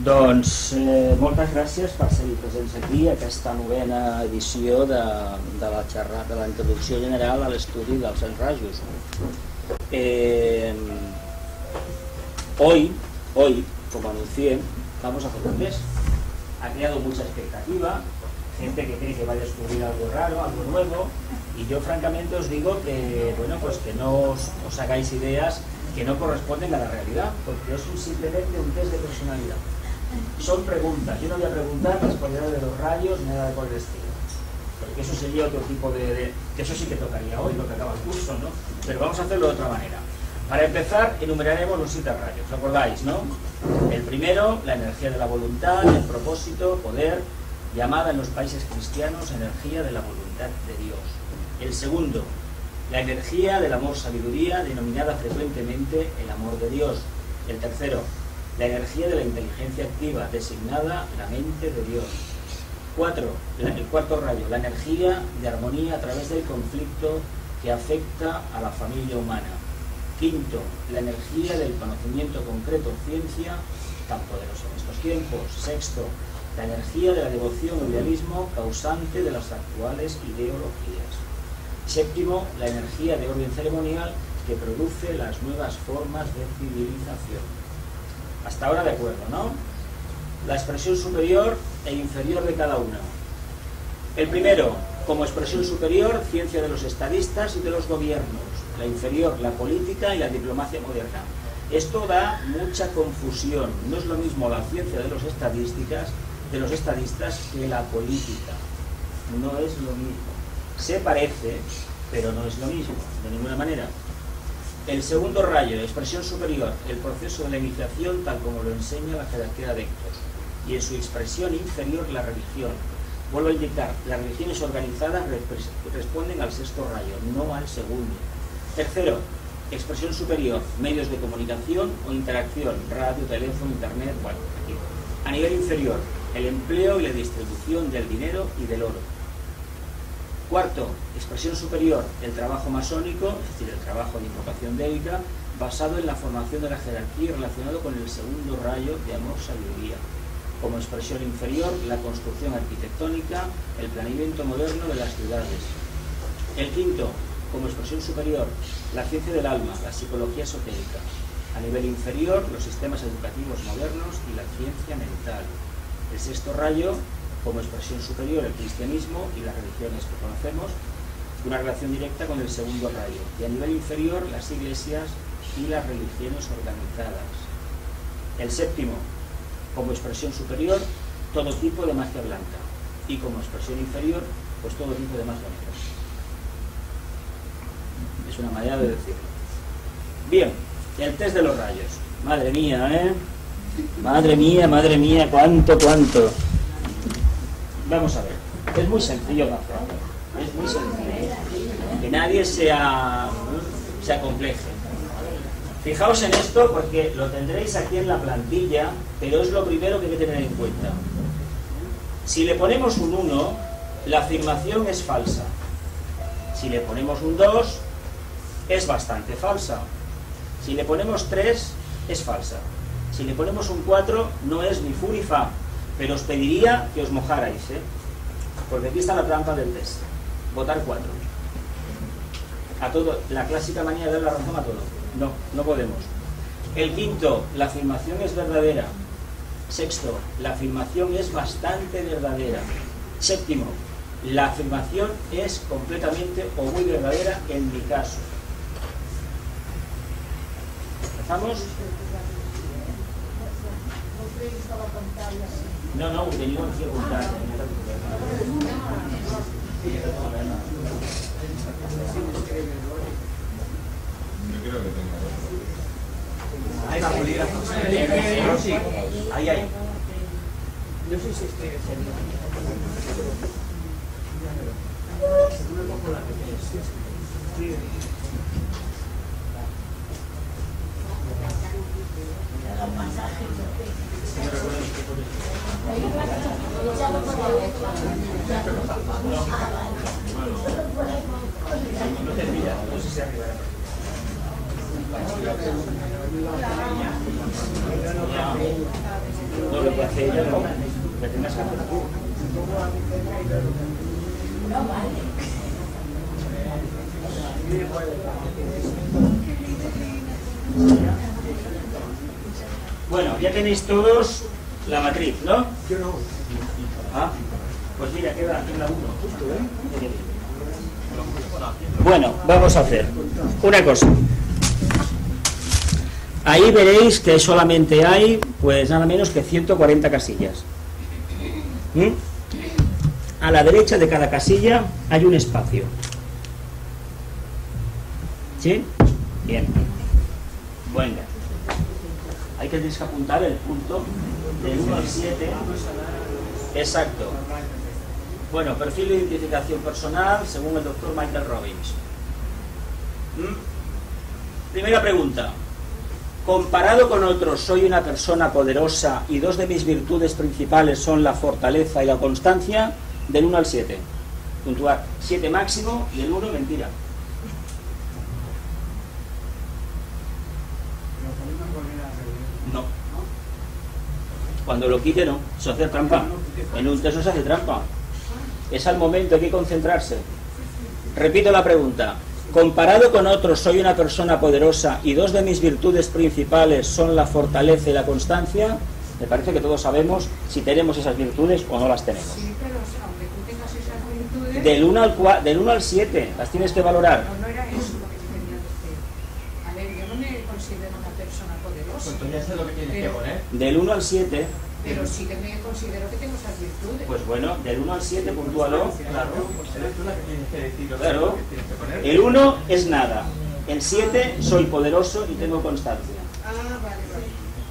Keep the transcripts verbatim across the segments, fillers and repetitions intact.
Doncs eh, moltes gràcies per ser presents aquí a aquesta novena edició de, de la xerrada, de la introducció general a l'estudi dels cent rayos. Eh, hoy, hoy, como anuncié, vamos a hacer un test. Ha creado mucha expectativa, gente que cree que va a descubrir algo raro, algo nuevo, y yo francamente os digo que, bueno, pues que no os, os hagáis ideas que no corresponden a la realidad, porque es un, simplemente un test de personalidad. Son preguntas, yo no voy a preguntar las cualidades de los rayos, nada por el estilo, porque eso sería otro tipo de, de... que eso sí que tocaría hoy, lo que acaba el curso, ¿no? Pero vamos a hacerlo de otra manera. Para empezar, enumeraremos los siete rayos, ¿lo acordáis, no? El primero, la energía de la voluntad, el propósito, poder, llamada en los países cristianos energía de la voluntad de Dios. El segundo, la energía del amor-sabiduría, denominada frecuentemente el amor de Dios. El tercero, la energía de la inteligencia activa, designada la mente de Dios. Cuatro, el cuarto rayo, la energía de armonía a través del conflicto que afecta a la familia humana. Quinto, la energía del conocimiento concreto, ciencia, tan poderoso en estos tiempos. Sexto, la energía de la devoción o idealismo causante de las actuales ideologías. Séptimo, la energía de orden ceremonial que produce las nuevas formas de civilización. Hasta ahora de acuerdo, ¿no? La expresión superior e inferior de cada uno. El primero, como expresión superior, ciencia de los estadistas y de los gobiernos. La inferior, la política y la diplomacia moderna. Esto da mucha confusión. No es lo mismo la ciencia de los estadísticas, de los estadistas que la política. No es lo mismo. Se parece, pero no es lo mismo, de ninguna manera. El segundo rayo, expresión superior, el proceso de la iniciación tal como lo enseña la jerarquía de adeptos. Y en su expresión inferior, la religión. Vuelvo a indicar, las religiones organizadas responden al sexto rayo, no al segundo. Tercero, expresión superior, medios de comunicación o interacción, radio, teléfono, internet, bueno, aquí. A nivel inferior, el empleo y la distribución del dinero y del oro. Cuarto, expresión superior, el trabajo masónico, es decir, el trabajo de invocación délica, basado en la formación de la jerarquía y relacionado con el segundo rayo de amor-sabiduría. Como expresión inferior, la construcción arquitectónica, el planeamiento moderno de las ciudades. El quinto, como expresión superior, la ciencia del alma, la psicología esotérica. A nivel inferior, los sistemas educativos modernos y la ciencia mental. El sexto rayo, como expresión superior, el cristianismo y las religiones que conocemos, una relación directa con el segundo rayo. Y a nivel inferior, las iglesias y las religiones organizadas. El séptimo, como expresión superior, todo tipo de magia blanca. Y como expresión inferior, pues todo tipo de magia negra. Es una manera de decirlo. Bien, el test de los rayos. Madre mía, ¿eh? Madre mía, madre mía, cuánto, cuánto. Vamos a ver. Es muy sencillo de hacer. Es muy sencillo. Que nadie sea, se acompleje. Fijaos en esto porque lo tendréis aquí en la plantilla, pero es lo primero que hay que tener en cuenta. Si le ponemos un uno, la afirmación es falsa. Si le ponemos un dos, es bastante falsa. Si le ponemos tres, es falsa. Si le ponemos un cuatro, no es ni fu ni fa. Pero os pediría que os mojarais, ¿eh? Porque aquí está la trampa del test. Votar cuatro. A todo, la clásica manía de dar la razón a todo. No, no podemos. El quinto, la afirmación es verdadera. Sexto, la afirmación es bastante verdadera. Séptimo, la afirmación es completamente o muy verdadera en mi caso. ¿Empezamos? No, no, teníamos que contar. Yo creo que tengo. Hay una bolígrafo. Sí, ahí hay. No sé si escribe serio. Una poco la que es. No te pillas, no sé si arriba. No, lo que hace ella no, que tengas que hacer tú. Bueno, ya tenéis todos la matriz, ¿no? Yo no. Ah, pues mira, queda, queda uno justo, ¿eh? Bueno, vamos a hacer una cosa. Ahí veréis que solamente hay, pues nada menos que ciento cuarenta casillas. ¿Mm? A la derecha de cada casilla hay un espacio. ¿Sí? Bien. Venga. Hay que tenéis que apuntar el punto del uno al siete. Exacto. Bueno, perfil de identificación personal según el doctor Michael Robbins. ¿Mm? Primera pregunta. Comparado con otros, soy una persona poderosa y dos de mis virtudes principales son la fortaleza y la constancia. Del uno al siete. Puntuar. siete máximo y el uno mentira. No. Cuando lo quite no. Eso hace trampa. En un texto se hace trampa. Es al momento, hay que concentrarse. Repito la pregunta. Comparado con otros, soy una persona poderosa y dos de mis virtudes principales son la fortaleza y la constancia. Me parece que todos sabemos si tenemos esas virtudes o no las tenemos. Sí, pero aunque tú tengas esas virtudes... Del uno al cua, del uno al siete, las tienes que valorar. No, no era eso lo que yo quería decir. A ver, yo no me considero una persona poderosa. Pues tú ya sé lo que tienes Pero- que poner. Del uno al siete, Pero sí que me considero que tengo esas virtudes. pues bueno, del uno al siete, puntúalo. Claro, eres tú la que tienes que decir lo Claro. que tienes que poner. El uno es nada. El siete, soy poderoso y tengo constancia. Ah, vale, vale.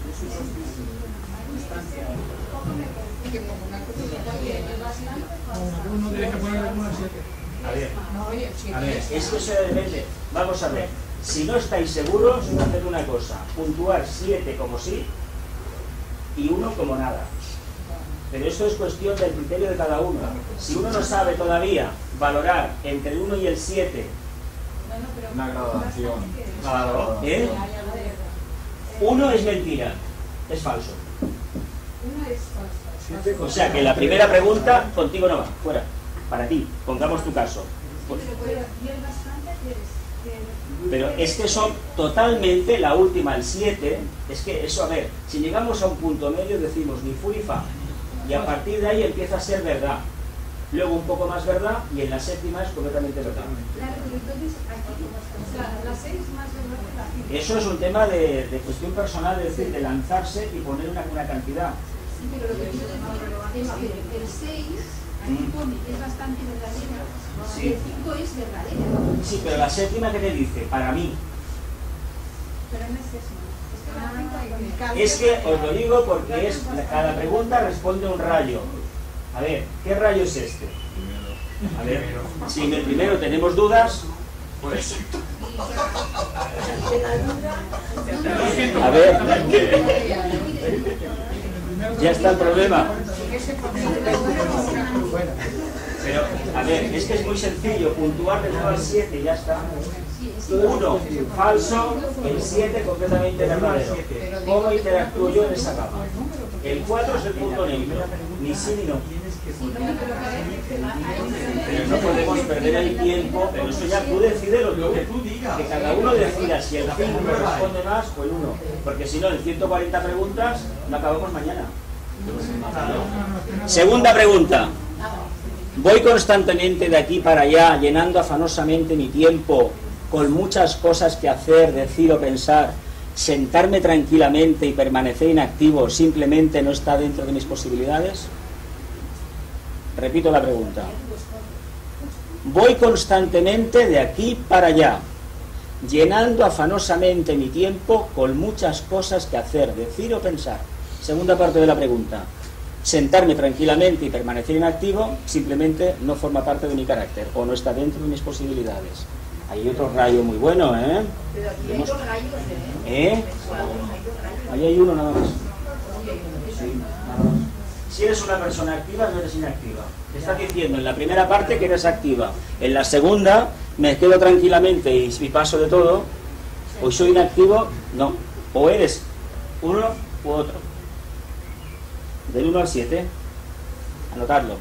Que como una cosa también es bastante. Uno tiene que poner uno al siete. A ver, No, oye, sí, a ver, es- es que eso depende. Vamos a ver. Si no estáis seguros, haced una cosa. Puntuar siete como sí y uno como nada. Pero eso es cuestión del criterio de cada uno. Si uno no sabe todavía valorar entre el uno y el siete, Una gradación. claro, ¿eh? Uno es mentira, es falso. Una es falsa. O sea que la primera pregunta contigo no va, fuera. Para ti, pongamos tu caso. Pero es que son totalmente la última, el siete, es que eso, a ver, si llegamos a un punto medio decimos ni fu ni fa, y a partir de ahí empieza a ser verdad, luego un poco más verdad, y en la séptima es completamente verdad. Eso es un tema de, de cuestión personal, es decir, de lanzarse y poner una, una cantidad. Sí, pero lo que yo es que el seis, aquí pone que es bastante verdadera, Sí. y el cinco es verdadera. Sí, pero la séptima, ¿qué te dice? Para mí. Pero no es eso. Ah, Es que os lo digo porque es cada pregunta responde un rayo. A ver, ¿qué rayo es este? A ver, si en el primero tenemos dudas, pues... A ver, ya está el problema. Pero, a ver, es que es muy sencillo, puntuar del uno al siete y ya está. uno, falso, el siete completamente verdadero. ¿Cómo interactúo yo en esa cama? El cuatro es el punto neutro, ni sí ni no. Pero no podemos perder el tiempo, pero eso ya tú decides lo Lo que que tú digas. que cada uno decida si el cinco responde más o el uno. Porque si no, en ciento cuarenta preguntas no acabamos mañana. Segunda pregunta. Voy constantemente de aquí para allá, llenando afanosamente mi tiempo, con muchas cosas que hacer, decir o pensar. Sentarme tranquilamente y permanecer inactivo simplemente no está dentro de mis posibilidades. Repito la pregunta. Voy constantemente de aquí para allá, llenando afanosamente mi tiempo con muchas cosas que hacer, decir o pensar. Segunda parte de la pregunta. Sentarme tranquilamente y permanecer inactivo simplemente no forma parte de mi carácter o no está dentro de mis posibilidades. Hay otro rayo muy bueno, ¿eh? Pero aquí hay Hemos- dos rayos, ¿eh? ¿Eh? Hay dos rayos. Ahí hay uno nada más. Sí, nada más. Si eres una persona activa, no eres inactiva. Te está diciendo en la primera parte que eres activa. En la segunda, me quedo tranquilamente y, y paso de todo. O soy inactivo, no. O eres uno u otro. Del uno al siete. Anotadlo.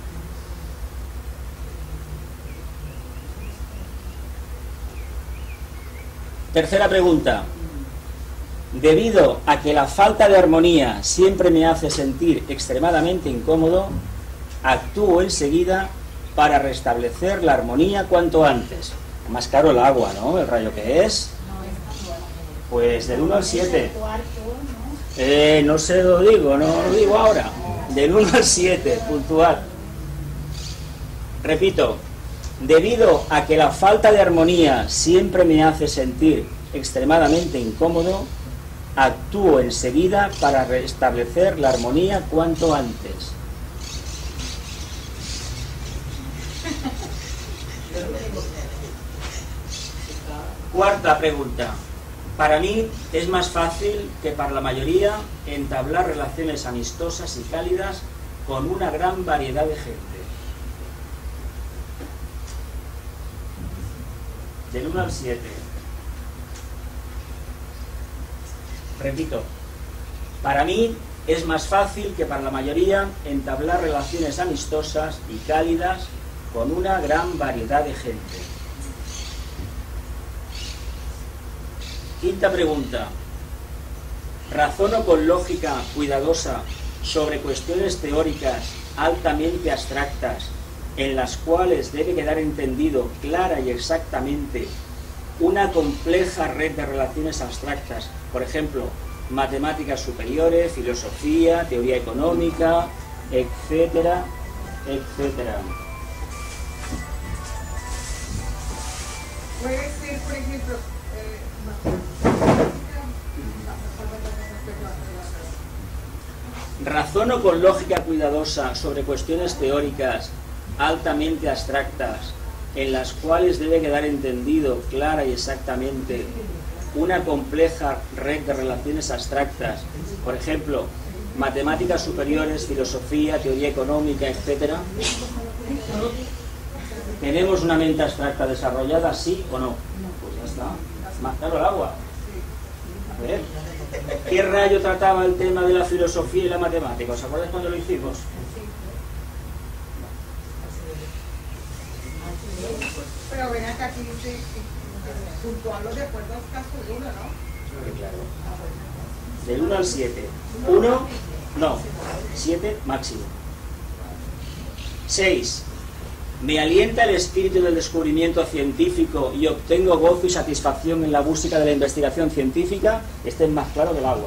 Tercera pregunta. Debido a que la falta de armonía siempre me hace sentir extremadamente incómodo, actúo enseguida para restablecer la armonía cuanto antes. Más caro el agua, ¿no? El rayo que es. Pues del uno al siete. Eh, no se lo digo, no lo digo ahora. Del uno al siete, puntual. Repito, debido a que la falta de armonía siempre me hace sentir extremadamente incómodo, actúo enseguida para restablecer la armonía cuanto antes. Cuarta pregunta. Para mí es más fácil que para la mayoría entablar relaciones amistosas y cálidas con una gran variedad de gente. Del uno al siete. Repito, para mí es más fácil que para la mayoría entablar relaciones amistosas y cálidas con una gran variedad de gente. Quinta pregunta. Razono con lógica cuidadosa sobre cuestiones teóricas altamente abstractas en las cuales debe quedar entendido clara y exactamente una compleja red de relaciones abstractas, por ejemplo, matemáticas superiores, filosofía, teoría económica, etcétera, etcétera. Puede ser, por ejemplo, eh, Razono con lógica cuidadosa sobre cuestiones teóricas altamente abstractas en las cuales debe quedar entendido clara y exactamente una compleja red de relaciones abstractas, por ejemplo, matemáticas superiores, filosofía, teoría económica, etcétera. ¿Tenemos una mente abstracta desarrollada, sí o no? Pues ya está. Más claro el agua. A ver, ¿qué rayo trataba el tema de la filosofía y la matemática? ¿Os acordáis cuando lo hicimos? pero ven acá, aquí dice puntuarlo de acuerdo al caso de uno, ¿no? Claro. Del uno al siete. uno, no. siete máximo. seis. Me alienta el espíritu del descubrimiento científico y obtengo gozo y satisfacción en la búsqueda de la investigación científica. Este es más claro que el agua.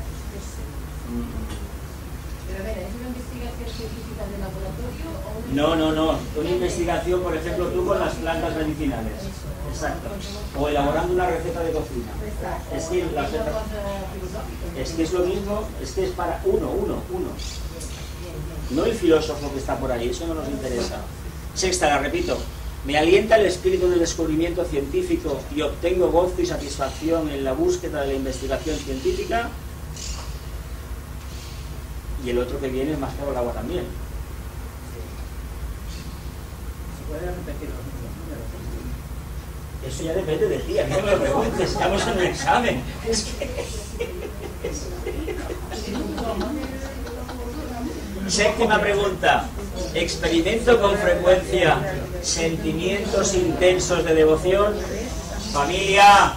Pero a ver, ¿es una investigación científica de laboratorio o una... No, no, no. Una investigación, por ejemplo, tú con las plantas medicinales. Exacto. O elaborando una receta de cocina. Es que, la, es que es lo mismo, es que es para uno, uno, uno. No el filósofo que está por ahí, eso no nos interesa. Sexta, la repito. Me alienta el espíritu del descubrimiento científico y obtengo gozo y satisfacción en la búsqueda de la investigación científica. Y el otro que viene es más claro el agua también. ¿Se puede repetir los números? Eso ya depende de ti, a mí no me lo preguntes, estamos en un examen. Es que... Séptima pregunta. ¿Experimento con frecuencia sentimientos intensos de devoción? Familia.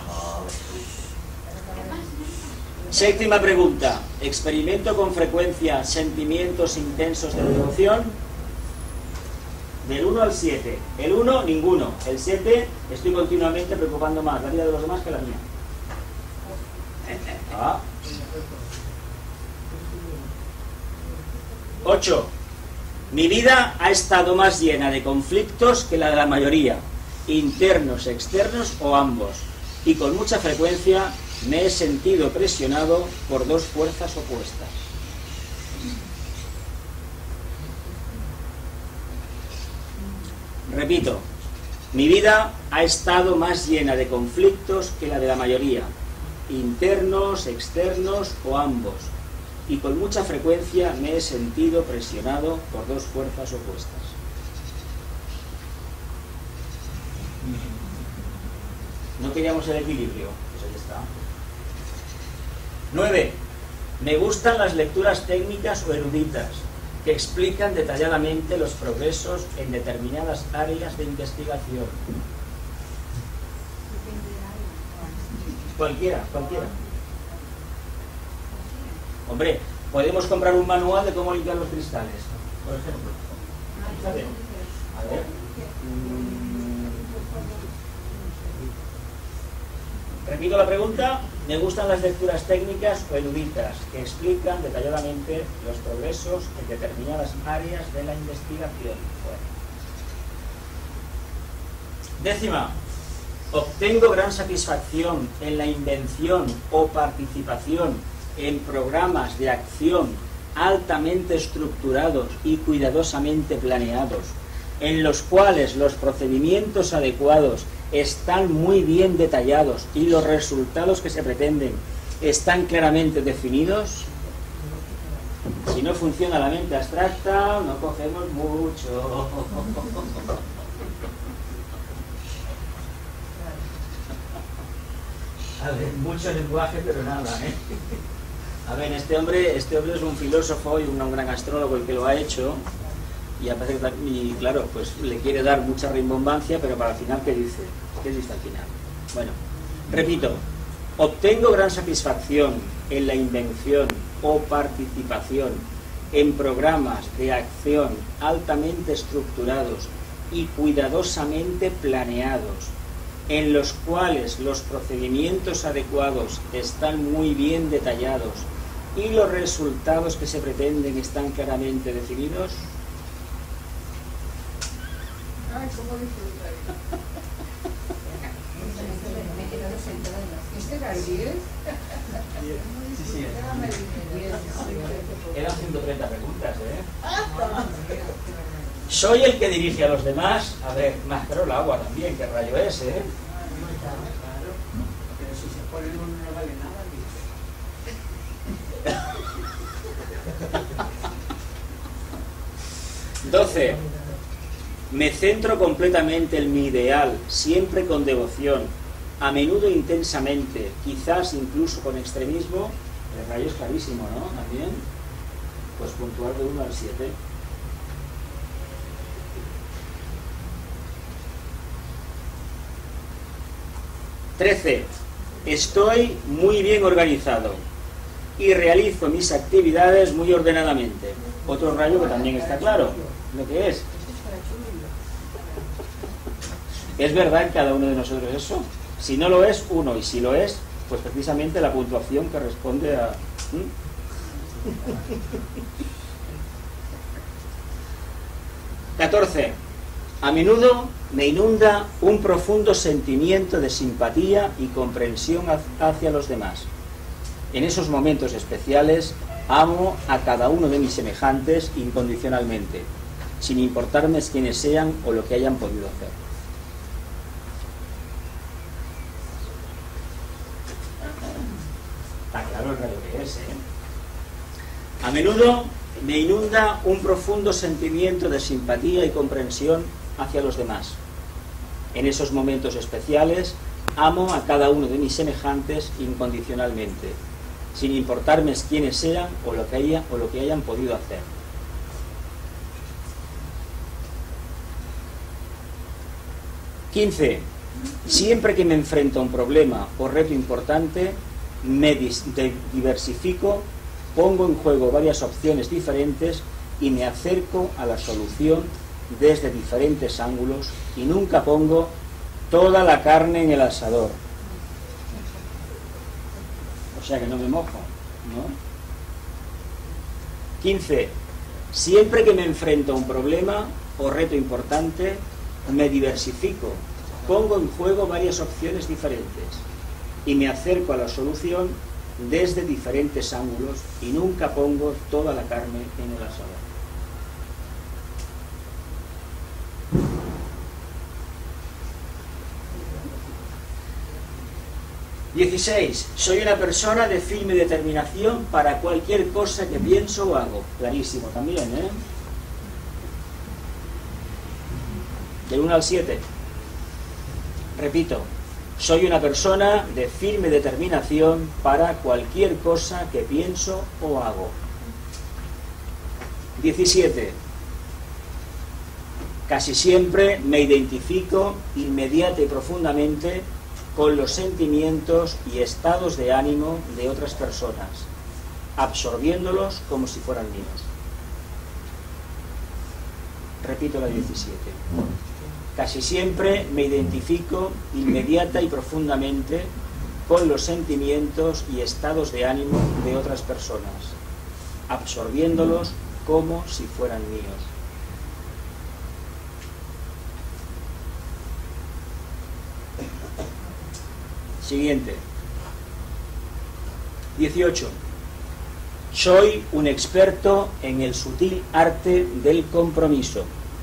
Séptima pregunta. ¿Experimento con frecuencia sentimientos intensos de devoción? Del uno al siete. El uno, ninguno. El siete, estoy continuamente preocupando más la vida de los demás que la mía. Ah. ocho. Mi vida ha estado más llena de conflictos que la de la mayoría, internos, externos o ambos, y con mucha frecuencia me he sentido presionado por dos fuerzas opuestas. Repito, mi vida ha estado más llena de conflictos que la de la mayoría, internos, externos o ambos, y con mucha frecuencia me he sentido presionado por dos fuerzas opuestas. ¿No queríamos el equilibrio? Pues ahí está. nueve. Me gustan las lecturas técnicas o eruditas que explican detalladamente los progresos en determinadas áreas de investigación. Cualquiera, cualquiera. Hombre, podemos comprar un manual de cómo limpiar los cristales, por ejemplo. ¿Sabe? A ver. Repito la pregunta. Me gustan las lecturas técnicas o eruditas que explican detalladamente los progresos en determinadas áreas de la investigación. Bueno. Décima. Obtengo gran satisfacción en la invención o participación en programas de acción altamente estructurados y cuidadosamente planeados, en los cuales los procedimientos adecuados están muy bien detallados y los resultados que se pretenden están claramente definidos. Si no funciona la mente abstracta, no cogemos mucho. A ver, mucho lenguaje, pero nada, ¿eh? A ver, este hombre, este hombre es un filósofo y un, un gran astrólogo el que lo ha hecho, y, aparece, y claro, pues le quiere dar mucha rimbombancia, pero para el final, ¿qué dice? ¿Qué dice al final? Bueno, repito, obtengo gran satisfacción en la invención o participación en programas de acción altamente estructurados y cuidadosamente planeados, en los cuales los procedimientos adecuados están muy bien detallados y los resultados que se pretenden están claramente definidos. Ay, cómo disfruta. ¿Este era el diez? Sí, sí. Eran ciento treinta preguntas, ¿eh? Soy el que dirige a los demás. A ver, más claro el agua también, ¿qué rayo es, eh? Pero si se pone uno no vale nada, doce. Me centro completamente en mi ideal, siempre con devoción, a menudo intensamente, quizás incluso con extremismo. El rayo es clarísimo, ¿no? También. Pues puntuar de uno al siete. trece. Estoy muy bien organizado y realizo mis actividades muy ordenadamente. Otro rayo que también está claro lo que es. ¿Es verdad en cada uno de nosotros eso? Si no lo es, uno, y si lo es, pues precisamente la puntuación que responde a... ¿Mm? catorce. A menudo me inunda un profundo sentimiento de simpatía y comprensión hacia los demás. En esos momentos especiales amo a cada uno de mis semejantes incondicionalmente, sin importarme quiénes sean o lo que hayan podido hacer. Está claro el rayo que es, ¿eh? A menudo me inunda un profundo sentimiento de simpatía y comprensión hacia los demás. En esos momentos especiales amo a cada uno de mis semejantes incondicionalmente, sin importarme quiénes sean o lo que haya, o lo que hayan podido hacer. quince. Siempre que me enfrento a un problema o reto importante, me diversifico, pongo en juego varias opciones diferentes y me acerco a la solución desde diferentes ángulos y nunca pongo toda la carne en el asador. O sea que no me mojo, ¿no? quince. Siempre que me enfrento a un problema o reto importante, me diversifico, pongo en juego varias opciones diferentes y me acerco a la solución desde diferentes ángulos y nunca pongo toda la carne en el asador. dieciséis. Soy una persona de firme determinación para cualquier cosa que pienso o hago. Clarísimo también, ¿eh? Del uno al siete. Repito. Soy una persona de firme determinación para cualquier cosa que pienso o hago. diecisiete. Casi siempre me identifico inmediata y profundamente con los sentimientos y estados de ánimo de otras personas, absorbiéndolos como si fueran míos. Repito la diecisiete. Casi siempre me identifico inmediata y profundamente con los sentimientos y estados de ánimo de otras personas, absorbiéndolos como si fueran míos. Siguiente. dieciocho. Soy un experto en el sutil arte del compromiso.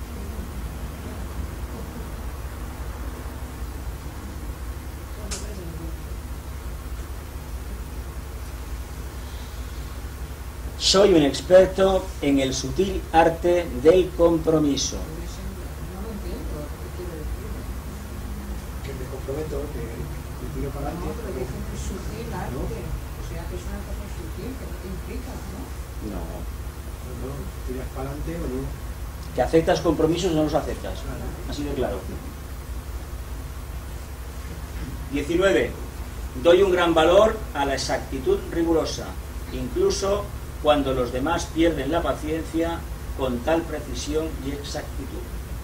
Soy un experto en el sutil arte del compromiso. No lo entiendo, ¿qué quiere decir? Que me comprometo, que me tiro para adelante. No, pero dice que es sutil arte. ¿No? O sea, que es una cosa sutil, que no te implica, ¿no? No. No, no, tiras para adelante o no. Que aceptas compromisos o no los aceptas. Así de claro. diecinueve. Doy un gran valor a la exactitud rigurosa, incluso cuando los demás pierden la paciencia con tal precisión y exactitud.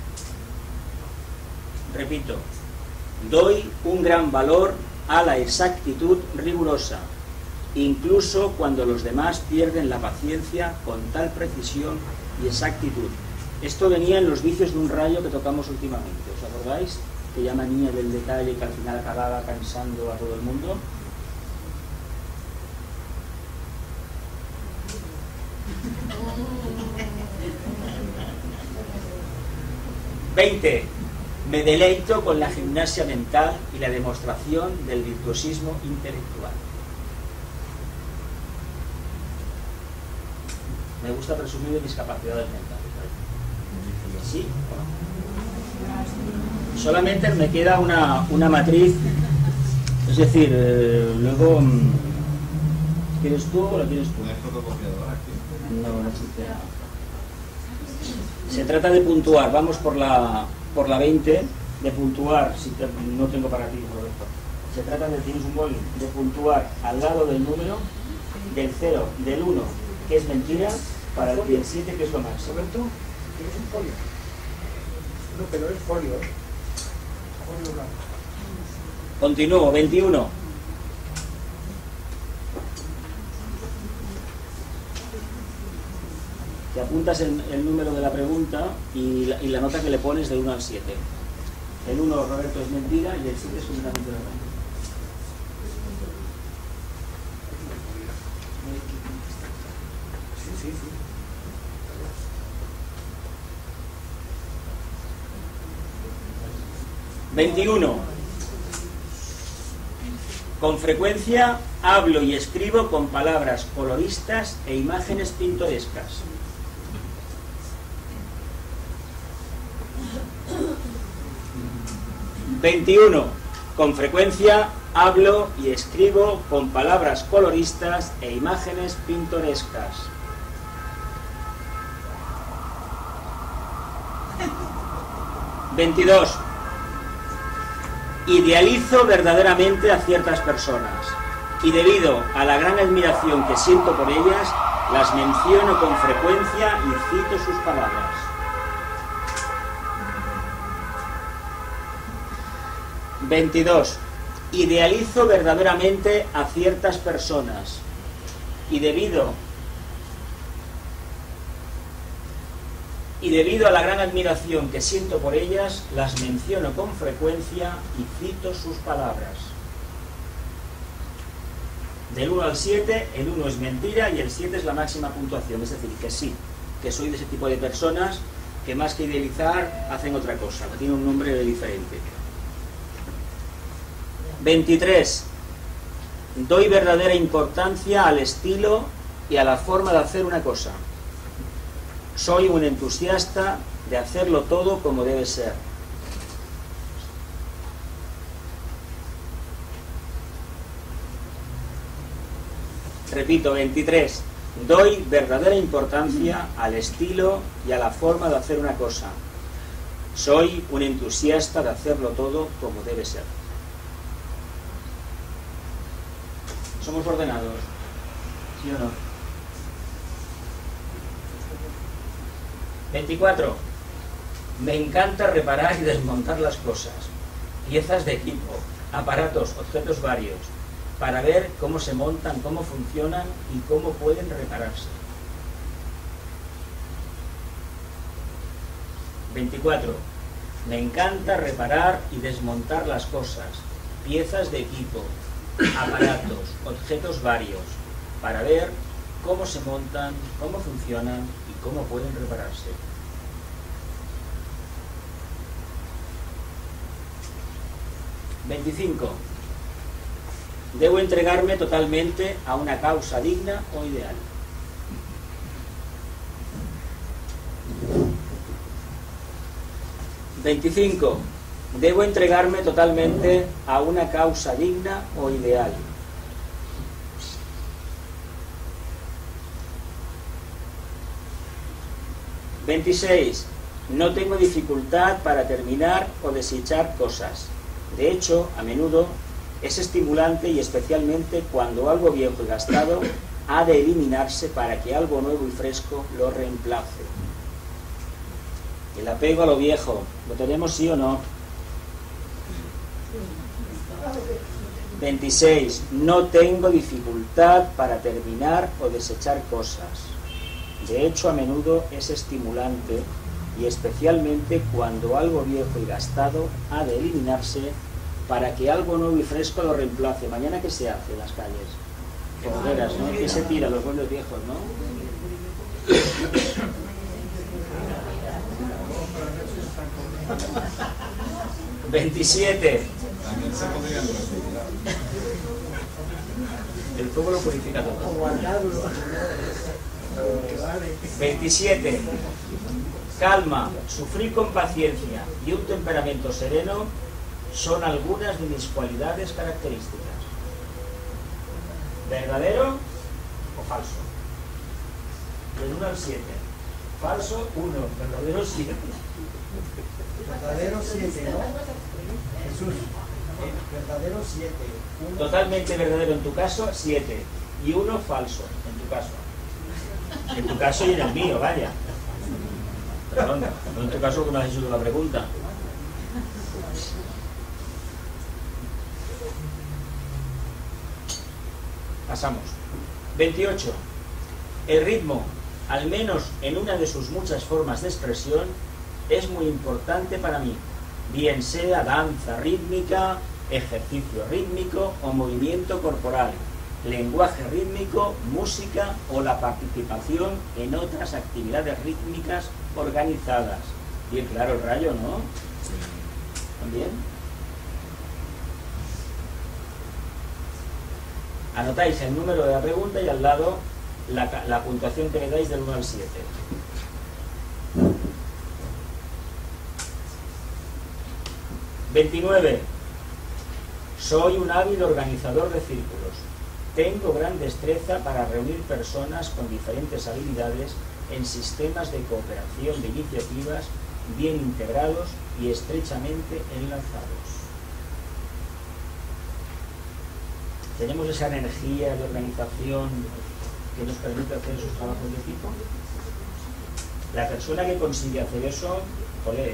Repito, doy un gran valor a la exactitud rigurosa, incluso cuando los demás pierden la paciencia con tal precisión y exactitud. Esto venía en los vicios de un rayo que tocamos últimamente, ¿os acordáis? Que llama niña del detalle, que al final acababa cansando a todo el mundo. veinte. Me deleito con la gimnasia mental y la demostración del virtuosismo intelectual. Me gusta presumir de mis capacidades mentales. ¿Sí? Solamente me queda una, una matriz, es decir, eh, luego... ¿Quieres tú o la quieres tú? ¿No es fotocopiadora aquí? No, no existe. Se trata de puntuar, vamos por la, por la veinte, de puntuar, si te, no tengo para ti, Roberto. Se trata de, tienes un boli, de puntuar al lado del número, del cero, del uno, que es mentira, para el siete, que es lo máximo. Roberto, ¿tienes un folio? No, pero es folio, ¿eh? Folio blanco. Continúo, veintiuno. Te apuntas el, el número de la pregunta y la, y la nota que le pones del uno al siete. El uno, Roberto, es mentira y el siete es completamente verdad. Sí, sí, sí. veintiuno. Con frecuencia hablo y escribo con palabras coloristas e imágenes pintorescas. veintiuno. Con frecuencia hablo y escribo con palabras coloristas e imágenes pintorescas. veintidós. Idealizo verdaderamente a ciertas personas y debido a la gran admiración que siento por ellas, las menciono con frecuencia y cito sus palabras. veintidós. Idealizo verdaderamente a ciertas personas y debido y debido a la gran admiración que siento por ellas, las menciono con frecuencia y cito sus palabras. Del uno al siete, el uno es mentira y el siete es la máxima puntuación, es decir, que sí, que soy de ese tipo de personas que más que idealizar hacen otra cosa, que tiene un nombre diferente. veintitrés. Doy verdadera importancia al estilo y a la forma de hacer una cosa. Soy un entusiasta de hacerlo todo como debe ser. Repito, veintitrés. Doy verdadera importancia al estilo y a la forma de hacer una cosa. Soy un entusiasta de hacerlo todo como debe ser. ¿Somos ordenados? ¿Sí o no? veinticuatro. Me encanta reparar y desmontar las cosas, piezas de equipo, aparatos, objetos varios, para ver cómo se montan, cómo funcionan y cómo pueden repararse. veinticuatro. Me encanta reparar y desmontar las cosas, piezas de equipo, aparatos, objetos varios, para ver cómo se montan, cómo funcionan y cómo pueden repararse. veinticinco. Debo entregarme totalmente a una causa digna o ideal. veinticinco. Debo entregarme totalmente a una causa digna o ideal. veintiséis. No tengo dificultad para terminar o desechar cosas. De hecho, a menudo es estimulante y especialmente cuando algo viejo y gastado ha de eliminarse para que algo nuevo y fresco lo reemplace. El apego a lo viejo, ¿lo tenemos sí o no? veintiséis. No tengo dificultad para terminar o desechar cosas. De hecho, a menudo es estimulante y especialmente cuando algo viejo y gastado ha de eliminarse para que algo nuevo y fresco lo reemplace. Mañana, ¿qué se hace en las calles? Hogueras, ¿no? ¿Qué se tira? Los muebles viejos, ¿no? veintisiete. El fuego lo purifica todo. veintisiete. Calma, sufrir con paciencia y un temperamento sereno son algunas de mis cualidades características. ¿Verdadero o falso? Del uno al siete. Falso, uno. Verdadero, siete. Verdadero siete, ¿no? Jesús, verdadero siete. Uno. Totalmente verdadero en tu caso, siete. Y uno falso en tu caso. En tu caso y en el mío, vaya. Perdón, no en tu caso que me has hecho la pregunta. Pasamos. veintiocho. El ritmo, al menos en una de sus muchas formas de expresión, es muy importante para mí, bien sea danza rítmica, ejercicio rítmico o movimiento corporal, lenguaje rítmico, música o la participación en otras actividades rítmicas organizadas. Bien claro el rayo, ¿no? ¿También? Anotáis el número de la pregunta y al lado la, la puntuación que le dais del uno al siete. veintinueve. Soy un hábil organizador de círculos. Tengo gran destreza para reunir personas con diferentes habilidades en sistemas de cooperación de iniciativas bien integrados y estrechamente enlazados. ¿Tenemos esa energía de organización que nos permite hacer esos trabajos de equipo? La persona que consigue hacer eso, olé.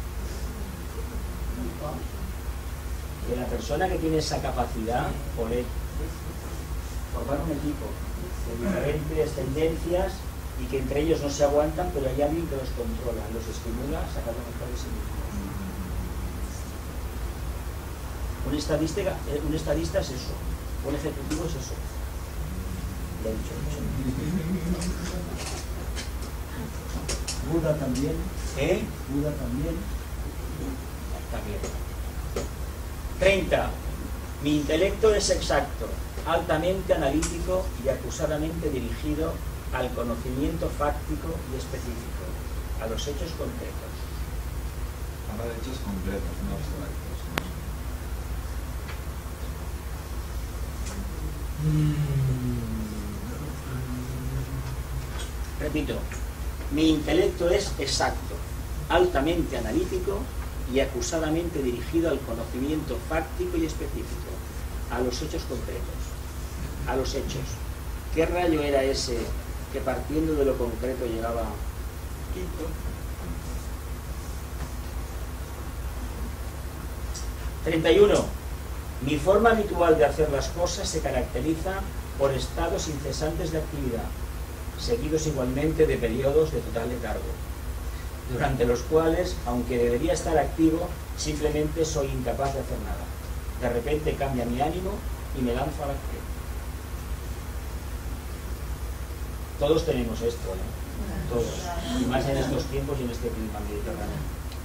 Que la persona que tiene esa capacidad, olé, formar un equipo de diferentes tendencias y que entre ellos no se aguantan, pero hay alguien que los controla, los estimula a sacar lo mejor de sí mismos. Un estadista, un estadista es eso, un ejecutivo es eso. Lo he dicho mucho. Buda también. ¿Eh? Buda también. También. treinta. Mi intelecto es exacto, altamente analítico y acusadamente dirigido al conocimiento fáctico y específico, a los hechos concretos. Habla de hechos concretos, no abstractos. Mm. Repito, mi intelecto es exacto, altamente analítico y acusadamente dirigido al conocimiento fáctico y específico, a los hechos concretos, a los hechos. ¿Qué rayo era ese que partiendo de lo concreto llegaba quinto? treinta y uno. Mi forma habitual de hacer las cosas se caracteriza por estados incesantes de actividad, seguidos igualmente de periodos de total letargo, durante los cuales, aunque debería estar activo, simplemente soy incapaz de hacer nada. De repente cambia mi ánimo y me lanzo a la acción. Todos tenemos esto, ¿eh? Todos. Y más en estos tiempos y en este clima mediterráneo.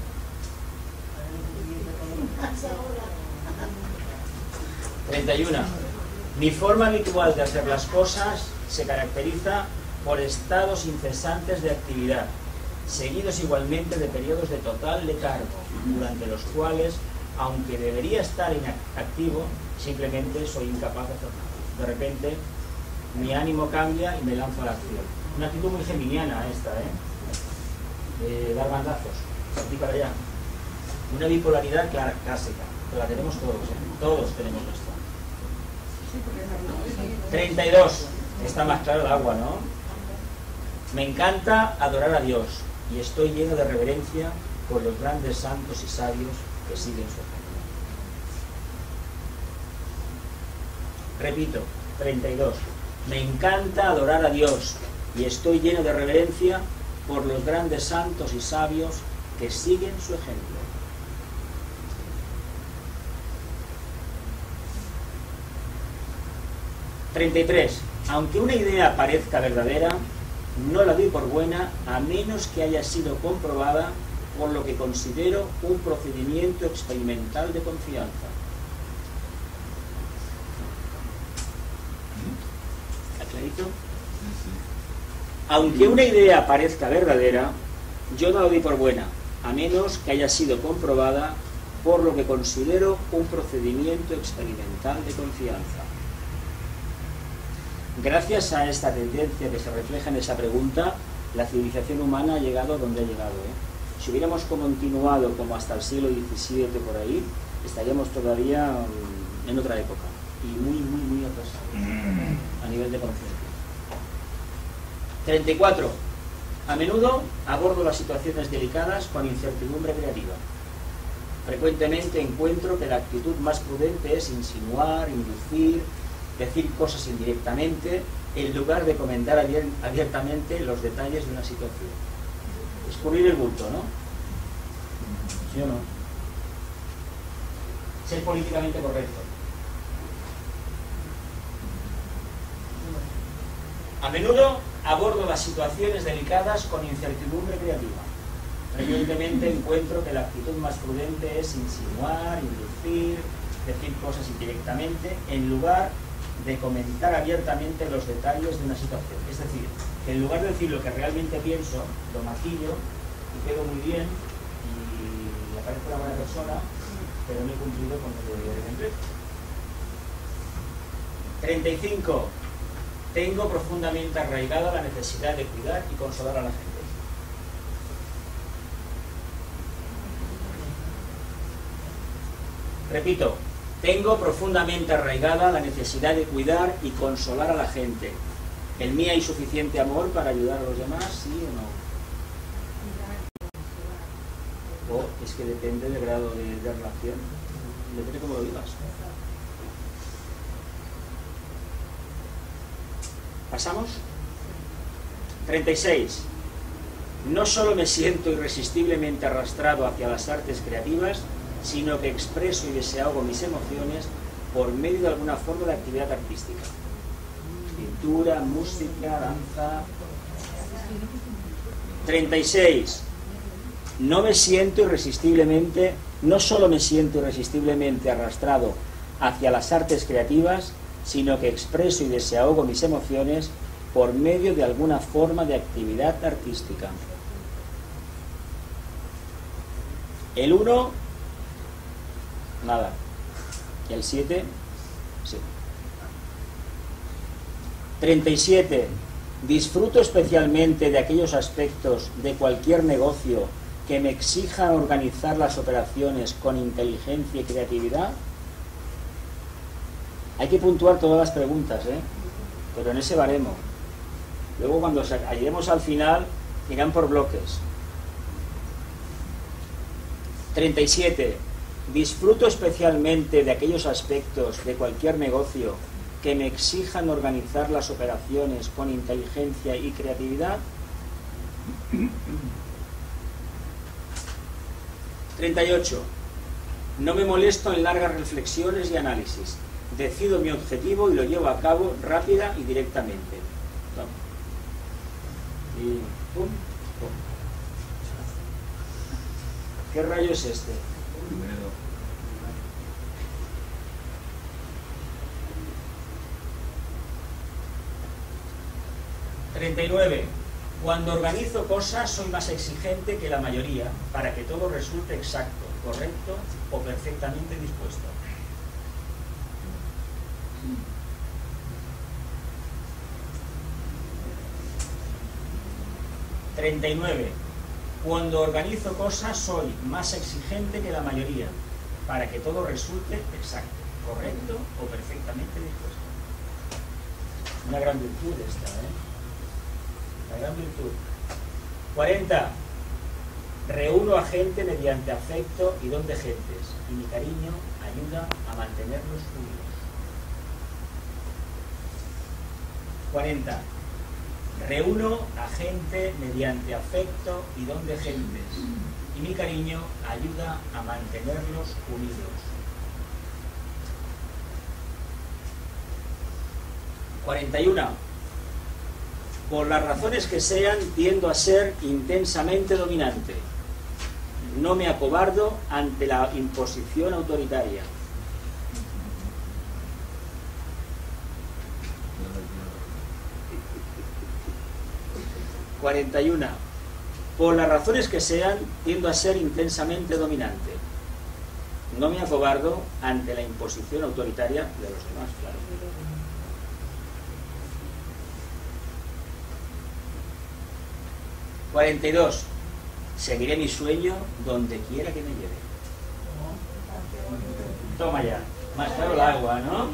treinta y uno. Mi forma habitual de hacer las cosas se caracteriza por estados incesantes de actividad, seguidos igualmente de periodos de total letargo, durante los cuales, aunque debería estar inactivo, simplemente soy incapaz de hacer nada. De repente, mi ánimo cambia y me lanzo a la acción. Una actitud muy geminiana esta, ¿eh? De dar bandazos, de aquí para allá. Una bipolaridad clásica, que la tenemos todos, ¿eh? Todos tenemos esto. treinta y dos. Está más claro el agua, ¿no? Me encanta adorar a Dios y estoy lleno de reverencia por los grandes santos y sabios que siguen su ejemplo. Repito, treinta y dos. Me encanta adorar a Dios y estoy lleno de reverencia por los grandes santos y sabios que siguen su ejemplo. treinta y tres. Aunque una idea parezca verdadera, no la doy por buena a menos que haya sido comprobada por lo que considero un procedimiento experimental de confianza. ¿Está clarito? Aunque una idea parezca verdadera, yo no la doy por buena, a menos que haya sido comprobada por lo que considero un procedimiento experimental de confianza. Gracias a esta tendencia que se refleja en esa pregunta, la civilización humana ha llegado donde ha llegado, ¿eh? Si hubiéramos continuado como hasta el siglo diecisiete por ahí, estaríamos todavía en otra época y muy, muy, muy atrasados a nivel de conciencia. treinta y cuatro. A menudo abordo las situaciones delicadas con incertidumbre creativa. Frecuentemente encuentro que la actitud más prudente es insinuar, inducir, decir cosas indirectamente, en lugar de comentar abiertamente los detalles de una situación. Escurrir el bulto, ¿no? ¿Sí o no? Ser políticamente correcto. A menudo abordo las situaciones delicadas con incertidumbre creativa. Frecuentemente encuentro que la actitud más prudente es insinuar, inducir, decir cosas indirectamente, en lugar de comentar abiertamente los detalles de una situación. Es decir, que en lugar de decir lo que realmente pienso, lo maquillo y quedo muy bien y aparezco una buena persona, pero no he cumplido con lo que debería de cumplir. treinta y cinco. Tengo profundamente arraigada la necesidad de cuidar y consolar a la gente. Repito, tengo profundamente arraigada la necesidad de cuidar y consolar a la gente. ¿En mí hay suficiente amor para ayudar a los demás, sí o no? O es que depende del grado de, de relación, depende de cómo lo vivas. ¿Pasamos? treinta y seis. No solo me siento irresistiblemente arrastrado hacia las artes creativas, sino que expreso y desahogo mis emociones por medio de alguna forma de actividad artística. Pintura, música, danza. treinta y seis. No me siento irresistiblemente, no solo me siento irresistiblemente arrastrado hacia las artes creativas, sino que expreso y desahogo mis emociones por medio de alguna forma de actividad artística. El uno, nada. Y el siete, sí. treinta y siete. Disfruto especialmente de aquellos aspectos de cualquier negocio que me exijan organizar las operaciones con inteligencia y creatividad. Hay que puntuar todas las preguntas, ¿eh? Pero en ese baremo. Luego cuando lleguemos al final, irán por bloques. treinta y siete. Disfruto especialmente de aquellos aspectos de cualquier negocio que me exijan organizar las operaciones con inteligencia y creatividad. treinta y ocho. No me molesto en largas reflexiones y análisis. Decido mi objetivo y lo llevo a cabo rápida y directamente. Toma. Y pum, pum. ¿Qué rayo es este? Primero. treinta y nueve. Cuando organizo cosas soy más exigente que la mayoría para que todo resulte exacto, correcto o perfectamente dispuesto. treinta y nueve. Cuando organizo cosas soy más exigente que la mayoría para que todo resulte exacto, correcto o perfectamente dispuesto. Una gran virtud esta, ¿eh? Una gran virtud. cuarenta. Reúno a gente mediante afecto y don de gentes, y mi cariño ayuda a mantenerlos unidos. cuarenta. Reúno a gente mediante afecto y don de gentes, y mi cariño ayuda a mantenerlos unidos. cuarenta y uno. Por las razones que sean, tiendo a ser intensamente dominante. No me acobardo ante la imposición autoritaria. cuarenta y uno. Por las razones que sean, tiendo a ser intensamente dominante. No me acobardo ante la imposición autoritaria de los demás, claro. cuarenta y dos. Seguiré mi sueño donde quiera que me lleve. Toma ya. Más claro el agua, ¿no?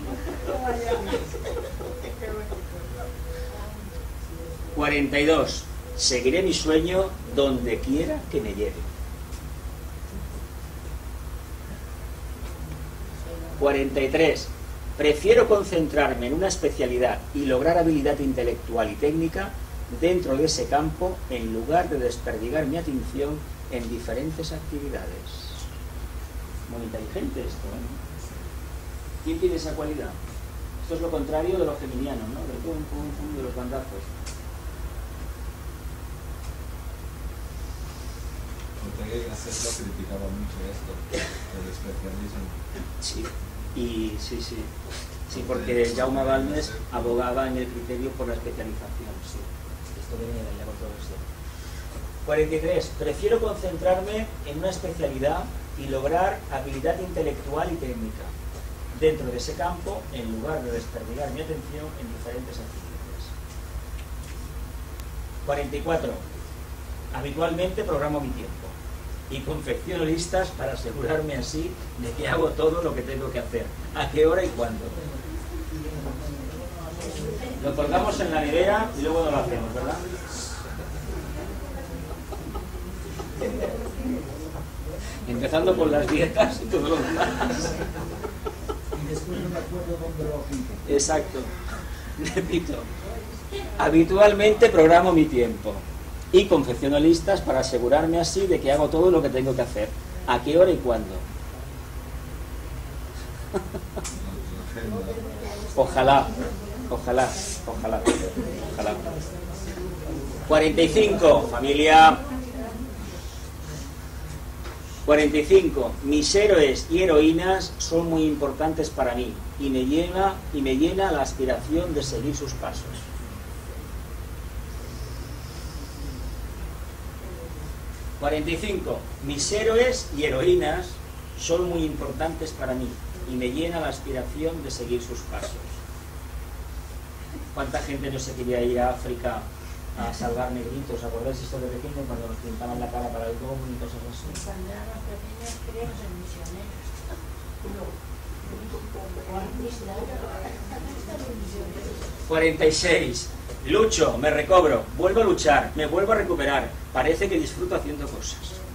cuarenta y dos. Seguiré mi sueño donde quiera que me lleve. cuarenta y tres. Prefiero concentrarme en una especialidad y lograr habilidad intelectual y técnica dentro de ese campo en lugar de desperdigar mi atención en diferentes actividades. Muy inteligente esto, ¿eh? ¿Quién tiene esa cualidad? Esto es lo contrario de los geminianos, ¿no? Del pum, pum, pum, de los bandazos. Ortega y Gasset lo criticaba mucho esto, el especialismo. Sí, y sí, sí. Sí, porque Jaume Balmes abogaba en el criterio por la especialización, sí. Esto viene de la controversia. cuarenta y tres. Prefiero concentrarme en una especialidad y lograr habilidad intelectual y técnica dentro de ese campo en lugar de desperdigar mi atención en diferentes actividades. cuarenta y cuatro. Habitualmente programo mi tiempo y confecciono listas para asegurarme así de que hago todo lo que tengo que hacer, a qué hora y cuándo. Lo colgamos en la nevera y luego no lo hacemos, ¿verdad? Empezando por las dietas y todo lo demás. Y después no me acuerdo dónde lo hice. Exacto. Repito. Habitualmente programo mi tiempo y confecciono listas para asegurarme así de que hago todo lo que tengo que hacer, a qué hora y cuándo. Ojalá, ojalá, ojalá, ojalá. cuarenta y cinco, familia. cuarenta y cinco. Mis héroes y heroínas son muy importantes para mí y me llena, y me llena la aspiración de seguir sus pasos. cuarenta y cinco. Mis héroes y heroínas son muy importantes para mí y me llena la aspiración de seguir sus pasos. ¿Cuánta gente no se quería ir a África a salvar negritos? ¿Acordáis esto de pequeño cuando nos pintaban la cara para el goma y cosas así? Cuando éramos pequeños queríamos ser misioneros. cuarenta y seis. Lucho, me recobro, vuelvo a luchar, me vuelvo a recuperar. Parece que disfruto haciendo cosas.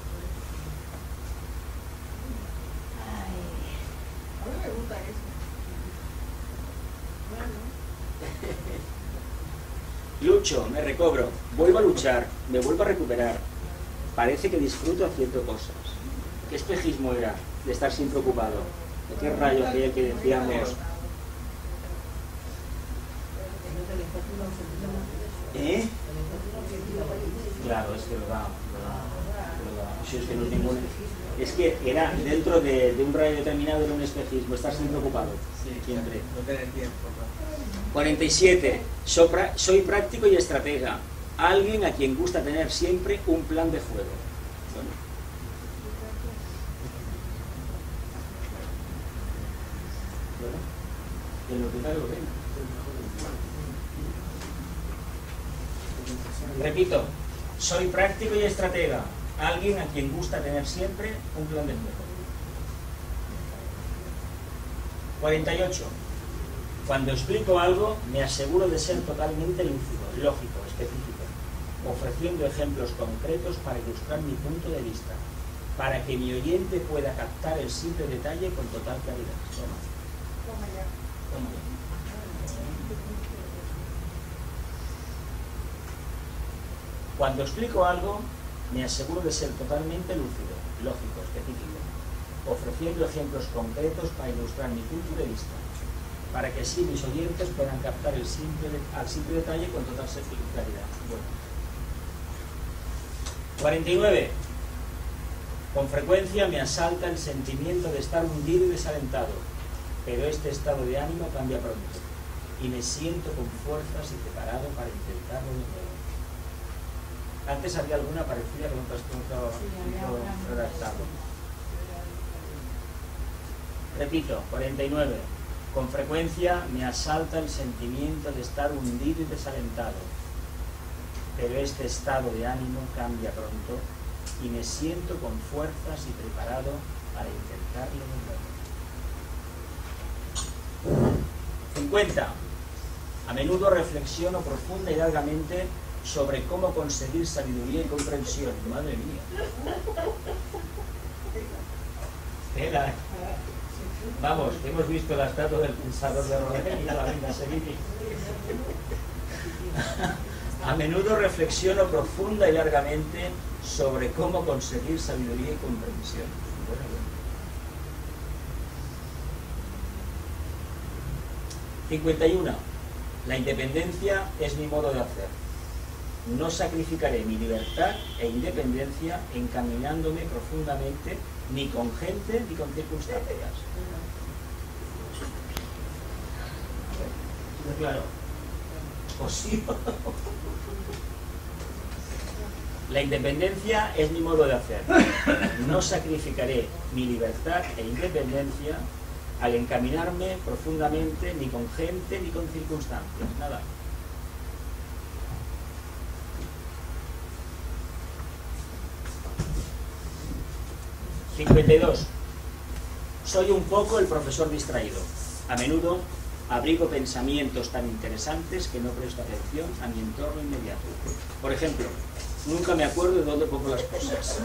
A mí me gusta eso. Lucho, me recobro, vuelvo a luchar, me vuelvo a recuperar. Parece que disfruto haciendo cosas. ¿Qué espejismo era de estar siempre ocupado? ¿De qué rayo aquel que decíamos? ¿Eh? Claro, es que lo da. Lo da, lo da. Si es que no tengo... Es que era dentro de, de un rayo determinado, era un espejismo, estar siempre ocupado. Siempre. No tener tiempo. cuarenta y siete. Soy práctico y estratega. Alguien a quien gusta tener siempre un plan de juego. Bueno. En lo que cae lo ven. Repito, soy práctico y estratega. Alguien a quien gusta tener siempre un plan de juego. cuarenta y ocho. Cuando explico algo, me aseguro de ser totalmente lúcido, lógico, específico, ofreciendo ejemplos concretos para ilustrar mi punto de vista, para que mi oyente pueda captar el simple detalle con total claridad. Toma. Toma ya. Toma ya. Cuando explico algo, me aseguro de ser totalmente lúcido, lógico, específico, ofreciendo ejemplos concretos para ilustrar mi punto de vista, para que así mis oyentes puedan captar el simple, al simple detalle con total claridad. Bueno. cuarenta y nueve. Con frecuencia me asalta el sentimiento de estar hundido y desalentado, pero este estado de ánimo cambia pronto y me siento con fuerzas y preparado para intentarlo de nuevo. Antes había alguna parecida con otras puntos redactado. Repito, cuarenta y nueve. Con frecuencia me asalta el sentimiento de estar hundido y desalentado, pero este estado de ánimo cambia pronto y me siento con fuerzas y preparado para intentarlo de nuevo. cincuenta. A menudo reflexiono profunda y largamente sobre cómo conseguir sabiduría y comprensión. Madre mía. Espera. Vamos, hemos visto la estatua del pensador de Rodin y la venga a seguir. A menudo reflexiono profunda y largamente sobre cómo conseguir sabiduría y comprensión. Bueno, bueno. cincuenta y uno. La independencia es mi modo de hacer. No sacrificaré mi libertad e independencia encaminándome profundamente ni con gente ni con circunstancias. Claro. Pues sí. La independencia es mi modo de hacer. No sacrificaré mi libertad e independencia al encaminarme profundamente ni con gente ni con circunstancias. Nada. cincuenta y dos. Soy un poco el profesor distraído. A menudo abrigo pensamientos tan interesantes que no presto atención a mi entorno inmediato. Por ejemplo, nunca me acuerdo de dónde pongo las cosas.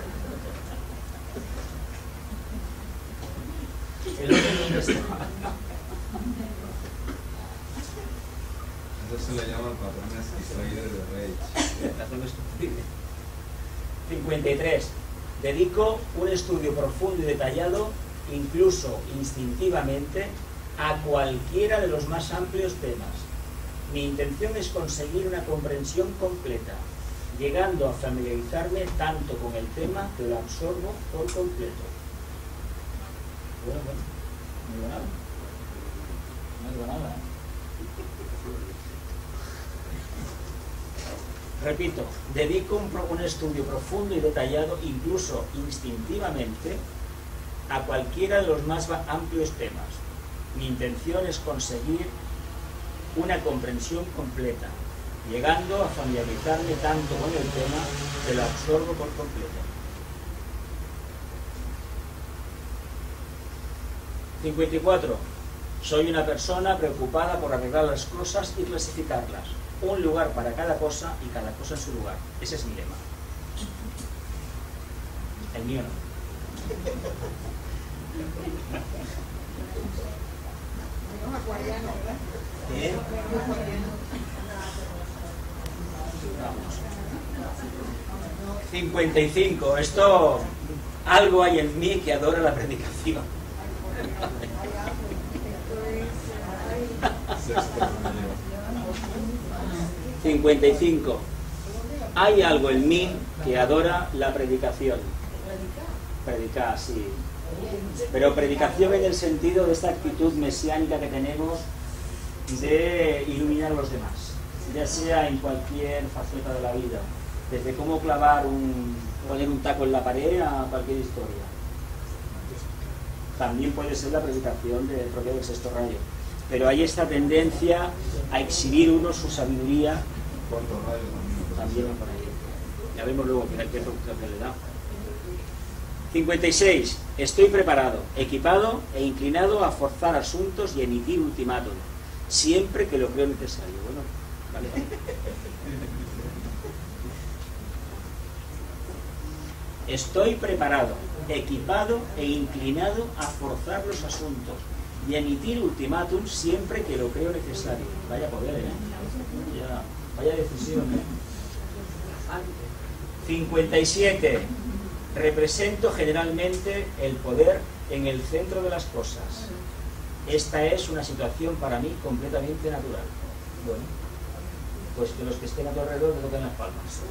El orden dónde está. Eso se le llama patrones distraídos de Reich. cincuenta y tres. Dedico un estudio profundo y detallado, incluso instintivamente, a cualquiera de los más amplios temas. Mi intención es conseguir una comprensión completa, llegando a familiarizarme tanto con el tema que lo absorbo por completo. Bueno, bueno, no digo nada. No digo nada, ¿eh? Repito, dedico un, un estudio profundo y detallado, incluso instintivamente, a cualquiera de los más amplios temas. Mi intención es conseguir una comprensión completa, llegando a familiarizarme tanto con el tema que lo absorbo por completo. cincuenta y cuatro. Soy una persona preocupada por arreglar las cosas y clasificarlas. Un lugar para cada cosa y cada cosa en su lugar. Ese es mi lema. El mío no. Los acuarianos, ¿verdad? ¿Eh? Los acuarianos. cincuenta y cinco. Esto, algo hay en mí que adora la predicación. cincuenta y cinco. Hay algo en mí que adora la predicación. Predicar, sí. Pero predicación en el sentido de esta actitud mesiánica que tenemos de iluminar a los demás, ya sea en cualquier faceta de la vida, desde cómo clavar un, poner un taco en la pared a cualquier historia. También puede ser la predicación del propio del sexto rayo. Pero hay esta tendencia a exhibir uno su sabiduría también por ahí. Ya vemos luego qué es lo que le da. cincuenta y seis. Estoy preparado, equipado e inclinado a forzar asuntos y emitir ultimátum, siempre que lo creo necesario. Bueno, vale. Estoy preparado, equipado e inclinado a forzar los asuntos y emitir ultimátum siempre que lo creo necesario. Vaya poder, ¿eh? Vaya, vaya decisión, ¿eh? cincuenta y siete. Represento generalmente el poder en el centro de las cosas. Esta es una situación para mí completamente natural. Bueno, pues que los que estén a tu alrededor te toquen las palmas.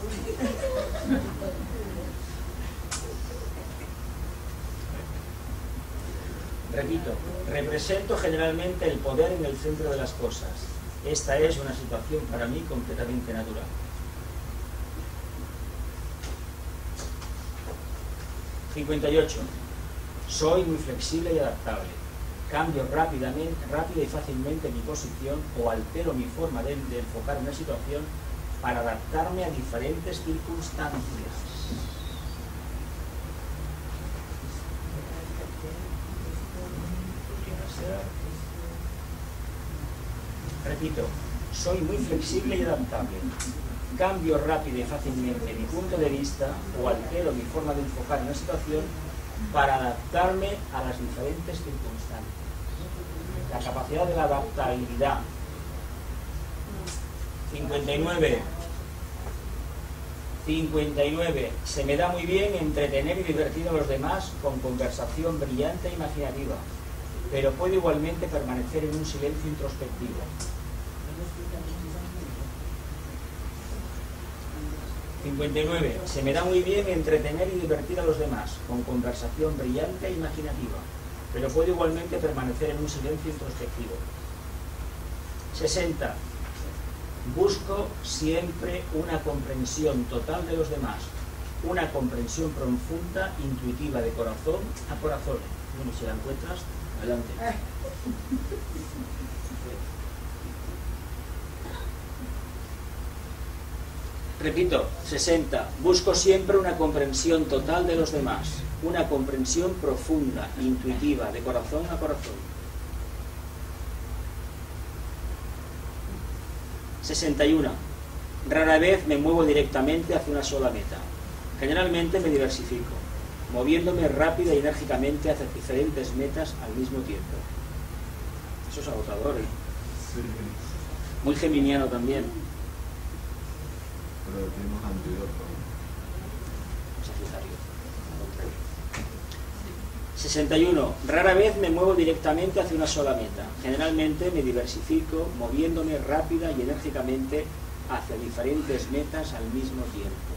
Repito, represento generalmente el poder en el centro de las cosas. Esta es una situación para mí completamente natural. cincuenta y ocho. Soy muy flexible y adaptable. Cambio rápidamente, rápida y fácilmente mi posición o altero mi forma de, de enfocar una situación para adaptarme a diferentes circunstancias. Repito, soy muy flexible y adaptable. Cambio rápido y fácilmente mi punto de vista o altero mi forma de enfocar una situación para adaptarme a las diferentes circunstancias. La capacidad de la adaptabilidad. cincuenta y nueve. cincuenta y nueve. Se me da muy bien entretener y divertir a los demás con conversación brillante e imaginativa, pero puedo igualmente permanecer en un silencio introspectivo. cincuenta y nueve. Se me da muy bien entretener y divertir a los demás con conversación brillante e imaginativa, pero puedo igualmente permanecer en un silencio introspectivo. sesenta. Busco siempre una comprensión total de los demás, una comprensión profunda, intuitiva, de corazón a corazón. Bueno, si la encuentras, adelante. Repito, sesenta. Busco siempre una comprensión total de los demás, una comprensión profunda, intuitiva, de corazón a corazón. sesenta y uno. Rara vez me muevo directamente hacia una sola meta. Generalmente me diversifico, moviéndome rápida y enérgicamente hacia diferentes metas al mismo tiempo. Eso es agotador, ¿eh? Muy geminiano también. Pero tenemos antídoto. Sagitario. sesenta y uno. Rara vez me muevo directamente hacia una sola meta. Generalmente me diversifico, moviéndome rápida y enérgicamente hacia diferentes metas al mismo tiempo.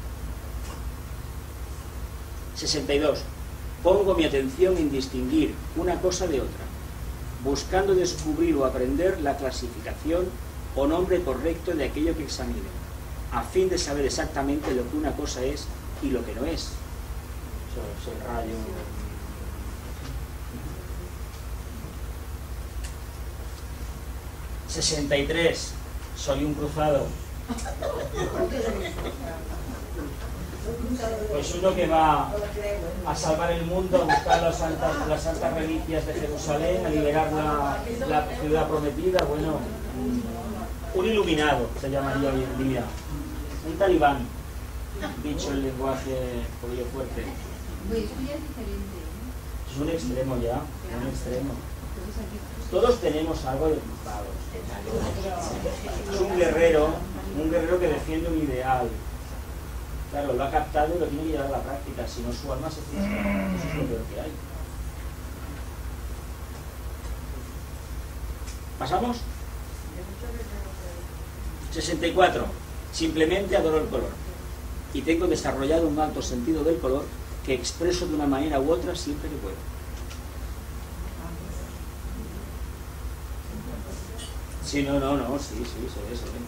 sesenta y dos. Pongo mi atención en distinguir una cosa de otra, buscando descubrir o aprender la clasificación o nombre correcto de aquello que examino, a fin de saber exactamente lo que una cosa es y lo que no es. Eso es el rayo. sesenta y tres, soy un cruzado. Pues uno que va a salvar el mundo, a buscar las santas, las santas reliquias de Jerusalén, a liberar la, la ciudad prometida. Bueno, un iluminado se llamaría hoy en día, un talibán, dicho el lenguaje poquillo fuerte. Pues eso ya es diferente, ¿eh? Es un extremo ya, un extremo. Todos tenemos algo de cruzados. Es un guerrero, un guerrero que defiende un ideal. Claro, lo ha captado y lo tiene que llevar a la práctica, si no su alma se frustra. Eso es lo peor que hay. ¿Pasamos? sesenta y cuatro. Simplemente adoro el color. Y tengo desarrollado un alto sentido del color que expreso de una manera u otra siempre que puedo. Sí, no, no, no, sí, sí, se ve, se ve.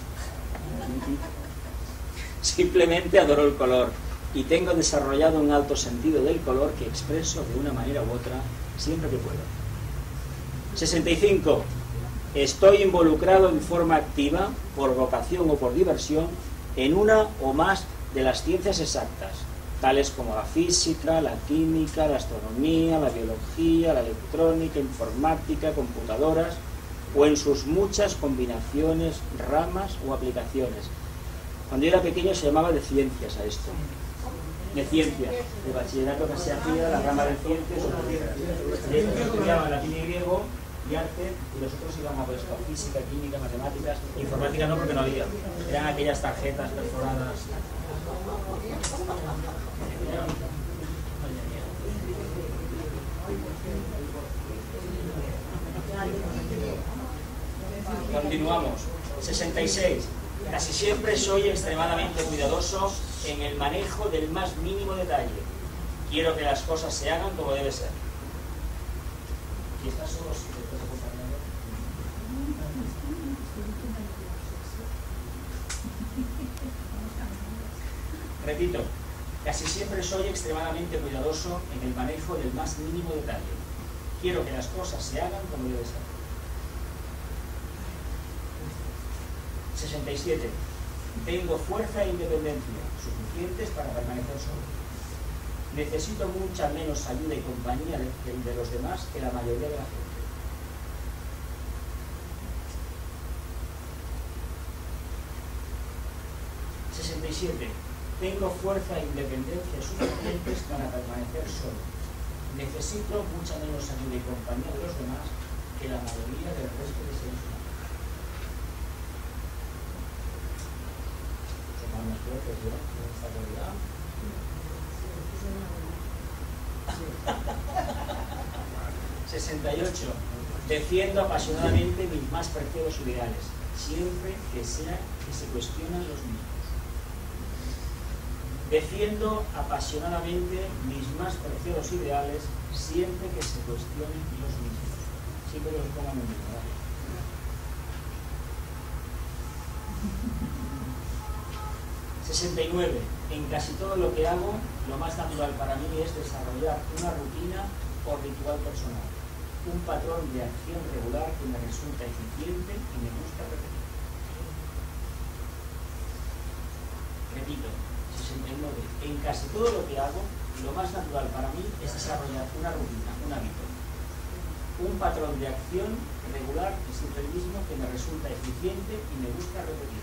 Simplemente adoro el color y tengo desarrollado un alto sentido del color que expreso de una manera u otra siempre que puedo. sesenta y cinco. Estoy involucrado en forma activa, por vocación o por diversión, en una o más de las ciencias exactas, tales como la física, la química, la astronomía, la biología, la electrónica, informática, computadoras, o en sus muchas combinaciones, ramas o aplicaciones. Cuando yo era pequeño se llamaba de ciencias a esto. De ciencias. De bachillerato que se hacía, la rama de ciencias o de estudiaba latín y griego y arte, y los otros iban a pues, física, química, matemáticas, informática no porque no había. Eran aquellas tarjetas perforadas. Continuamos. sesenta y seis. Casi siempre soy extremadamente cuidadoso en el manejo del más mínimo detalle. Quiero que las cosas se hagan como debe ser. ¿Y estás solo si te estás acompañando? Repito, casi siempre soy extremadamente cuidadoso en el manejo del más mínimo detalle. Quiero que las cosas se hagan como debe ser. sesenta y siete. Tengo fuerza e independencia suficientes para permanecer solo. Necesito mucha menos ayuda y compañía de, de los demás que la mayoría de la gente. sesenta y siete. Tengo fuerza e independencia suficientes para permanecer solo. Necesito mucha menos ayuda y compañía de los demás que la mayoría del resto de seres humanos. Más fuertes, ¿no? En esta cualidad. sesenta y ocho. Defiendo apasionadamente mis más preciados ideales, siempre que sea que se cuestionan los mismos. Defiendo apasionadamente mis más preciados ideales, siempre que se cuestionen los mismos. Siempre que los pongan en mi lugar. sesenta y nueve. En casi todo lo que hago, lo más natural para mí es desarrollar una rutina o ritual personal, un patrón de acción regular que me resulta eficiente y me gusta repetir. Repito, sesenta y nueve. En casi todo lo que hago, lo más natural para mí es desarrollar una rutina, un hábito, un patrón de acción regular y siempre el mismo que me resulta eficiente y me gusta repetir.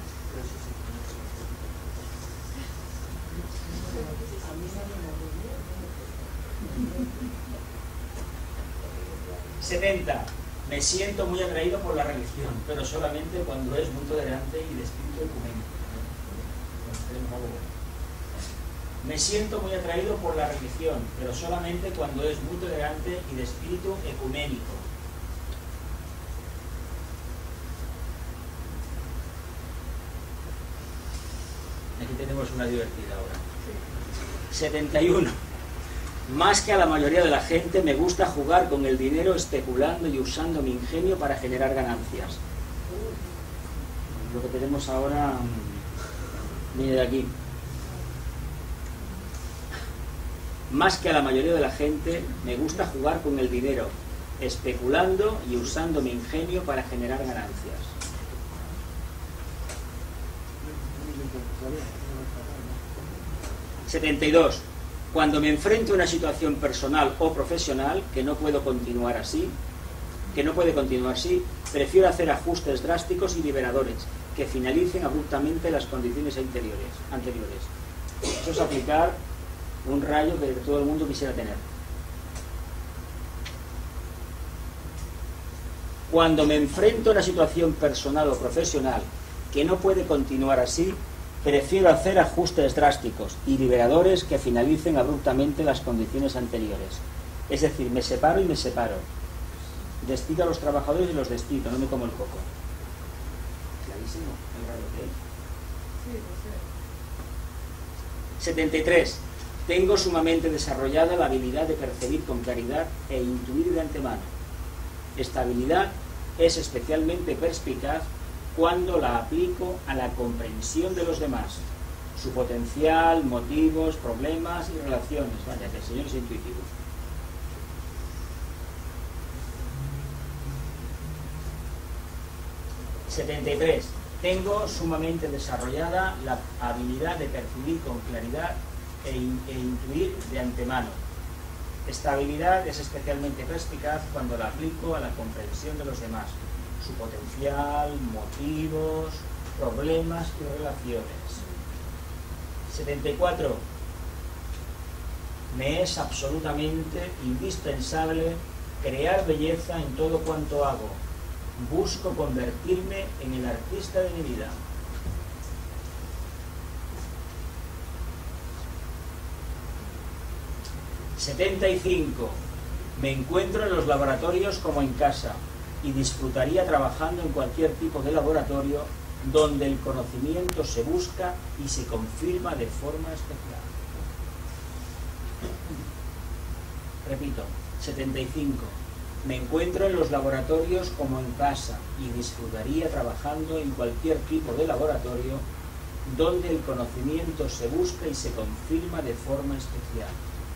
setenta. Me siento muy atraído por la religión, pero solamente cuando es muy tolerante y de espíritu ecuménico. Me siento muy atraído por la religión, pero solamente cuando es muy tolerante y de espíritu ecuménico. Aquí tenemos una divertida ahora. setenta y uno. Más que a la mayoría de la gente, me gusta jugar con el dinero especulando y usando mi ingenio para generar ganancias. Lo que tenemos ahora viene de aquí. Más que a la mayoría de la gente, me gusta jugar con el dinero, especulando y usando mi ingenio para generar ganancias. setenta y dos. Cuando me enfrento a una situación personal o profesional que no puedo continuar así, que no puede continuar así, prefiero hacer ajustes drásticos y liberadores que finalicen abruptamente las condiciones anteriores. anteriores. Eso es aplicar un rayo que todo el mundo quisiera tener. Cuando me enfrento a una situación personal o profesional que no puede continuar así, prefiero hacer ajustes drásticos y liberadores que finalicen abruptamente las condiciones anteriores. Es decir, me separo y me separo. Despido a los trabajadores y los despido, no me como el coco. Clarísimo, el rayo que hay. setenta y tres. Tengo sumamente desarrollada la habilidad de percibir con claridad e intuir de antemano. Esta habilidad es especialmente perspicaz cuando la aplico a la comprensión de los demás, su potencial, motivos, problemas y relaciones. Vaya, que el señor es intuitivo. setenta y tres. Tengo sumamente desarrollada la habilidad de percibir con claridad e, in, e intuir de antemano. Esta habilidad es especialmente perspicaz cuando la aplico a la comprensión de los demás, su potencial, motivos, problemas y relaciones. setenta y cuatro. Me es absolutamente indispensable crear belleza en todo cuanto hago. Busco convertirme en el artista de mi vida. setenta y cinco. Me encuentro en los laboratorios como en casa y disfrutaría trabajando en cualquier tipo de laboratorio donde el conocimiento se busca y se confirma de forma especial. Repito, setenta y cinco. Me encuentro en los laboratorios como en casa y disfrutaría trabajando en cualquier tipo de laboratorio donde el conocimiento se busca y se confirma de forma especial.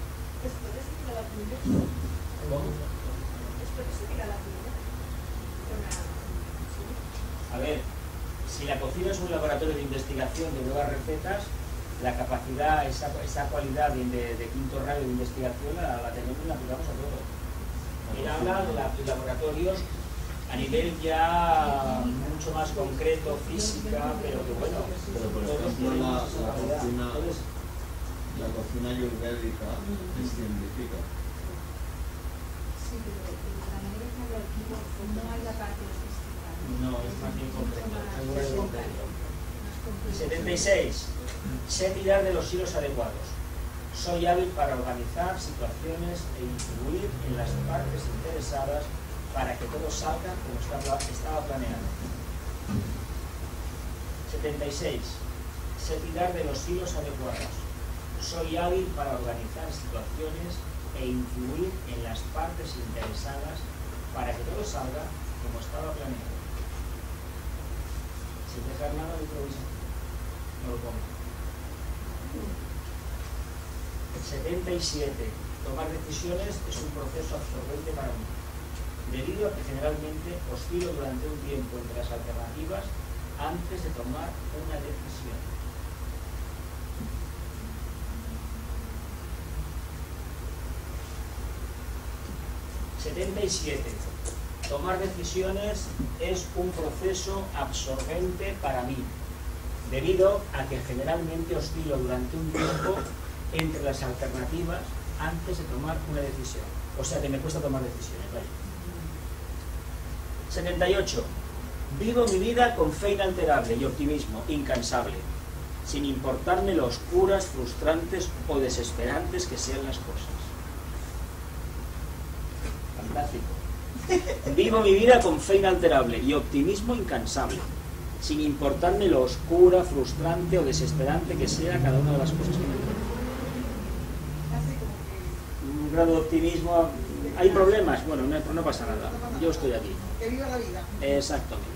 A ver, si la cocina es un laboratorio de investigación de nuevas recetas, la capacidad, esa, esa cualidad de, de quinto grado de investigación la, la tenemos y la aplicamos a todo. Él habla de, la, de laboratorios a nivel ya mucho más concreto, física, pero que bueno, pero por ejemplo la, la cocina, la cocina ayurvédica es científica. Sí, pero la manera que habla aquí no hay la parte artística. No, es más bien concreto. setenta y seis. Sé tirar de los hilos adecuados. Soy hábil para organizar situaciones e influir en las partes interesadas para que todo salga como estaba, estaba planeado. setenta y seis. Sé tirar de los hilos adecuados. Soy hábil para organizar situaciones e influir en las partes interesadas para que todo salga como estaba planeado. Sin dejar nada de improvisación. No lo pongo. setenta y siete. Tomar decisiones es un proceso absorbente para mí, debido a que generalmente oscilo durante un tiempo entre las alternativas antes de tomar una decisión. setenta y siete. Tomar decisiones es un proceso absorbente para mí, debido a que generalmente oscilo durante un tiempo entre las alternativas antes de tomar una decisión. O sea que me cuesta tomar decisiones. ¿Vale? setenta y ocho. Vivo mi vida con fe inalterable y optimismo incansable, sin importarme lo oscuras, frustrantes o desesperantes que sean las cosas. Fantástico. Vivo mi vida con fe inalterable y optimismo incansable, sin importarme lo oscura, frustrante o desesperante que sea cada una de las cosas que me encuentro. Un grado de optimismo. ¿Hay problemas? Bueno, no, no pasa nada. Yo estoy aquí. Que viva la vida. Exactamente.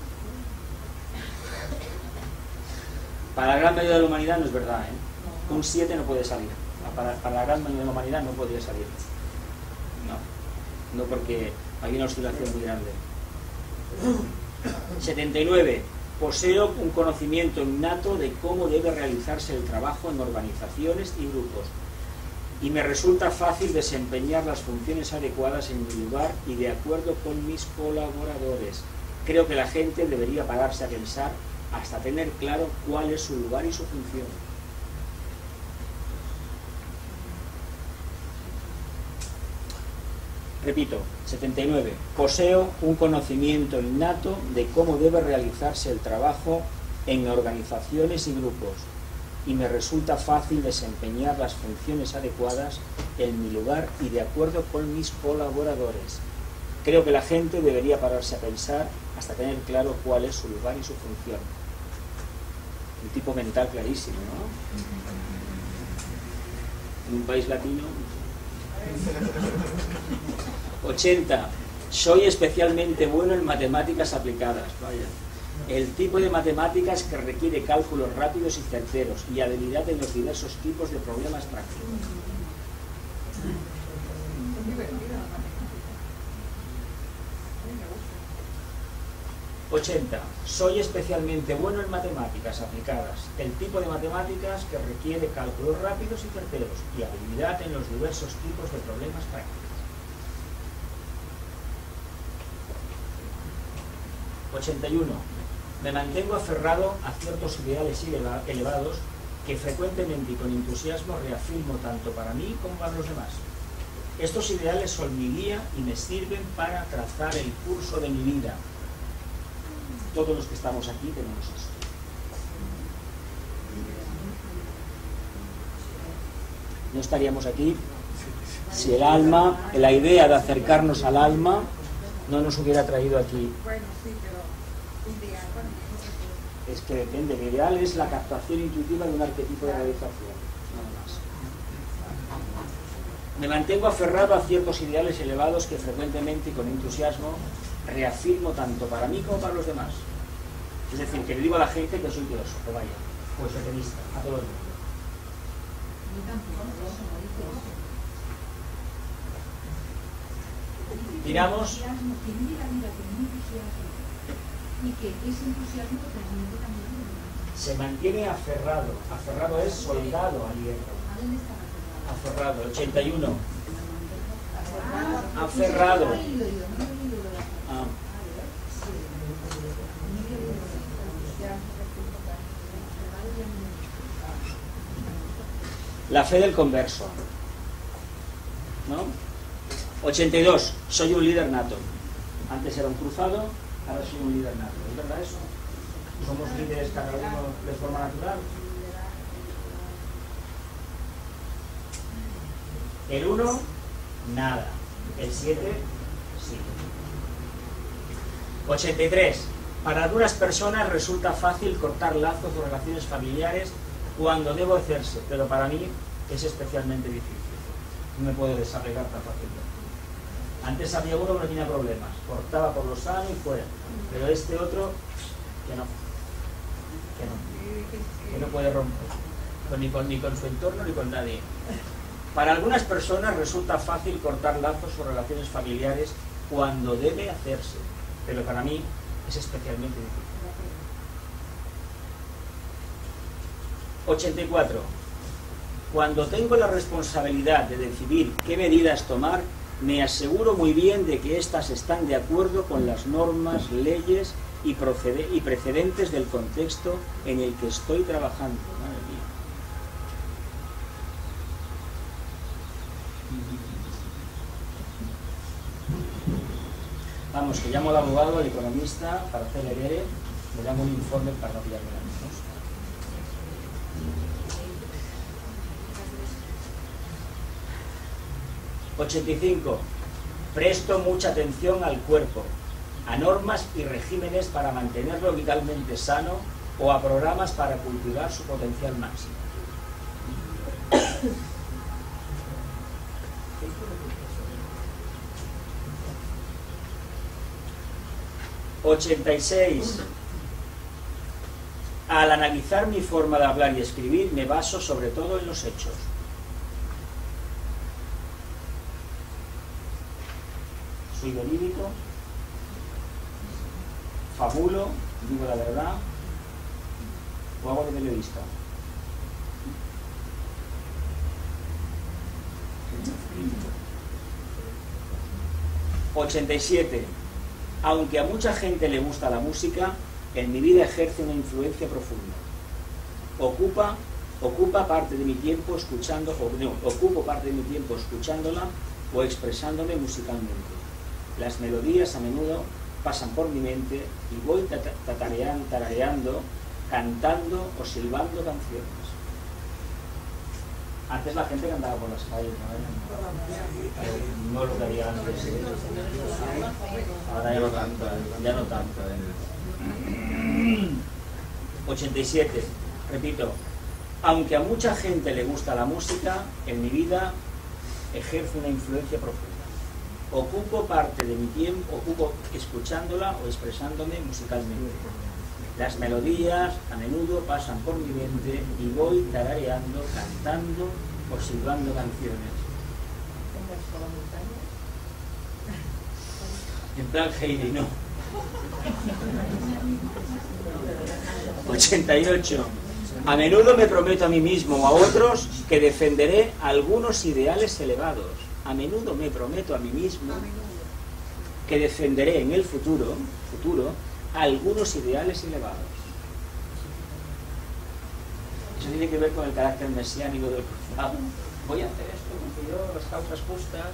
Para la gran mayoría de la humanidad no es verdad, ¿eh? Un siete no puede salir. Para, para la gran mayoría de la humanidad no podría salir. No. no porque hay una oscilación muy grande. setenta y nueve. Poseo un conocimiento innato de cómo debe realizarse el trabajo en organizaciones y grupos, y me resulta fácil desempeñar las funciones adecuadas en mi lugar y de acuerdo con mis colaboradores. Creo que la gente debería pararse a pensar hasta tener claro cuál es su lugar y su función. Repito, setenta y nueve. Poseo un conocimiento innato de cómo debe realizarse el trabajo en organizaciones y grupos, y me resulta fácil desempeñar las funciones adecuadas en mi lugar y de acuerdo con mis colaboradores. Creo que la gente debería pararse a pensar hasta tener claro cuál es su lugar y su función. Un tipo mental clarísimo, ¿no? En un país latino. ochenta. Soy especialmente bueno en matemáticas aplicadas. Vaya. El tipo de matemáticas que requiere cálculos rápidos y certeros y habilidad en los diversos tipos de problemas prácticos. ochenta. Soy especialmente bueno en matemáticas aplicadas. El tipo de matemáticas que requiere cálculos rápidos y certeros y habilidad en los diversos tipos de problemas prácticos. ochenta y uno. Me mantengo aferrado a ciertos ideales elevados que frecuentemente y con entusiasmo reafirmo tanto para mí como para los demás. Estos ideales son mi guía y me sirven para trazar el curso de mi vida. Todos los que estamos aquí tenemos eso. No estaríamos aquí si el alma, la idea de acercarnos al alma, no nos hubiera traído aquí. Bueno, sí, pero ideal para mí es otra cosa. Es que depende, el ideal es la captación intuitiva de un arquetipo de realización, nada más. Me mantengo aferrado a ciertos ideales elevados que frecuentemente y con entusiasmo reafirmo tanto para mí como para los demás. Es decir, que le digo a la gente que soy filósofo, vaya, pues feminista, a todo el mundo. Tiramos. Se mantiene aferrado. Aferrado es soldado al hierro. Aferrado. ochenta y uno. Aferrado. Ah. La fe del converso, ¿no? ochenta y dos. Soy un líder nato. Antes era un cruzado, ahora soy un líder nato. ¿Es verdad eso? ¿Somos líderes cada uno de forma natural? El uno, nada. El siete, sí. ochenta y tres. Para algunas personas resulta fácil cortar lazos o relaciones familiares cuando debo hacerse, pero para mí es especialmente difícil. No me puedo desapegar tan fácilmente. Antes había uno que no tenía problemas, cortaba por lo sano y fuera, pero este otro, que no, que no, que no puede romper, ni con, ni con su entorno ni con nadie. Para algunas personas resulta fácil cortar lazos o relaciones familiares cuando debe hacerse, pero para mí es especialmente difícil. ochenta y cuatro. Cuando tengo la responsabilidad de decidir qué medidas tomar, me aseguro muy bien de que éstas están de acuerdo con las normas, leyes y, procede y precedentes del contexto en el que estoy trabajando. Madre mía. Vamos, que llamo al abogado, al economista, para hacer el E R E, le damos un informe para no pillarme la mano. ochenta y cinco. Presto mucha atención al cuerpo, a normas y regímenes para mantenerlo vitalmente sano o a programas para cultivar su potencial máximo. ochenta y seis. Al analizar mi forma de hablar y escribir, me baso sobre todo en los hechos. soy verídico, fabulo, digo la verdad, o hago de periodista. ochenta y siete. Aunque a mucha gente le gusta la música, en mi vida ejerce una influencia profunda. Ocupa, ocupa parte de mi tiempo escuchando, o no, ocupo parte de mi tiempo escuchándola o expresándome musicalmente. Las melodías a menudo pasan por mi mente y voy tatareando, tarareando, cantando o silbando canciones. Antes la gente cantaba por las calles, ¿no? No lo que había antes. ¿eh? Ahora ya no tanto, ya no tanto. ¿eh? ochenta y siete. Repito, aunque a mucha gente le gusta la música, en mi vida ejerce una influencia profunda. Ocupo parte de mi tiempo, ocupo escuchándola o expresándome musicalmente. Las melodías a menudo pasan por mi mente y voy tarareando, cantando o silbando canciones. En plan Heidi, no. ochenta y ocho. A menudo me prometo a mí mismo o a otros que defenderé algunos ideales elevados. A menudo me prometo a mí mismo que defenderé en el futuro, futuro algunos ideales elevados. Eso tiene que ver con el carácter mesiánico del cruzado. Voy a hacer esto, considero las causas justas.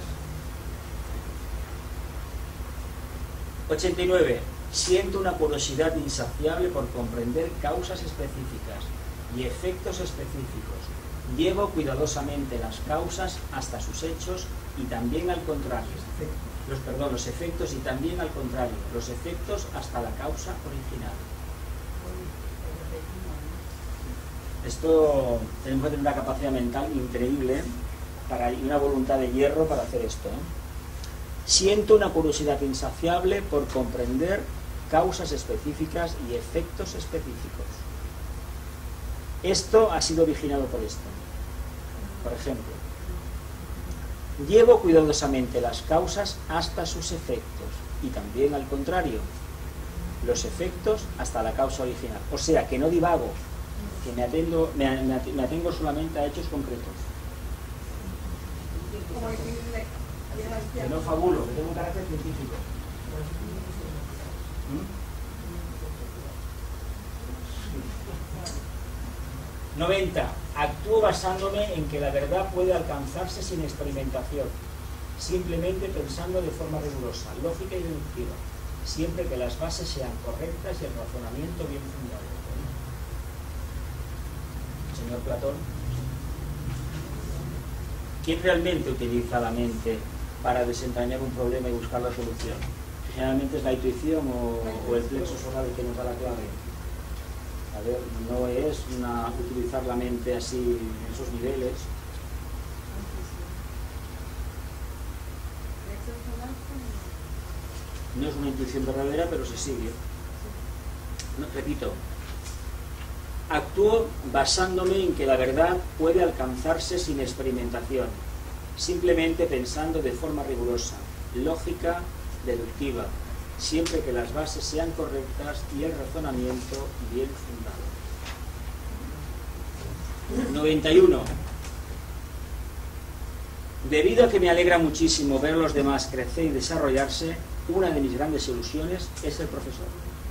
ochenta y nueve. Siento una curiosidad insaciable por comprender causas específicas y efectos específicos. Llevo cuidadosamente las causas hasta sus hechos y también al contrario. Los, perdón, los efectos y también al contrario. Los efectos hasta la causa original. Esto tenemos que tener una capacidad mental increíble para, y una voluntad de hierro para hacer esto. ¿eh? Siento una curiosidad insaciable por comprender causas específicas y efectos específicos. Esto ha sido vigilado por esto. Por ejemplo, llevo cuidadosamente las causas hasta sus efectos y también al contrario, los efectos hasta la causa original. O sea, que no divago, que me atengo, me, me atengo solamente a hechos concretos. Que no fabulo, que tengo un carácter científico. noventa. Actúo basándome en que la verdad puede alcanzarse sin experimentación, simplemente pensando de forma rigurosa, lógica y deductiva, siempre que las bases sean correctas y el razonamiento bien fundado. Señor Platón, ¿quién realmente utiliza la mente para desentrañar un problema y buscar la solución? Generalmente es la intuición o, o el plexo solar el que nos da la clave. A ver, no es una, utilizar la mente así en esos niveles. No es una intuición verdadera, pero se sigue. No, repito, actúo basándome en que la verdad puede alcanzarse sin experimentación, simplemente pensando de forma rigurosa, lógica, deductiva, siempre que las bases sean correctas y el razonamiento bien fundado. noventa y uno. Debido a que me alegra muchísimo ver a los demás crecer y desarrollarse, una de mis grandes ilusiones es el profesor.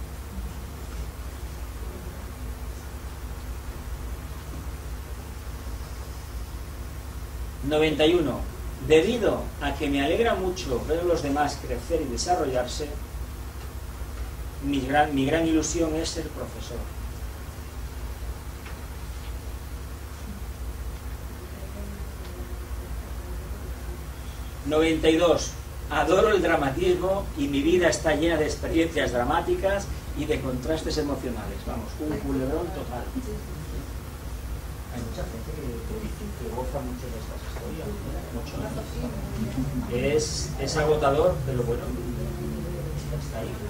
noventa y uno. Debido a que me alegra mucho ver a los demás crecer y desarrollarse, mi gran, mi gran ilusión es ser profesor. noventa y dos. Adoro el dramatismo y mi vida está llena de experiencias dramáticas y de contrastes emocionales. Vamos, un culebrón total. Hay mucha gente que, que, que goza mucho de estas historias, ¿no? Mucho. Es, es agotador, pero bueno, está ahí.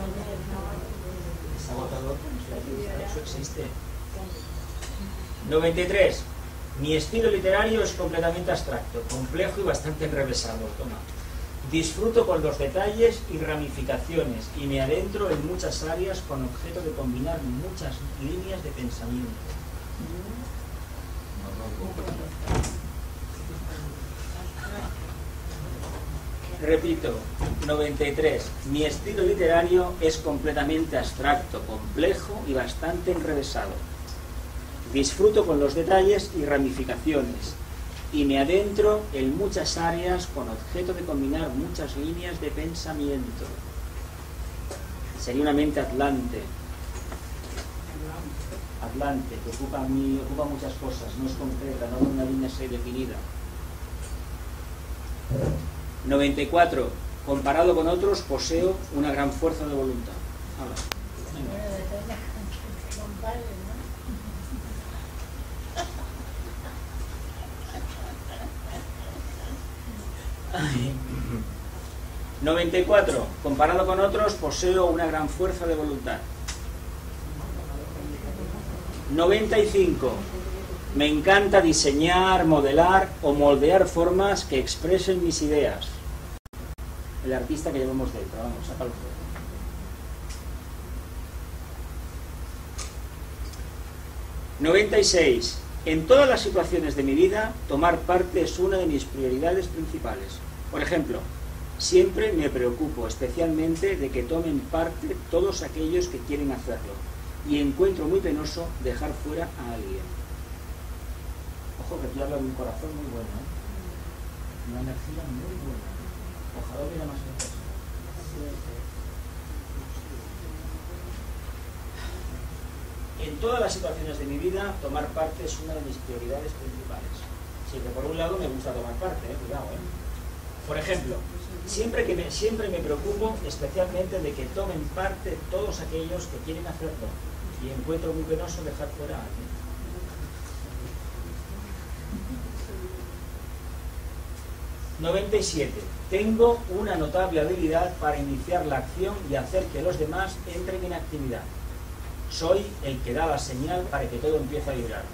Es agotador, eso existe. noventa y tres. Mi estilo literario es completamente abstracto, complejo y bastante enrevesado. Toma. Disfruto con los detalles y ramificaciones y me adentro en muchas áreas con objeto de combinar muchas líneas de pensamiento. Repito, noventa y tres. Mi estilo literario es completamente abstracto, complejo y bastante enrevesado. Disfruto con los detalles y ramificaciones y me adentro en muchas áreas con objeto de combinar muchas líneas de pensamiento. Sería una mente atlante. Atlante, que ocupa, mi, ocupa muchas cosas, no es concreta, no es una línea así definida. noventa y cuatro. Comparado con otros, poseo una gran fuerza de voluntad. Ahora, venga. noventa y cuatro. Comparado con otros, poseo una gran fuerza de voluntad. noventa y cinco. Me encanta diseñar, modelar o moldear formas que expresen mis ideas. El artista que llevamos dentro, vamos, sácalo fuera. noventa y seis. En todas las situaciones de mi vida, tomar parte es una de mis prioridades principales. Por ejemplo, siempre me preocupo especialmente de que tomen parte todos aquellos que quieren hacerlo, y encuentro muy penoso dejar fuera a alguien. Ojo que aquí habla de un corazón muy bueno, ¿eh? Una energía muy buena. Ojalá hubiera más veces. En todas las situaciones de mi vida, tomar parte es una de mis prioridades principales. Sí, que por un lado me gusta tomar parte, ¿eh? Cuidado, ¿eh? Por ejemplo, siempre, que me, siempre me preocupo especialmente de que tomen parte todos aquellos que quieren hacerlo, y encuentro muy penoso dejar fuera a alguien. noventa y siete. Tengo una notable habilidad para iniciar la acción y hacer que los demás entren en actividad. Soy el que da la señal para que todo empiece a vibrar.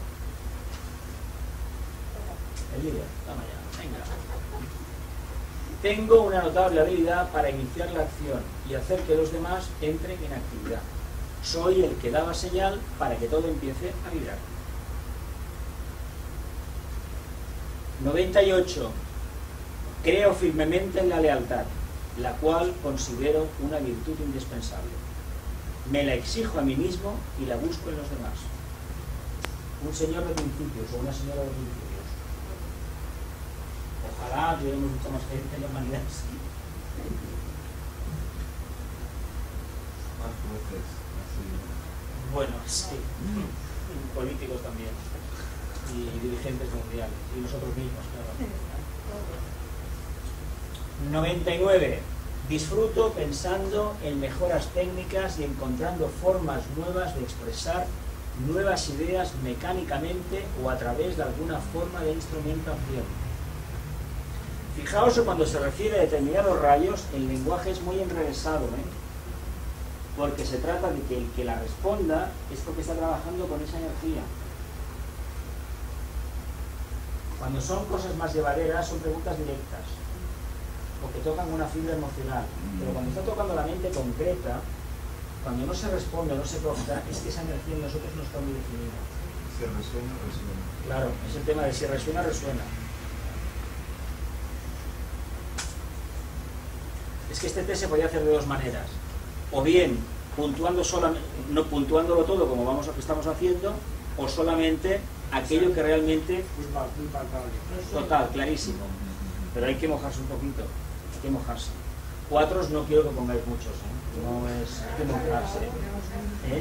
El líder, toma ya, venga. Tengo una notable habilidad para iniciar la acción y hacer que los demás entren en actividad. Soy el que da la señal para que todo empiece a vibrar. noventa y ocho. Creo firmemente en la lealtad, la cual considero una virtud indispensable. Me la exijo a mí mismo y la busco en los demás. Un señor de principios o una señora de principios. Ojalá tuviéramos mucha más gente en la humanidad. Bueno, sí. Políticos también. Y dirigentes mundiales. Y nosotros mismos, claro. noventa y nueve. Disfruto pensando en mejoras técnicas y encontrando formas nuevas de expresar nuevas ideas mecánicamente o a través de alguna forma de instrumentación. Fijaos que cuando se refiere a determinados rayos, el lenguaje es muy enrevesado, ¿eh? Porque se trata de que el que la responda es porque está trabajando con esa energía. Cuando son cosas más llevaderas, son preguntas directas, porque tocan una fibra emocional. Pero cuando está tocando la mente concreta, cuando no se responde, no se toca, es que esa energía en nosotros no está muy definida. Si resuena, resuena. Claro, es el tema de si resuena, resuena. Es que este test se podía hacer de dos maneras. O bien puntuando solamente, no puntuándolo todo como vamos a que estamos haciendo, o solamente aquello que realmente total, clarísimo. Pero hay que mojarse un poquito, hay que mojarse. Cuatros no quiero que pongáis muchos, ¿eh? No es hay que mojarse. ¿Eh?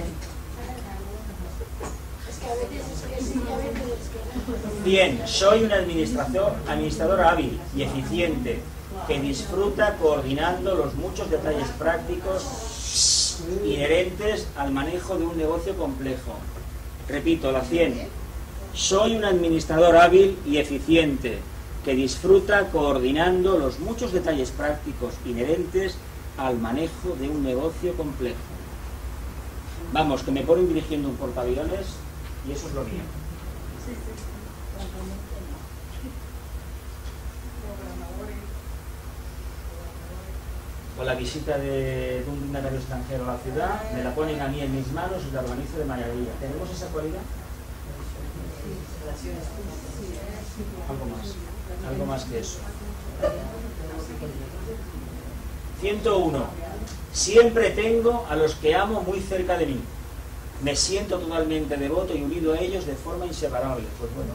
Bien, soy un administrador, administrador hábil y eficiente que disfruta coordinando los muchos detalles prácticos inherentes al manejo de un negocio complejo. Repito, la cien. Soy un administrador hábil y eficiente que disfruta coordinando los muchos detalles prácticos inherentes al manejo de un negocio complejo. Vamos, que me ponen dirigiendo un portaaviones y eso es lo mío. o la visita de, de un dignatario extranjero a la ciudad, me la ponen a mí en mis manos y la organizo de maravilla. ¿Tenemos esa cualidad? Algo más, algo más que eso. ciento uno. Siempre tengo a los que amo muy cerca de mí. Me siento totalmente devoto y unido a ellos de forma inseparable. Pues bueno.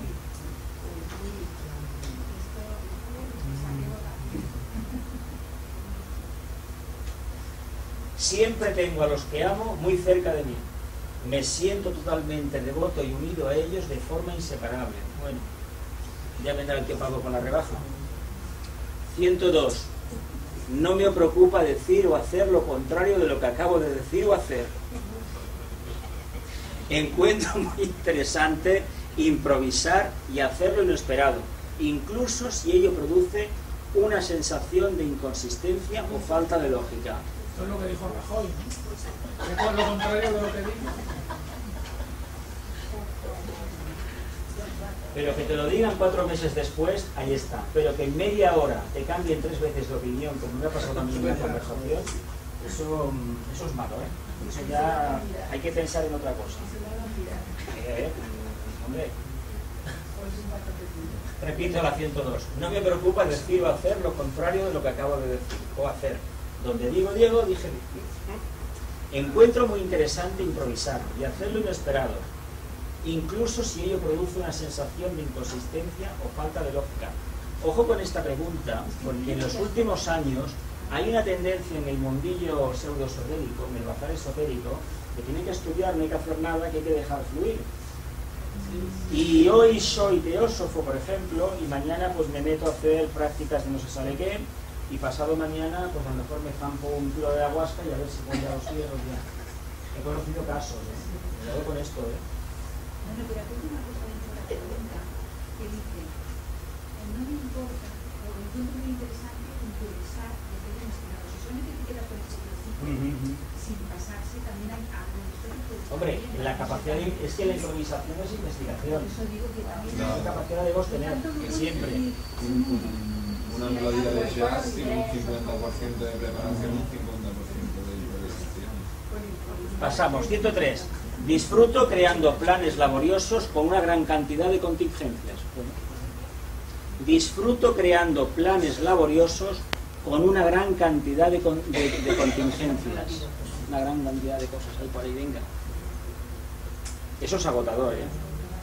Siempre tengo a los que amo muy cerca de mí. Me siento totalmente devoto y unido a ellos de forma inseparable. Bueno, ya vendrá el que pago con la rebaja. ciento dos. No me preocupa decir o hacer lo contrario de lo que acabo de decir o hacer. Encuentro muy interesante improvisar y hacer lo inesperado, incluso si ello produce una sensación de inconsistencia o falta de lógica. Esto es lo que dijo Rajoy, ¿no? Esto es lo contrario de lo que dijo. Pero que te lo digan cuatro meses después, ahí está. Pero que en media hora te cambien tres veces de opinión, como me ha pasado a mí en la conversación, eso, eso es malo, ¿eh? Eso ya hay que pensar en otra cosa. Eh, hombre. Repito la ciento dos. No me preocupa decir o hacer lo contrario de lo que acabo de decir o hacer. Donde digo Diego, dije Diego. Encuentro muy interesante improvisar y hacer lo inesperado, incluso si ello produce una sensación de inconsistencia o falta de lógica. Ojo con esta pregunta, porque en los últimos años hay una tendencia en el mundillo pseudo-esotérico, en el bazar esotérico, que tiene que estudiar, no hay que hacer nada, que hay que dejar fluir. Y hoy soy teósofo, por ejemplo, y mañana pues me meto a hacer prácticas de no se sabe qué, y pasado mañana pues a lo mejor me zampo un kilo de ayahuasca y a ver si voy a los hierros ya. He conocido casos, ¿eh? Cuidado con esto, ¿eh? Bueno, pero aquí hay una cosa dentro de la pregunta que dice, no me importa, o encuentro muy interesante improvisar y hacer inesperado. Si solamente te quedas con ese principio, uh-huh. sin pasarse, también hay algo. Hombre, la capacidad de, es que la improvisación es investigación. Eso digo que también no. La capacidad debemos tener, siempre. Una melodía de jazz tiene un cincuenta por ciento de preparación y un cincuenta por ciento de improvisación. Pasamos, ciento tres. Disfruto creando planes laboriosos con una gran cantidad de contingencias. Disfruto creando planes laboriosos con una gran cantidad de, con, de, de contingencias. Una gran cantidad de cosas ahí por ahí, venga. Eso es agotador, ¿eh?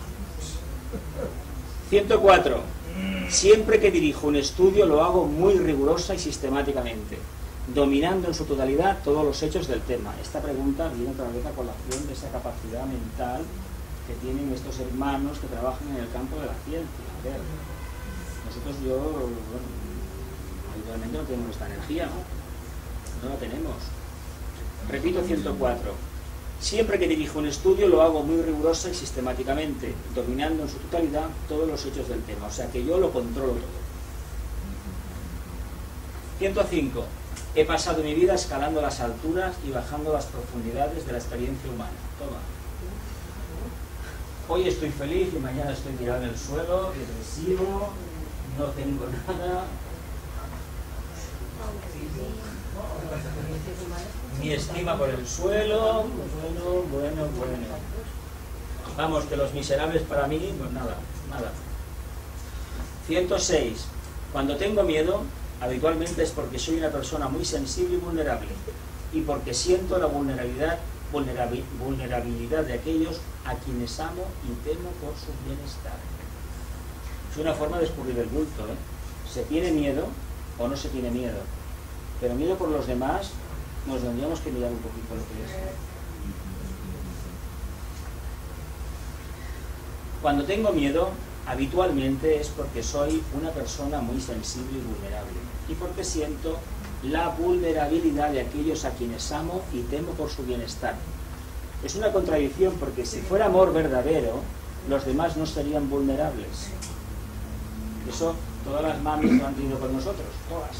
ciento cuatro. Siempre que dirijo un estudio lo hago muy rigurosa y sistemáticamente, dominando en su totalidad todos los hechos del tema. Esta pregunta viene otra vez a colación de esa capacidad mental que tienen estos hermanos que trabajan en el campo de la ciencia. A ver, nosotros yo, bueno, habitualmente no tenemos esta energía, ¿no? No la tenemos. Repito, ciento cuatro. Siempre que dirijo un estudio lo hago muy rigurosa y sistemáticamente, dominando en su totalidad todos los hechos del tema. O sea que yo lo controlo todo. ciento cinco. He pasado mi vida escalando las alturas y bajando las profundidades de la experiencia humana. Toma. Hoy estoy feliz y mañana estoy tirado en el suelo, depresivo, no tengo nada. Mi estima por el suelo, bueno, bueno, bueno. Vamos, que los miserables para mí, pues nada, nada. ciento seis. Cuando tengo miedo, habitualmente es porque soy una persona muy sensible y vulnerable, y porque siento la vulnerabilidad, vulnerabilidad de aquellos a quienes amo y temo por su bienestar. Es una forma de escurrir el bulto, ¿eh? ¿Se tiene miedo o no se tiene miedo? Pero miedo por los demás, nos tendríamos que mirar un poquito lo que es. Cuando tengo miedo, habitualmente es porque soy una persona muy sensible y vulnerable, y porque siento la vulnerabilidad de aquellos a quienes amo y temo por su bienestar. Es una contradicción, porque si fuera amor verdadero, los demás no serían vulnerables. Eso todas las mamis lo han tenido con nosotros, todas.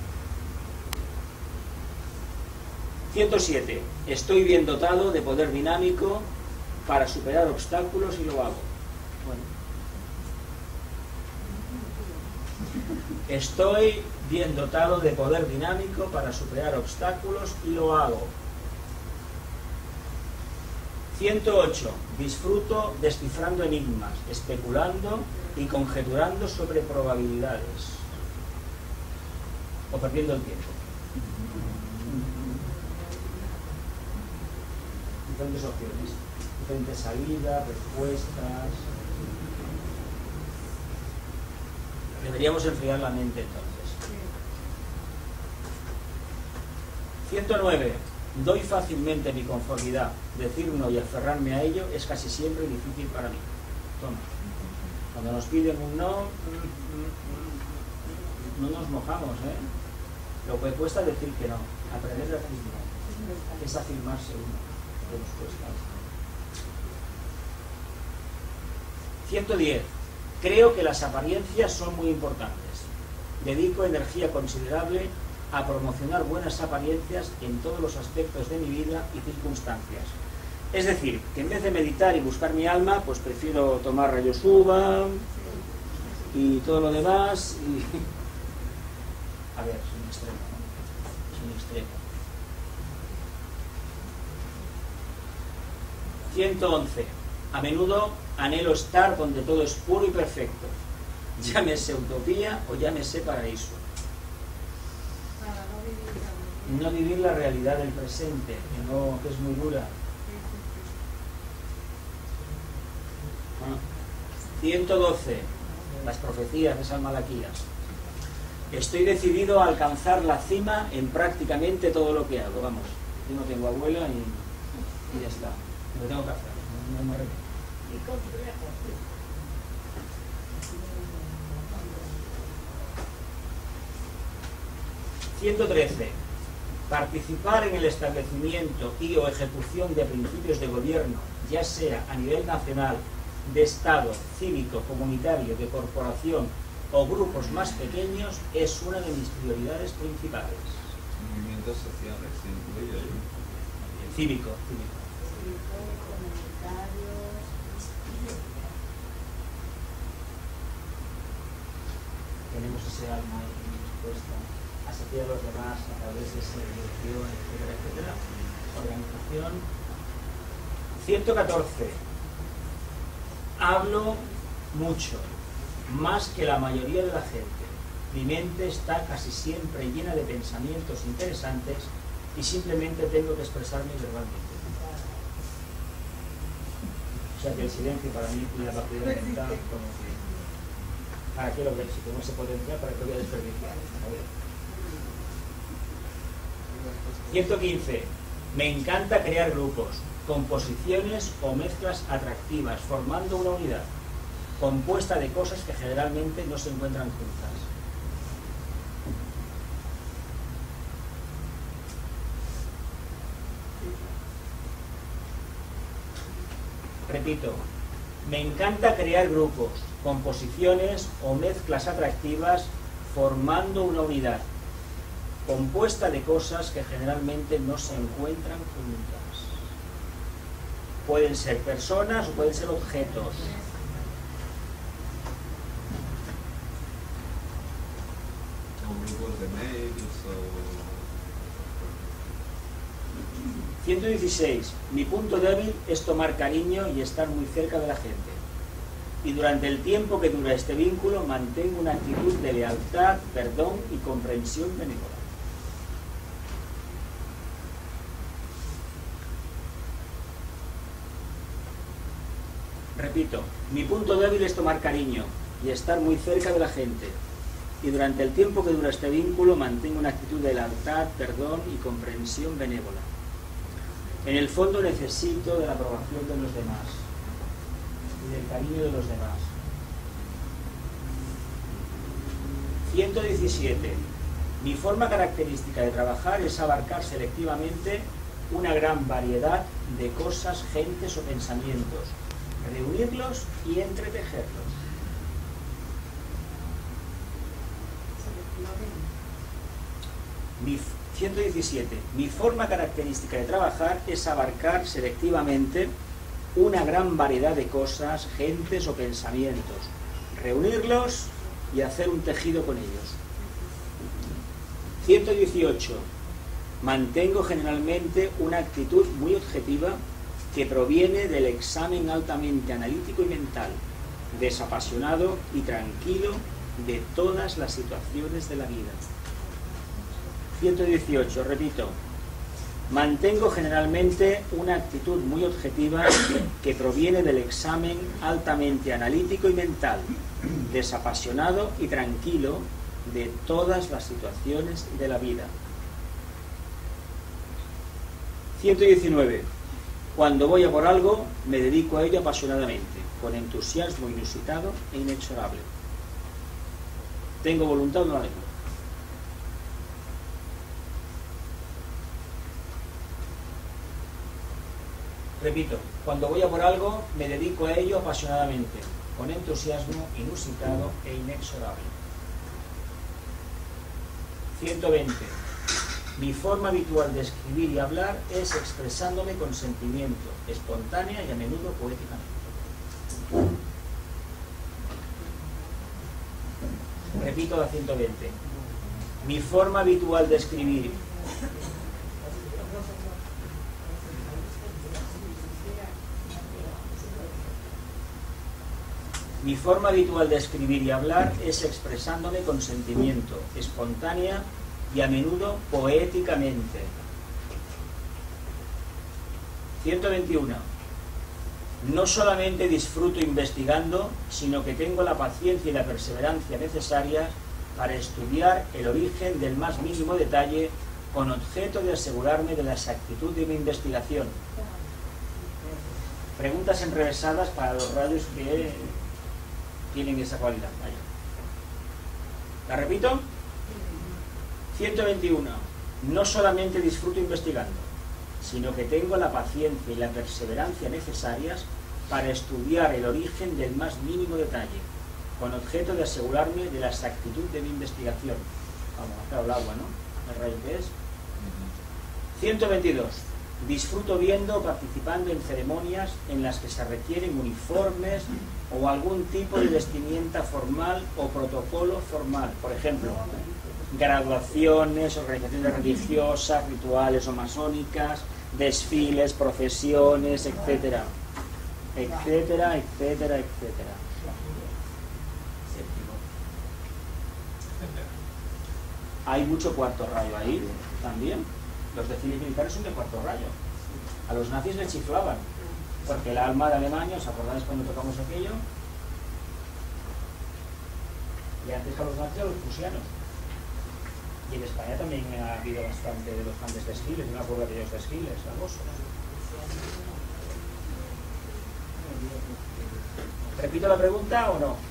ciento siete. Estoy bien dotado de poder dinámico para superar obstáculos y lo hago. Bueno. Estoy bien dotado de poder dinámico para superar obstáculos y lo hago. ciento ocho. Disfruto descifrando enigmas, especulando y conjeturando sobre probabilidades. O perdiendo el tiempo. Diferentes opciones, diferentes salidas, respuestas. Deberíamos enfriar la mente entonces. ciento nueve. Doy fácilmente mi conformidad. Decir no y aferrarme a ello es casi siempre difícil para mí. Toma. Cuando nos piden un no, no nos mojamos, ¿eh? Lo que cuesta decir que no. Aprender a decir no es afirmarse uno. Que nos cuesta. ciento diez. Creo que las apariencias son muy importantes. Dedico energía considerable a promocionar buenas apariencias en todos los aspectos de mi vida y circunstancias. Es decir, que en vez de meditar y buscar mi alma, pues prefiero tomar rayos uva y todo lo demás. Y... A ver, es un extremo, ¿no? Es un extremo. ciento once. A menudo anhelo estar donde todo es puro y perfecto. Llámese utopía o llámese paraíso. No vivir la realidad del presente, que, no, que es muy dura. Ah. ciento doce. Las profecías de San Malaquías. Estoy decidido a alcanzar la cima en prácticamente todo lo que hago. Vamos, yo no tengo abuela y, y ya está. Lo tengo que hacer. No, no me arrepiento. ciento trece. Participar en el establecimiento y o ejecución de principios de gobierno, ya sea a nivel nacional, de Estado, cívico, comunitario, de corporación o grupos más pequeños, es una de mis prioridades principales. Movimientos sociales, se incluye ahí. Cívico, cívico. Tenemos ese alma ahí dispuesta a saciar a los demás a través de esa dirección, etcétera, etcétera. Organización. ciento catorce. Hablo mucho, más que la mayoría de la gente. Mi mente está casi siempre llena de pensamientos interesantes y simplemente tengo que expresarme verbalmente. O sea que el silencio para mí cuida la actividad mental como que... ¿Para qué lo ves? Si tengo ese potencial, ¿para qué lo voy a desperdiciar? ciento quince. Me encanta crear grupos, composiciones o mezclas atractivas, formando una unidad, compuesta de cosas que generalmente no se encuentran juntas. Repito, me encanta crear grupos, composiciones o mezclas atractivas formando una unidad, compuesta de cosas que generalmente no se encuentran juntas. Pueden ser personas o pueden ser objetos. O grupos de mails o... ciento dieciséis. Mi punto débil es tomar cariño y estar muy cerca de la gente. Y durante el tiempo que dura este vínculo mantengo una actitud de lealtad, perdón y comprensión benévola. Repito, mi punto débil es tomar cariño y estar muy cerca de la gente. Y durante el tiempo que dura este vínculo mantengo una actitud de lealtad, perdón y comprensión benévola. En el fondo necesito de la aprobación de los demás y del cariño de los demás. ciento diecisiete. Mi forma característica de trabajar es abarcar selectivamente una gran variedad de cosas, gentes o pensamientos, reunirlos y entretejerlos. Mi ciento diecisiete. Mi forma característica de trabajar es abarcar selectivamente una gran variedad de cosas, gentes o pensamientos, reunirlos y hacer un tejido con ellos. ciento dieciocho. Mantengo generalmente una actitud muy objetiva que proviene del examen altamente analítico y mental, desapasionado y tranquilo de todas las situaciones de la vida. ciento dieciocho, repito. Mantengo generalmente una actitud muy objetiva que proviene del examen altamente analítico y mental, desapasionado y tranquilo de todas las situaciones de la vida. ciento diecinueve. Cuando voy a por algo, me dedico a ello apasionadamente, con entusiasmo inusitado e inexorable. Tengo voluntad, no la tengo. Repito, cuando voy a por algo, me dedico a ello apasionadamente, con entusiasmo inusitado e inexorable. ciento veinte. Mi forma habitual de escribir y hablar es expresándome con sentimiento, espontánea y a menudo poéticamente. Repito la ciento veinte. Mi forma habitual de escribir Mi forma habitual de escribir y hablar es expresándome con sentimiento, espontánea y a menudo poéticamente. ciento veintiuno. No solamente disfruto investigando, sino que tengo la paciencia y la perseverancia necesarias para estudiar el origen del más mínimo detalle con objeto de asegurarme de la exactitud de mi investigación. Preguntas enrevesadas para los rayos que tienen esa cualidad. Vaya. ¿La repito? ciento veintiuno. No solamente disfruto investigando, sino que tengo la paciencia y la perseverancia necesarias para estudiar el origen del más mínimo detalle, con objeto de asegurarme de la exactitud de mi investigación. Vamos, ha quedado el agua, ¿no? El rayo que es. ciento veintidós. Disfruto viendo o participando en ceremonias en las que se requieren uniformes o algún tipo de vestimenta formal o protocolo formal. Por ejemplo, graduaciones, organizaciones religiosas, rituales o masónicas, desfiles, procesiones, etcétera, etcétera, etcétera, etcétera. Hay mucho cuarto rayo ahí también. Los desfiles militares son de cuarto rayo. A los nazis les chiflaban, porque el alma de Alemania, ¿os acordáis cuando tocamos aquello? Y antes a los nazis a los prusianos. Y en España también ha habido bastante de los grandes desfiles, no me acuerdo de aquellos desfiles, famosos. ¿Repito la pregunta o no?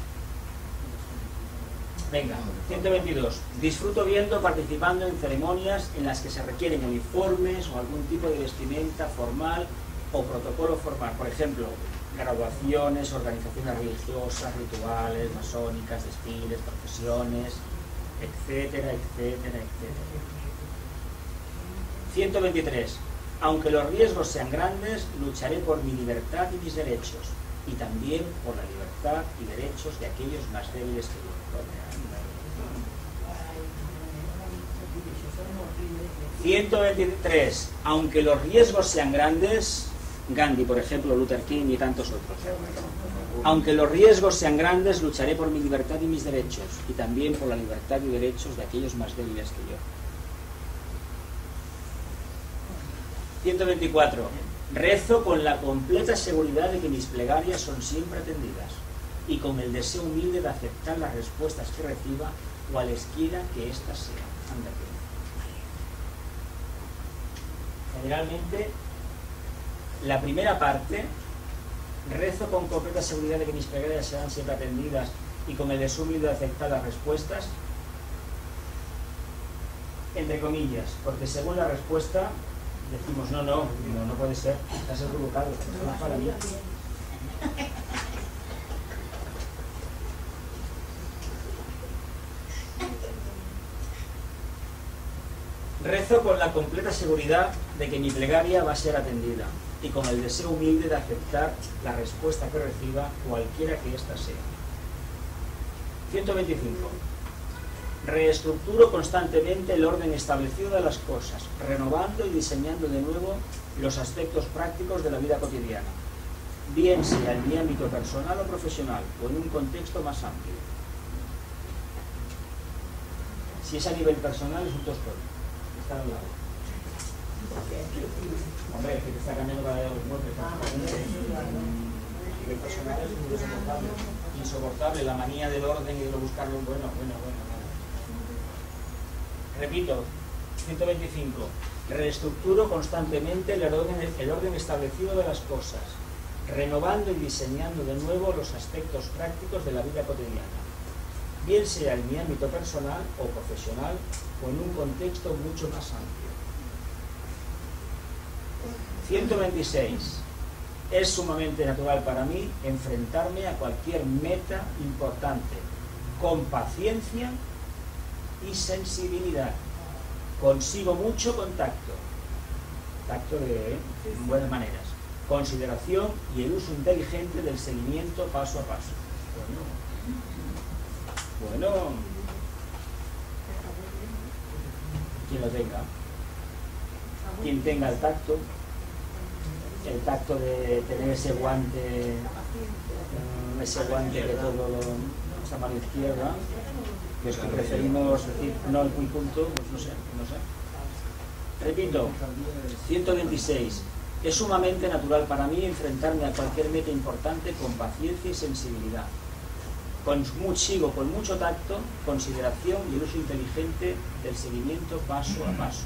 Venga, ciento veintidós. Disfruto viendo o participando en ceremonias en las que se requieren uniformes o algún tipo de vestimenta formal o protocolo formal. Por ejemplo, graduaciones, organizaciones religiosas, rituales, masónicas, desfiles, procesiones, etcétera, etcétera, etcétera. ciento veintitrés. Aunque los riesgos sean grandes, lucharé por mi libertad y mis derechos, y también por la libertad y derechos de aquellos más débiles que yo. ciento veintitrés. Aunque los riesgos sean grandes, Gandhi, por ejemplo, Luther King y tantos otros. Aunque los riesgos sean grandes, lucharé por mi libertad y mis derechos, y también por la libertad y derechos de aquellos más débiles que yo. ciento veinticuatro. Rezo con la completa seguridad de que mis plegarias son siempre atendidas, y con el deseo humilde de aceptar las respuestas que reciba, cualesquiera que éstas sean. Anda que. Generalmente, la primera parte, rezo con completa seguridad de que mis plegarias serán siempre atendidas y con el deseo humilde de aceptar las respuestas, entre comillas, porque según la respuesta decimos no, no, no, no puede ser, estás equivocado, no es para mí. Rezo con la completa seguridad de que mi plegaria va a ser atendida y con el deseo humilde de aceptar la respuesta que reciba, cualquiera que ésta sea. ciento veinticinco. Reestructuro constantemente el orden establecido de las cosas, renovando y diseñando de nuevo los aspectos prácticos de la vida cotidiana, bien sea en mi ámbito personal o profesional, o en un contexto más amplio. Si es a nivel personal, es un tostón. Está al lado. Hombre, que te está cambiando cada día los muebles. A nivel personal es muy insoportable. Insoportable, la manía del orden y de buscarlo. Bueno, bueno, bueno. bueno. Repito, ciento veinticinco. Reestructuro constantemente el orden, el orden establecido de las cosas, renovando y diseñando de nuevo los aspectos prácticos de la vida cotidiana, bien sea en mi ámbito personal o profesional o en un contexto mucho más amplio. ciento veintiséis. Es sumamente natural para mí enfrentarme a cualquier meta importante con paciencia y sensibilidad. Consigo mucho contacto, tacto de buenas maneras, consideración y el uso inteligente del seguimiento paso a paso. Bueno, bueno, quien lo tenga, quien tenga el tacto, el tacto de tener ese guante, ese guante que todo lo, esa mano izquierda, que es que preferimos decir no muy punto, pues no sé, no sé. Repito, ciento veintiséis. Es sumamente natural para mí enfrentarme a cualquier meta importante con paciencia y sensibilidad. Con, sigo con mucho tacto, consideración y el uso inteligente del seguimiento paso a paso.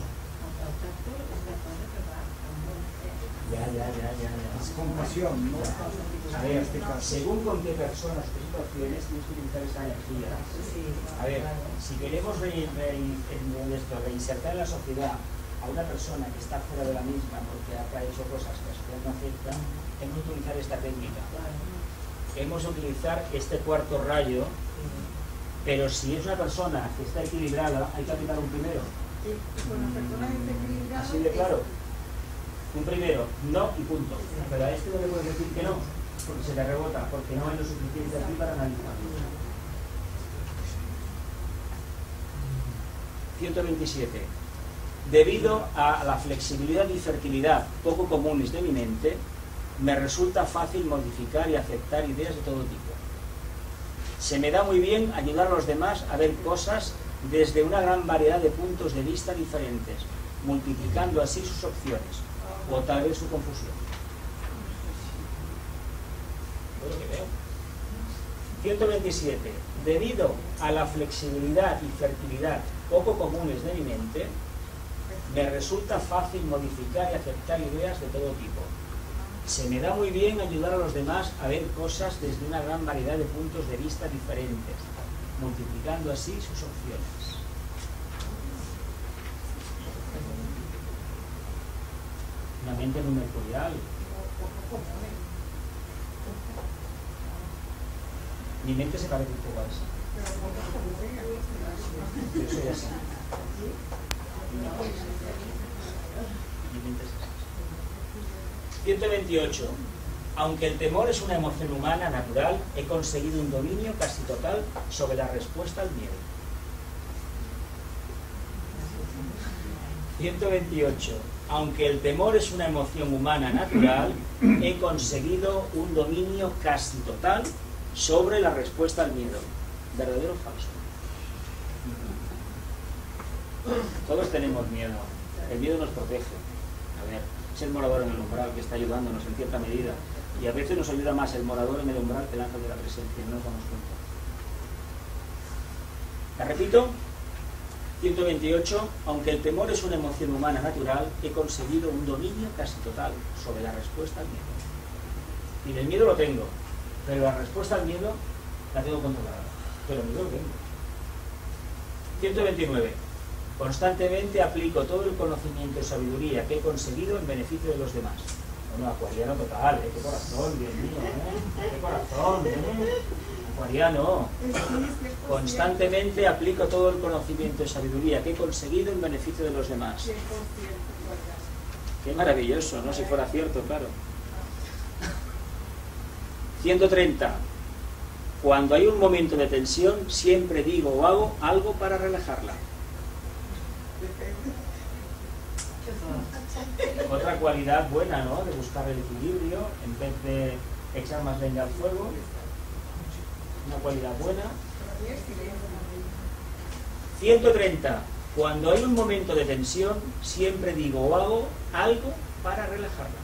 Ya, ya, ya, ya, ya. Es compasión, ¿no? A ver, según con qué personas, qué situaciones tienes que utilizar esa energía. A ver, si queremos re, re, esto, reinsertar en la sociedad a una persona que está fuera de la misma porque ha hecho cosas que la sociedad no acepta, hemos de utilizar esta técnica. Hemos de utilizar este cuarto rayo, pero si es una persona que está equilibrada, hay que aplicar un primero. Sí, con las personas desequilibradas. Así de claro. Un primero, no y punto. Pero a este no le puedes decir que no, porque se le rebota, porque no hay lo suficiente aquí para analizarlo. ciento veintisiete. Debido a la flexibilidad y fertilidad poco comunes de mi mente, me resulta fácil modificar y aceptar ideas de todo tipo. Se me da muy bien ayudar a los demás a ver cosas desde una gran variedad de puntos de vista diferentes, multiplicando así sus opciones, o tal vez su confusión. Es lo que veo. ciento veintisiete. Debido a la flexibilidad y fertilidad poco comunes de mi mente, me resulta fácil modificar y aceptar ideas de todo tipo. Se me da muy bien ayudar a los demás a ver cosas desde una gran variedad de puntos de vista diferentes, multiplicando así sus opciones. Una mente muy mercurial. Mi mente se parece un poco a esa. Yo soy así. Mi mente es así. ciento veintiocho. Aunque el temor es una emoción humana natural, he conseguido un dominio casi total sobre la respuesta al miedo. ciento veintiocho. Aunque el temor es una emoción humana natural, he conseguido un dominio casi total sobre la respuesta al miedo. ¿Verdadero o falso? Todos tenemos miedo. El miedo nos protege. A ver, es el morador en el umbral que está ayudándonos en cierta medida. Y a veces nos ayuda más el morador en el umbral que el ángel de la presencia. No nos damos cuenta. ¿La repito? ciento veintiocho. Aunque el temor es una emoción humana natural, he conseguido un dominio casi total sobre la respuesta al miedo. Y el miedo lo tengo, pero la respuesta al miedo la tengo controlada. Pero el miedo lo tengo. ciento veintinueve. Constantemente aplico todo el conocimiento y sabiduría que he conseguido en beneficio de los demás. Bueno, acuariano total, ¿eh? Qué corazón, Dios mío, ¿eh? Qué corazón, ¿eh? Acuariano. Constantemente aplico todo el conocimiento y sabiduría que he conseguido en beneficio de los demás. Qué maravilloso, ¿no? Si fuera cierto, claro. ciento treinta. Cuando hay un momento de tensión, siempre digo o hago algo para relajarla. Otra cualidad buena, ¿no?, de buscar el equilibrio en vez de echar más leña al fuego. Una cualidad buena. ciento treinta. Cuando hay un momento de tensión, siempre digo o hago algo para relajarla.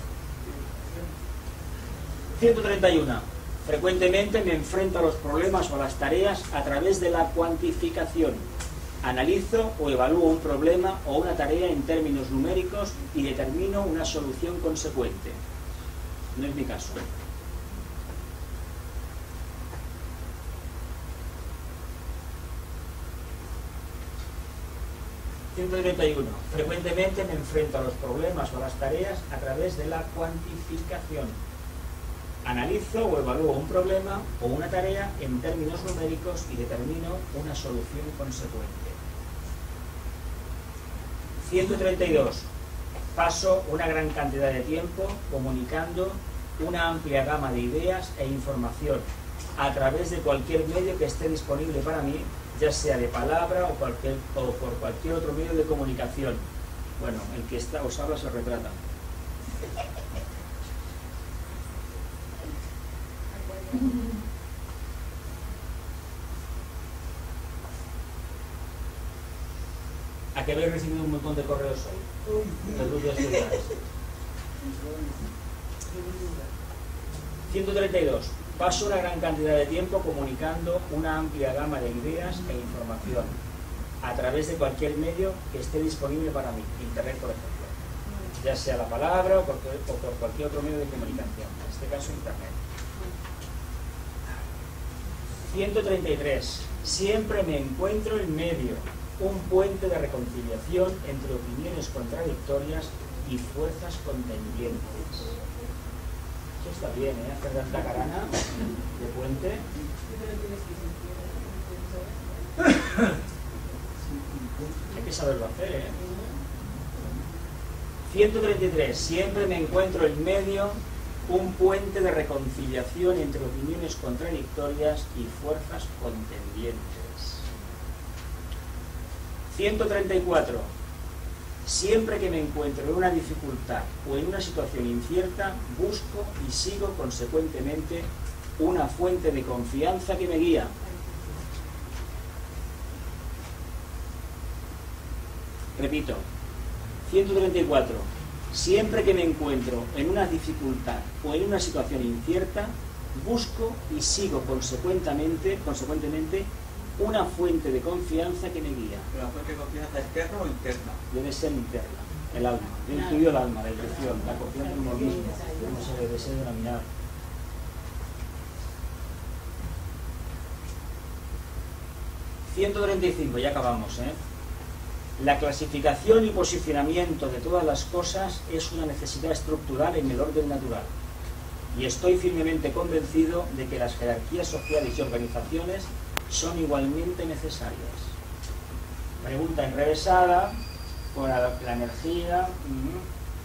ciento treinta y uno. Frecuentemente me enfrento a los problemas o a las tareas a través de la cuantificación. Analizo o evalúo un problema o una tarea en términos numéricos y determino una solución consecuente. No es mi caso. ciento treinta y uno. Frecuentemente me enfrento a los problemas o a las tareas a través de la cuantificación. Analizo o evalúo un problema o una tarea en términos numéricos y determino una solución consecuente. ciento treinta y dos. Paso una gran cantidad de tiempo comunicando una amplia gama de ideas e información a través de cualquier medio que esté disponible para mí, ya sea de palabra o, cualquier, o por cualquier otro medio de comunicación. Bueno, el que está, os habla se retrata. ¿A qué habéis recibido un montón de correos hoy? De luz de ciudades. ciento treinta y dos. Paso una gran cantidad de tiempo comunicando una amplia gama de ideas e información a través de cualquier medio que esté disponible para mí, Internet por ejemplo, ya sea la palabra o por, o por cualquier otro medio de comunicación, en este caso Internet. ciento treinta y tres. Siempre me encuentro en medio, un puente de reconciliación entre opiniones contradictorias y fuerzas contendientes. Eso está bien, ¿eh? Hacer tanta carana de puente. Hay que saberlo hacer, ¿eh? ciento treinta y tres. Siempre me encuentro en medio, un puente de reconciliación entre opiniones contradictorias y fuerzas contendientes. ciento treinta y cuatro. Siempre que me encuentro en una dificultad o en una situación incierta, busco y sigo consecuentemente una fuente de confianza que me guía. Repito, ciento treinta y cuatro. Siempre que me encuentro en una dificultad o en una situación incierta, busco y sigo consecuentemente, consecuentemente una fuente de confianza que me guía. ¿Pero la fuente de confianza externa o interna? Debe ser interna, el alma. Yo incluyo el alma, la intuición, la confianza en uno mismo, como se debe ser denominado. ciento treinta y cinco, ya acabamos, ¿eh? La clasificación y posicionamiento de todas las cosas es una necesidad estructural en el orden natural. Y estoy firmemente convencido de que las jerarquías sociales y organizaciones son igualmente necesarias. Pregunta enrevesada, con la, la energía. Uh-huh.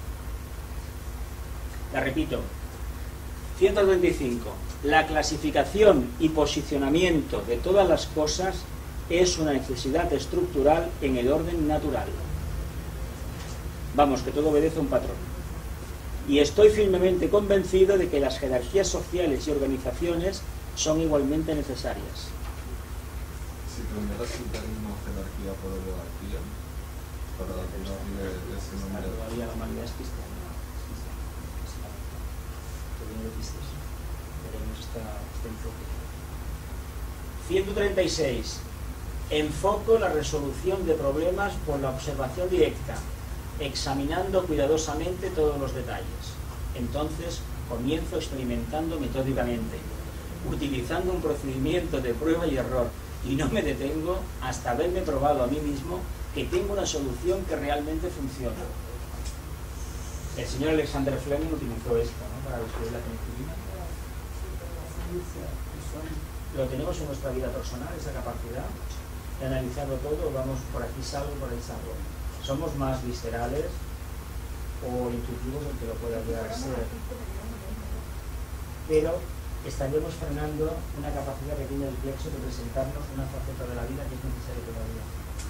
La repito. ciento treinta y cinco. La clasificación y posicionamiento de todas las cosas es una necesidad estructural en el orden natural. Vamos, que todo obedece a un patrón. Y estoy firmemente convencido de que las jerarquías sociales y organizaciones son igualmente necesarias. Si cambiaras tu término jerarquía por oligarquía, para darle ese nombre. Todavía la humanidad es cristiana. Tenemos esta, este enfoque. ciento treinta y seis. Enfoco la resolución de problemas por la observación directa, examinando cuidadosamente todos los detalles. Entonces comienzo experimentando metódicamente, utilizando un procedimiento de prueba y error, y no me detengo hasta haberme probado a mí mismo que tengo una solución que realmente funciona. El señor Alexander Fleming utilizó esto, ¿no?, para descubrir la penicilina. Lo tenemos en nuestra vida personal, esa capacidad de analizarlo todo. Vamos, por aquí salgo, por ahí salgo. Somos más viscerales o intuitivos del que lo pueda llegar a ser, pero estaremos frenando una capacidad que tiene el plexo de presentarnos una faceta de la vida que es necesaria todavía.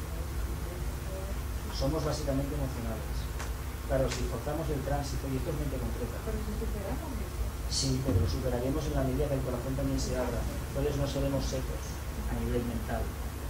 Somos básicamente emocionales. Claro, si forzamos el tránsito, y esto es mente concreta. Sí, pero lo superaremos en la medida que el corazón también se abra. Entonces no seremos secos a nivel mental.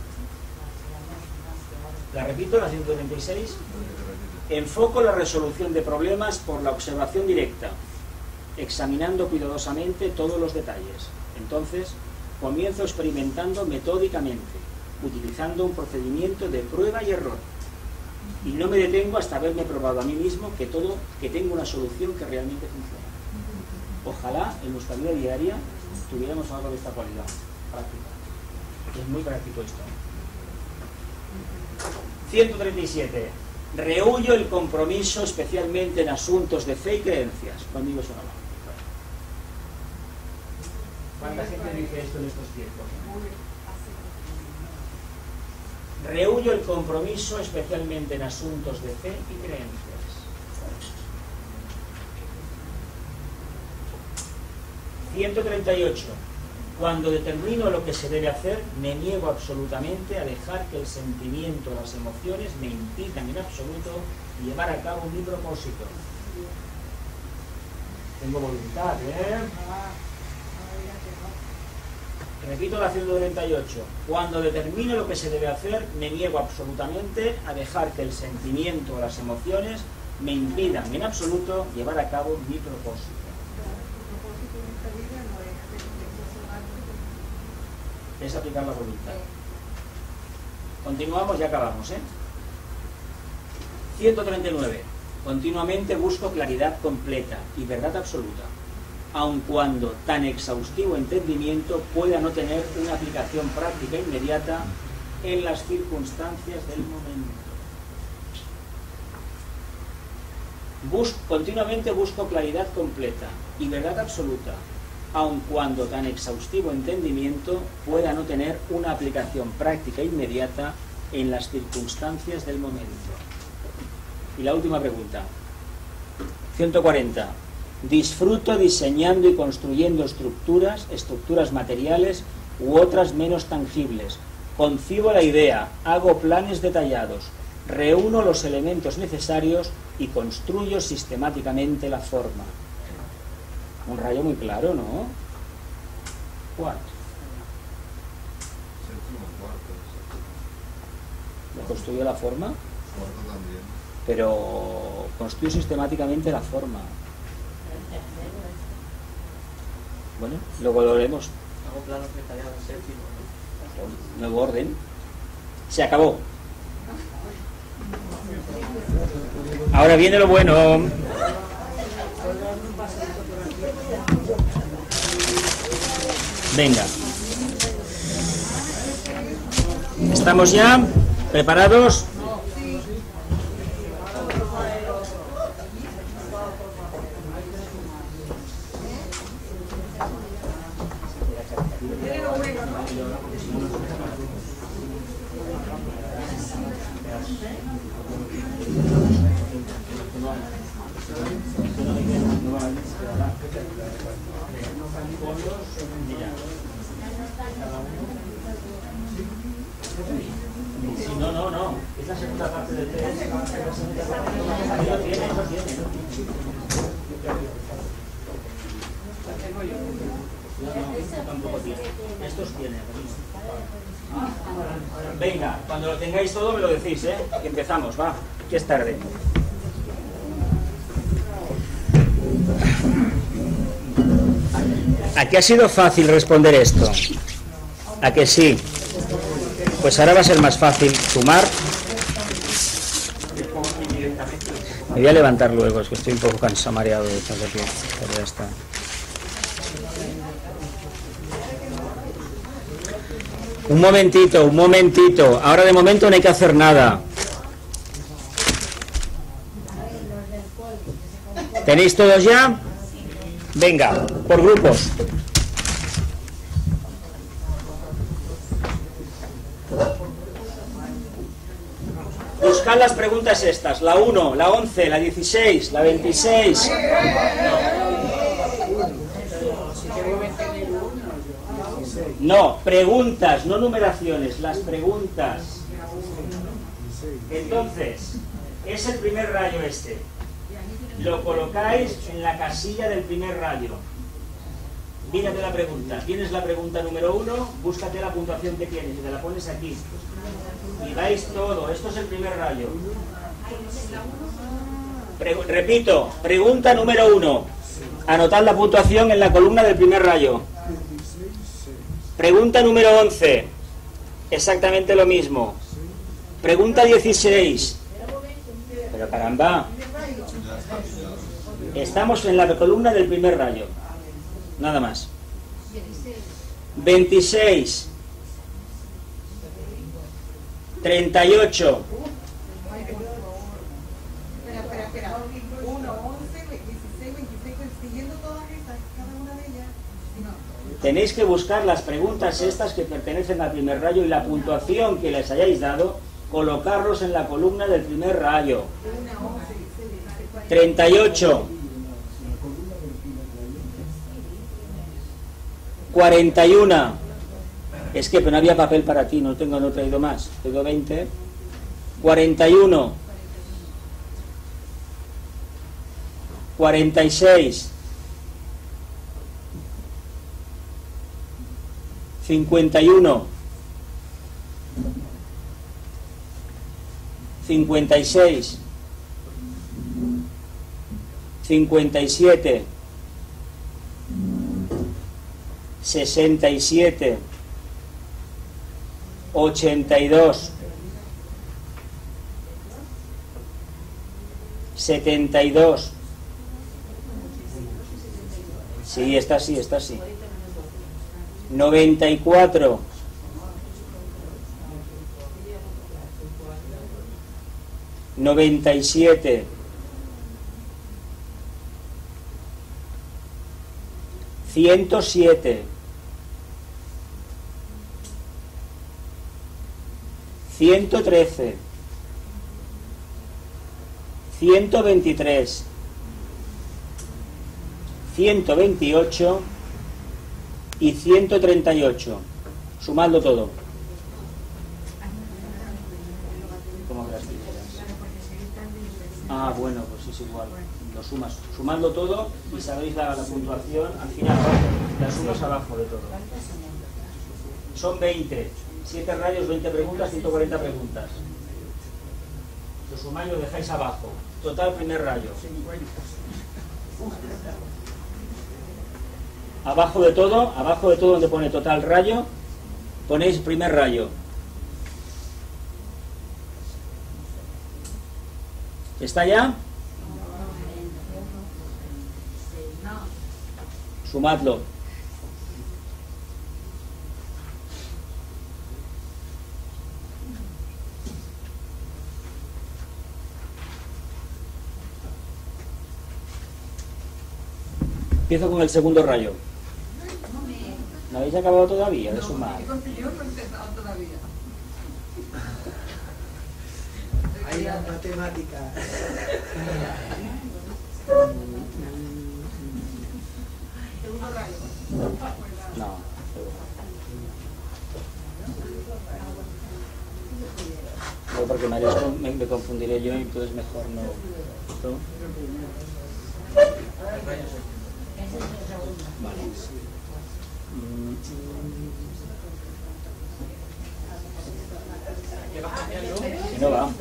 La repito, la ciento treinta y seis. Enfoco la resolución de problemas por la observación directa, examinando cuidadosamente todos los detalles. Entonces, comienzo experimentando metódicamente, utilizando un procedimiento de prueba y error. Y no me detengo hasta haberme probado a mí mismo que todo, que tengo una solución que realmente funciona. Ojalá en nuestra vida diaria tuviéramos algo de esta cualidad práctica. Es muy práctico esto. ciento treinta y siete. Rehuyo el compromiso, especialmente en asuntos de fe y creencias. Conmigo eso no va. ¿Cuánta gente dice esto en estos tiempos? Rehuyo el compromiso, especialmente en asuntos de fe y creencias. ciento treinta y ocho. Cuando determino lo que se debe hacer, me niego absolutamente a dejar que el sentimiento o las emociones me impidan en absoluto llevar a cabo mi propósito. Tengo voluntad, ¿eh? Repito la ciento treinta y ocho. Cuando determino lo que se debe hacer, me niego absolutamente a dejar que el sentimiento o las emociones me impidan en absoluto llevar a cabo mi propósito. Es aplicar la voluntad. Continuamos y acabamos, ¿eh? ciento treinta y nueve. Continuamente busco claridad completa y verdad absoluta, aun cuando tan exhaustivo entendimiento pueda no tener una aplicación práctica inmediata en las circunstancias del momento. Bus- continuamente busco claridad completa y verdad absoluta, aun cuando tan exhaustivo entendimiento pueda no tener una aplicación práctica inmediata en las circunstancias del momento. Y la última pregunta. ciento cuarenta. Disfruto diseñando y construyendo estructuras, estructuras materiales u otras menos tangibles. Concibo la idea, hago planes detallados, reúno los elementos necesarios y construyo sistemáticamente la forma. Un rayo muy claro, ¿no? ¿Cuál? Séptimo, cuarto. ¿Me construyo la forma? Cuarto también. Pero construyo sistemáticamente la forma. Bueno, luego lo veremos. Hago planos detallados, séptimo, ¿no? Nuevo orden. Se acabó. Ahora viene lo bueno. Venga. ¿Estamos ya preparados? No, no, no. Es la segunda parte del test. Ahí lo tiene, lo tiene. No, no, tampoco tiene. Estos tienen. Venga, cuando lo tengáis todo me lo decís, ¿eh? Que empezamos, va, que es tarde. ¿A qué ha sido fácil responder esto? ¿A que sí? Pues ahora va a ser más fácil sumar. Me voy a levantar luego, es que estoy un poco cansado, mareado de estar aquí, pero ya está. Un momentito, un momentito. Ahora de momento no hay que hacer nada. ¿Tenéis todos ya? Venga, por grupos. Buscad las preguntas estas, la uno, la once, la dieciséis, la veintiséis. Si tengo veinte No, preguntas, no numeraciones, las preguntas. Entonces, es el primer rayo este. Lo colocáis en la casilla del primer rayo. Mírate la pregunta. Tienes la pregunta número uno, búscate la puntuación que tienes y te la pones aquí. Y dais todo. Esto es el primer rayo. Pre- repito, pregunta número uno. Anotad la puntuación en la columna del primer rayo. Pregunta número once. Exactamente lo mismo. Pregunta dieciséis. Pero caramba. Estamos en la columna del primer rayo. Nada más. veintiséis. treinta y ocho. Espera, espera, espera. uno, once, dieciséis, veintiséis, siguiendo todas estas, cada una de ellas. No. Tenéis que buscar las preguntas estas que pertenecen al primer rayo y la puntuación que les hayáis dado, colocarlos en la columna del primer rayo. treinta y ocho. cuarenta y uno. Es que pero no había papel para ti, no tengo, no he traído más. Tengo veinte. cuarenta y uno. cuarenta y seis. cincuenta y uno. cincuenta y seis. cincuenta y siete. sesenta y siete. ochenta y dos. setenta y dos. Sí, está así, está así. noventa y cuatro. noventa y siete. ciento siete. ciento trece. ciento veintitrés. ciento veintiocho y ciento treinta y ocho. Sumadlo todo. ¿Cómo que las primeras? Ah, bueno, pues es igual. Lo sumas. Sumadlo todo y sabéis la, la puntuación al final abajo. Las sumas abajo de todo. Son veinte. siete rayos, veinte preguntas, ciento cuarenta preguntas. Lo sumáis y lo dejáis abajo. Total primer rayo. Abajo de todo, abajo de todo donde pone total rayo, ponéis primer rayo. ¿Está ya? Sumadlo. Empiezo con el segundo rayo. ¿No habéis acabado todavía de sumar? Yo no he empezado todavía. Hay la matemática. Segundo rayo. No. No, porque me, haréis- me, me confundiré yo y entonces mejor no. ¿Esto? Vale. Mm. Que no va.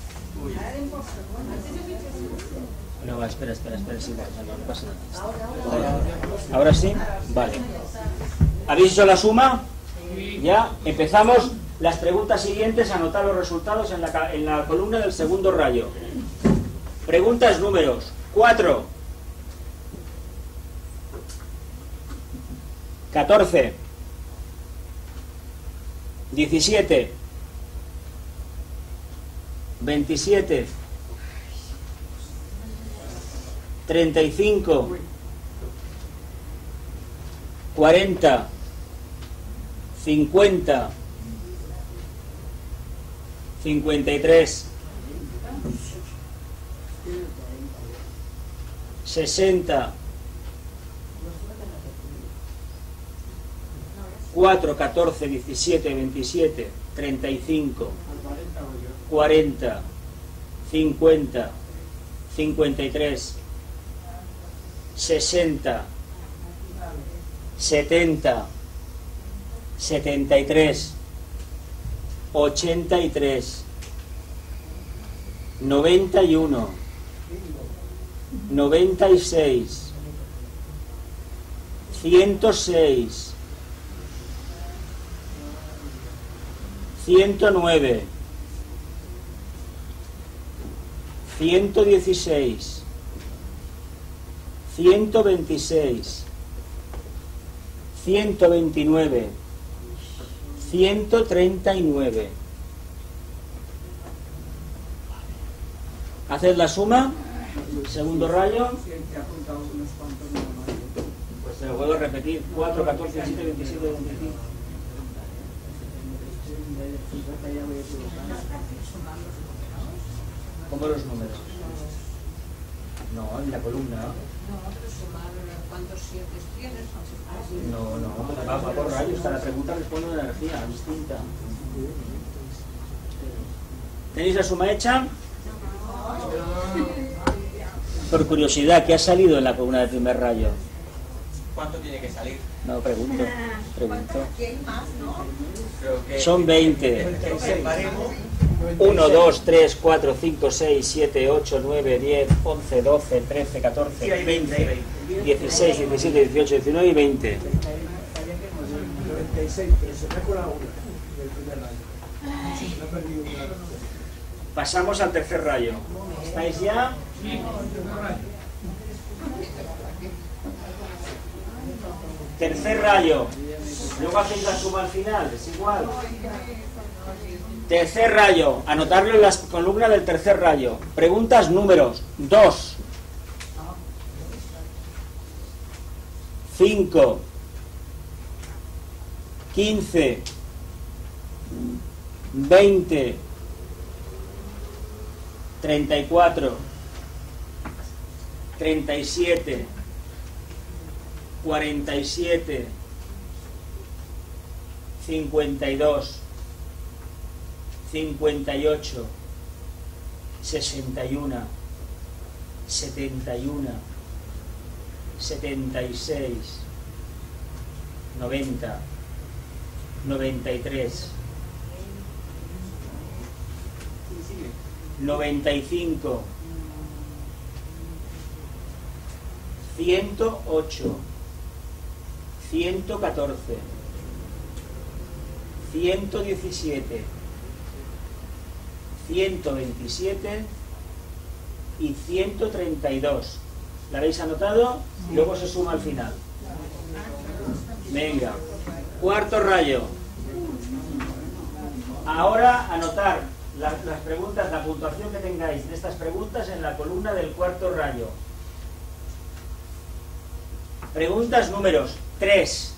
No va, espera, espera, espera, sí, va, no, no pasa nada. ¿Ahora sí? Vale. ¿Habéis hecho la suma? Ya, empezamos las preguntas siguientes, anotar los resultados en la, ca- en la columna del segundo rayo. Preguntas números cuatro, catorce, diecisiete, veintisiete, treinta y cinco, cuarenta, cincuenta, cincuenta y tres, sesenta, cuatro, catorce, diecisiete, veintisiete, treinta y cinco, cuarenta, cincuenta, cincuenta y tres, sesenta, setenta, setenta y tres, ochenta y tres, noventa y uno, noventa y seis, ciento seis, ciento nueve, ciento dieciséis, ciento veintiséis, ciento veintinueve, ciento treinta y nueve. Haced la suma, segundo rayo, pues se lo puedo repetir, cuatro, catorce, diecisiete, veintisiete, veinticinco. ¿Cómo los números? No, en la columna. No, pero sumar cuántos siete tienes. No, no, va, va por rayos. La pregunta responde una energía distinta. ¿Tenéis la suma hecha? Por curiosidad, ¿qué ha salido en la columna del primer rayo? ¿Cuánto tiene que salir? No, pregunto. Pregunto. Aquí hay más, ¿no? Creo que Son veinte. el baremo uno, dos, tres, cuatro, cinco, seis, siete, ocho, nueve, diez, once, doce, trece, catorce, sí, hay veinte, hay veinte. dieciséis, diecisiete, dieciocho, diecinueve y veinte. noventa y seis, pero se me ha colado una del primer rayo. Se me ha perdido una. Pasamos al tercer rayo. ¿Estáis ya? Tercer rayo. Luego hacéis la suma al final, es igual. Tercer rayo. Anotarlo en la columna del tercer rayo. Preguntas, números. dos, cinco, quince, veinte, treinta y cuatro, treinta y siete, cuarenta y siete, cincuenta y dos, cincuenta y ocho, sesenta y uno, setenta y uno, setenta y seis, noventa, noventa y tres, noventa y cinco, ciento ocho, ciento catorce, ciento diecisiete, ciento veintisiete y ciento treinta y dos. ¿La habéis anotado? Luego se suma al final. Venga, cuarto rayo. Ahora anotar las, las preguntas, la puntuación que tengáis de estas preguntas en la columna del cuarto rayo. Preguntas números tres,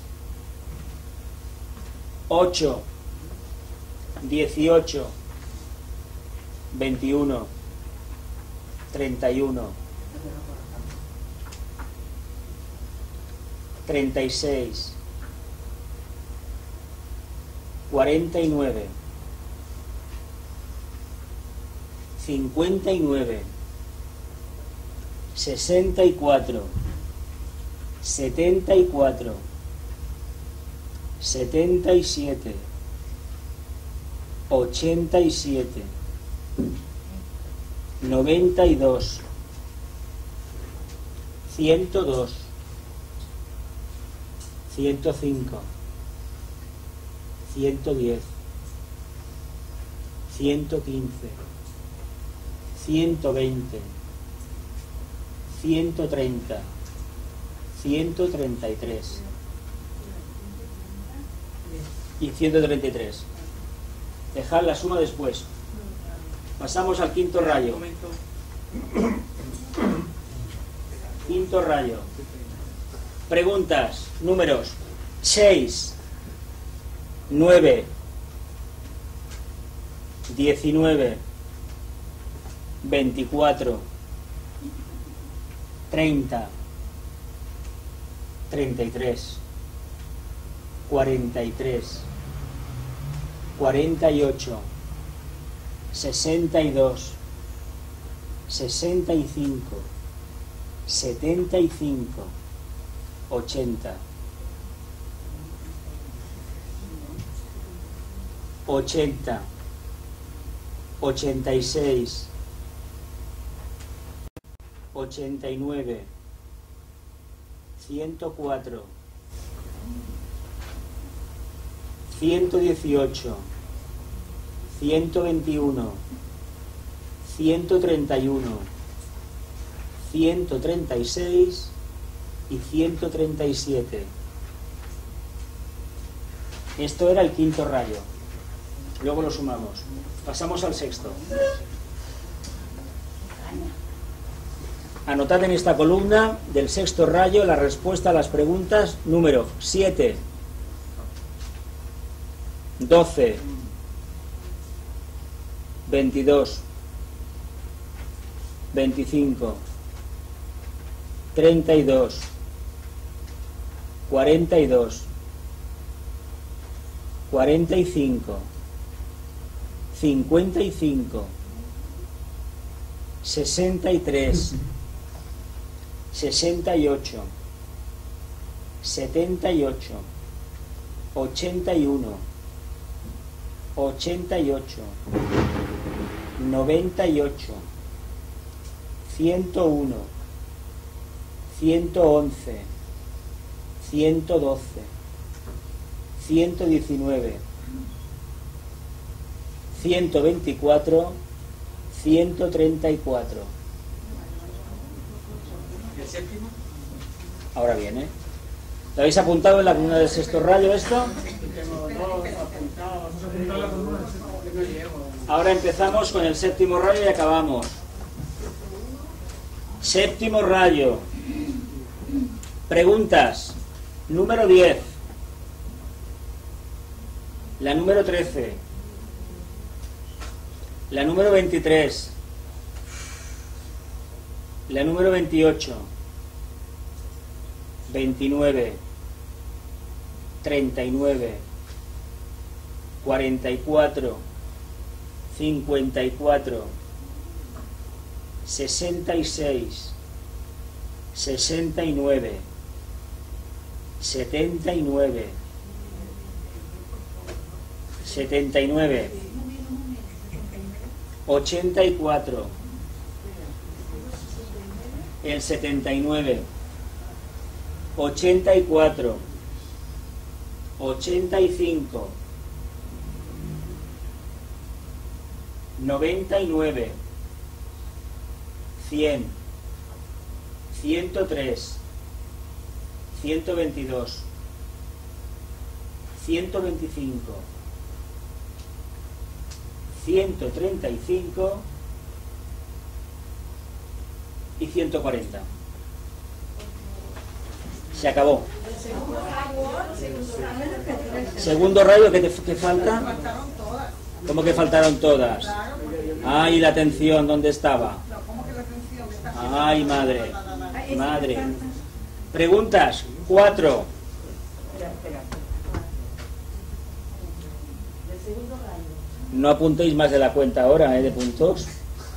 ocho, dieciocho, veintiuno, treinta y uno, treinta y seis, cuarenta y nueve, cincuenta y nueve, sesenta y cuatro, setenta y cuatro, setenta y siete, ochenta y siete, noventa y dos, ciento dos, ciento cinco, ciento diez, ciento quince, ciento veinte, ciento treinta, ciento treinta y tres y ciento treinta y tres. Dejad la suma después. Pasamos al quinto rayo. Quinto rayo. Preguntas, números seis, nueve, diecinueve, veinticuatro, treinta, treinta y tres, cuarenta y tres, cuarenta y ocho, sesenta y dos, sesenta y cinco, setenta y cinco, ochenta, ochenta, ochenta y seis, ochenta y nueve, ciento cuatro, ciento dieciocho, ciento veintiuno, ciento treinta y uno, ciento treinta y seis y ciento treinta y siete. Esto era el quinto rayo. Luego lo sumamos. Pasamos al sexto. Anotad en esta columna del sexto rayo la respuesta a las preguntas número siete, doce, veintidós, veinticinco, treinta y dos, cuarenta y dos, cuarenta y cinco, cincuenta y cinco, sesenta y tres, sesenta y ocho, setenta y ocho, ochenta y uno, ochenta y ocho, noventa y ocho, ciento uno, ciento once, ciento doce, ciento diecinueve, ciento veinticuatro, ciento treinta y cuatro. ¿Y el séptimo? Ahora viene. ¿Lo habéis apuntado en la columna del sexto rayo esto? Ahora empezamos con el séptimo rayo y acabamos. Séptimo rayo. Preguntas. Número diez. La número trece. La número veintitrés. La número veintiocho. veintinueve. treinta y nueve. cuarenta y cuatro. cincuenta y cuatro. sesenta y seis. sesenta y nueve. setenta y nueve. setenta y nueve. ochenta y cuatro. El setenta y nueve. ochenta y cuatro. ochenta y cinco. noventa y nueve. cien. ciento tres. ciento veintidós. ciento veinticinco. ciento treinta y cinco y ciento cuarenta. Se acabó. Segundo rayo, ¿qué, te, qué falta? Faltaron todas. ¿Cómo que faltaron todas? Claro, porque yo- Ay, la atención, ¿dónde estaba? No, ¿cómo que la atención? Está- Ay, madre, madre. Preguntas, cuatro. Espera, espera. Del segundo rayo. No apuntéis más de la cuenta ahora, ¿eh? De puntos.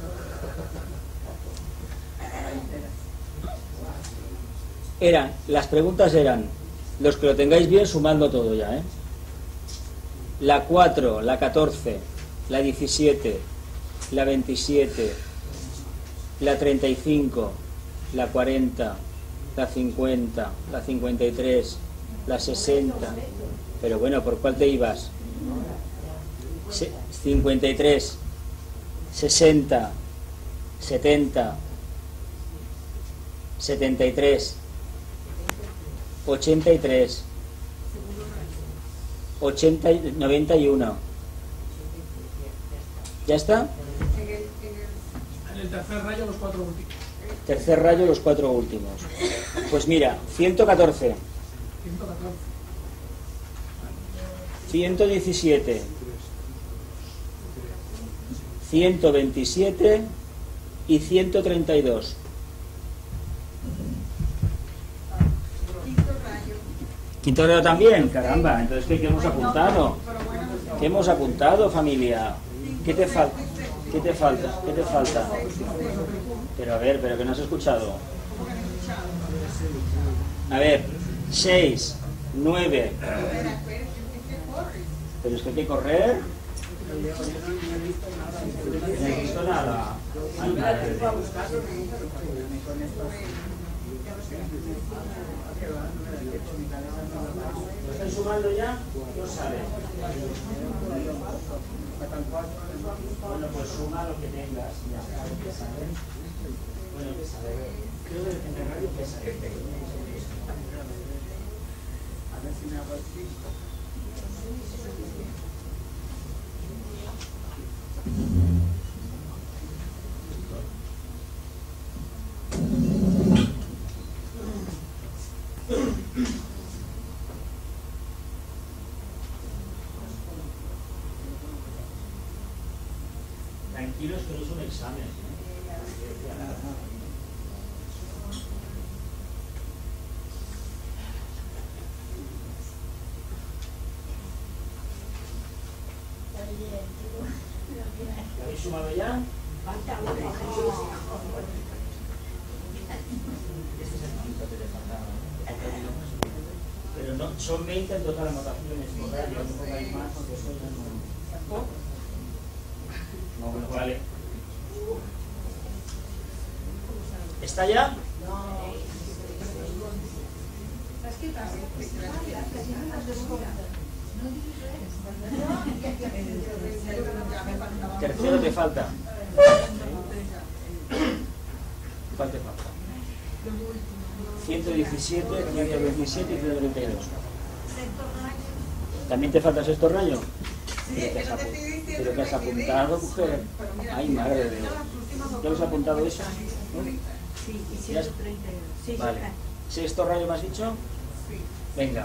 Eran, las preguntas eran, los que lo tengáis bien sumando todo ya, ¿eh? La cuatro, la catorce, la diecisiete, la veintisiete, la treinta y cinco, la cuarenta, la cincuenta, la cincuenta y tres, la sesenta. Pero bueno, ¿por cuál te ibas? Se- cincuenta y tres, sesenta, setenta, setenta y tres, ochenta y tres, ochenta, y- noventa y uno. ¿Ya está? En el, en el, En el tercer rayo los cuatro últimos. Tercer rayo, los cuatro últimos. Pues mira, ciento catorce, ciento catorce. ciento diecisiete, ciento veintisiete y ciento treinta y dos. quinto rayo. Quinto grado también, caramba. Entonces, ¿qué, qué hemos apuntado? ¿Qué hemos apuntado, familia? ¿Qué te falta? ¿Qué te falta? ¿Qué te falta? Pero a ver, pero que no has escuchado. A ver, seis, nueve. Pero es que hay que correr. No he visto nada. Ay, madre de Dios. ¿Lo están sumando ya? ¿Qué os sale? Bueno, pues suma lo que tengas. Ya está, ¿qué sale? Bueno, ¿qué sale? Creo que en el radio, ¿qué sale? A ver si me hago así. Tranquilos que no es un examen. ¿Lo habéis sumado ya? Pero no, son veinte en total anotaciones. No pongáis más porque eso ya no... No, bueno, vale. ¿Está ya? Tercero te falta. ¿Cuál te falta? ciento diecisiete, ciento veintisiete y ciento treinta y dos. ¿También te falta sexto rayo? ¿Pero qué has, apu ¿Pero qué has apuntado, mujer? Ay, madre de Dios. ¿Ya has apuntado eso? Sí, y ciento treinta y dos. Vale. ¿Sexto rayo me has dicho? Venga.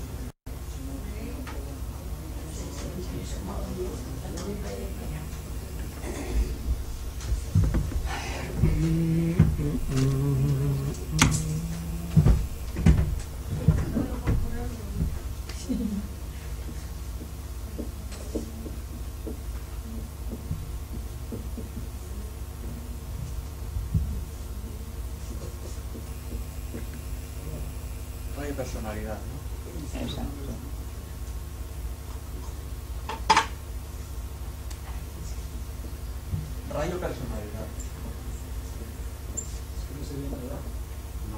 Personalidad, ¿no? Exacto. Rayo personalidad. No,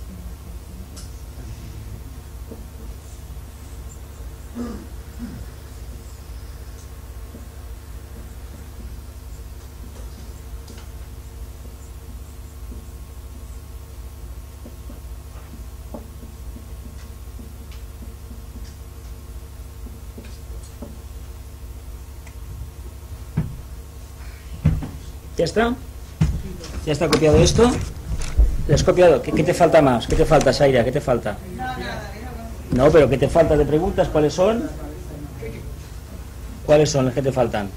¿Ya está? ¿Ya está copiado esto? ¿Le has copiado? ¿Qué, qué te falta más? ¿Qué te falta, Zaira? ¿Qué te falta? No, pero ¿qué te falta de preguntas? ¿Cuáles son? ¿Cuáles son las que te faltan?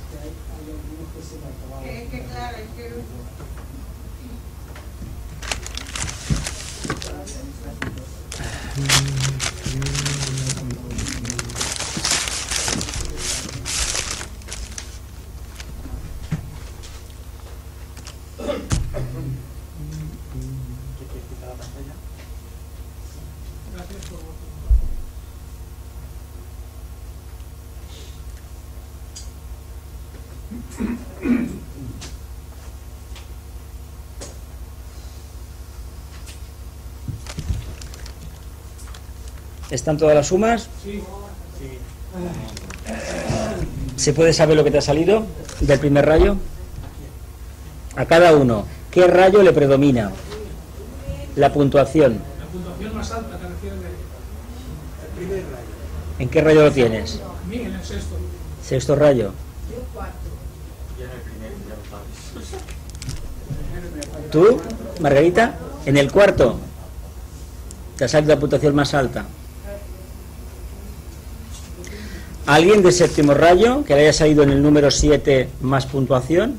¿Están todas las sumas? Sí. ¿Se puede saber lo que te ha salido del primer rayo? A cada uno, ¿qué rayo le predomina? La puntuación. La puntuación más alta, te refieres del primer rayo. ¿En qué rayo lo tienes? A mí en el sexto. Sexto rayo. Yo cuarto. Ya en el primer, ya lo sabes. ¿Tú, Margarita? En el cuarto. Te ha salido la puntuación más alta. ¿Alguien de séptimo rayo que le haya salido en el número siete más puntuación?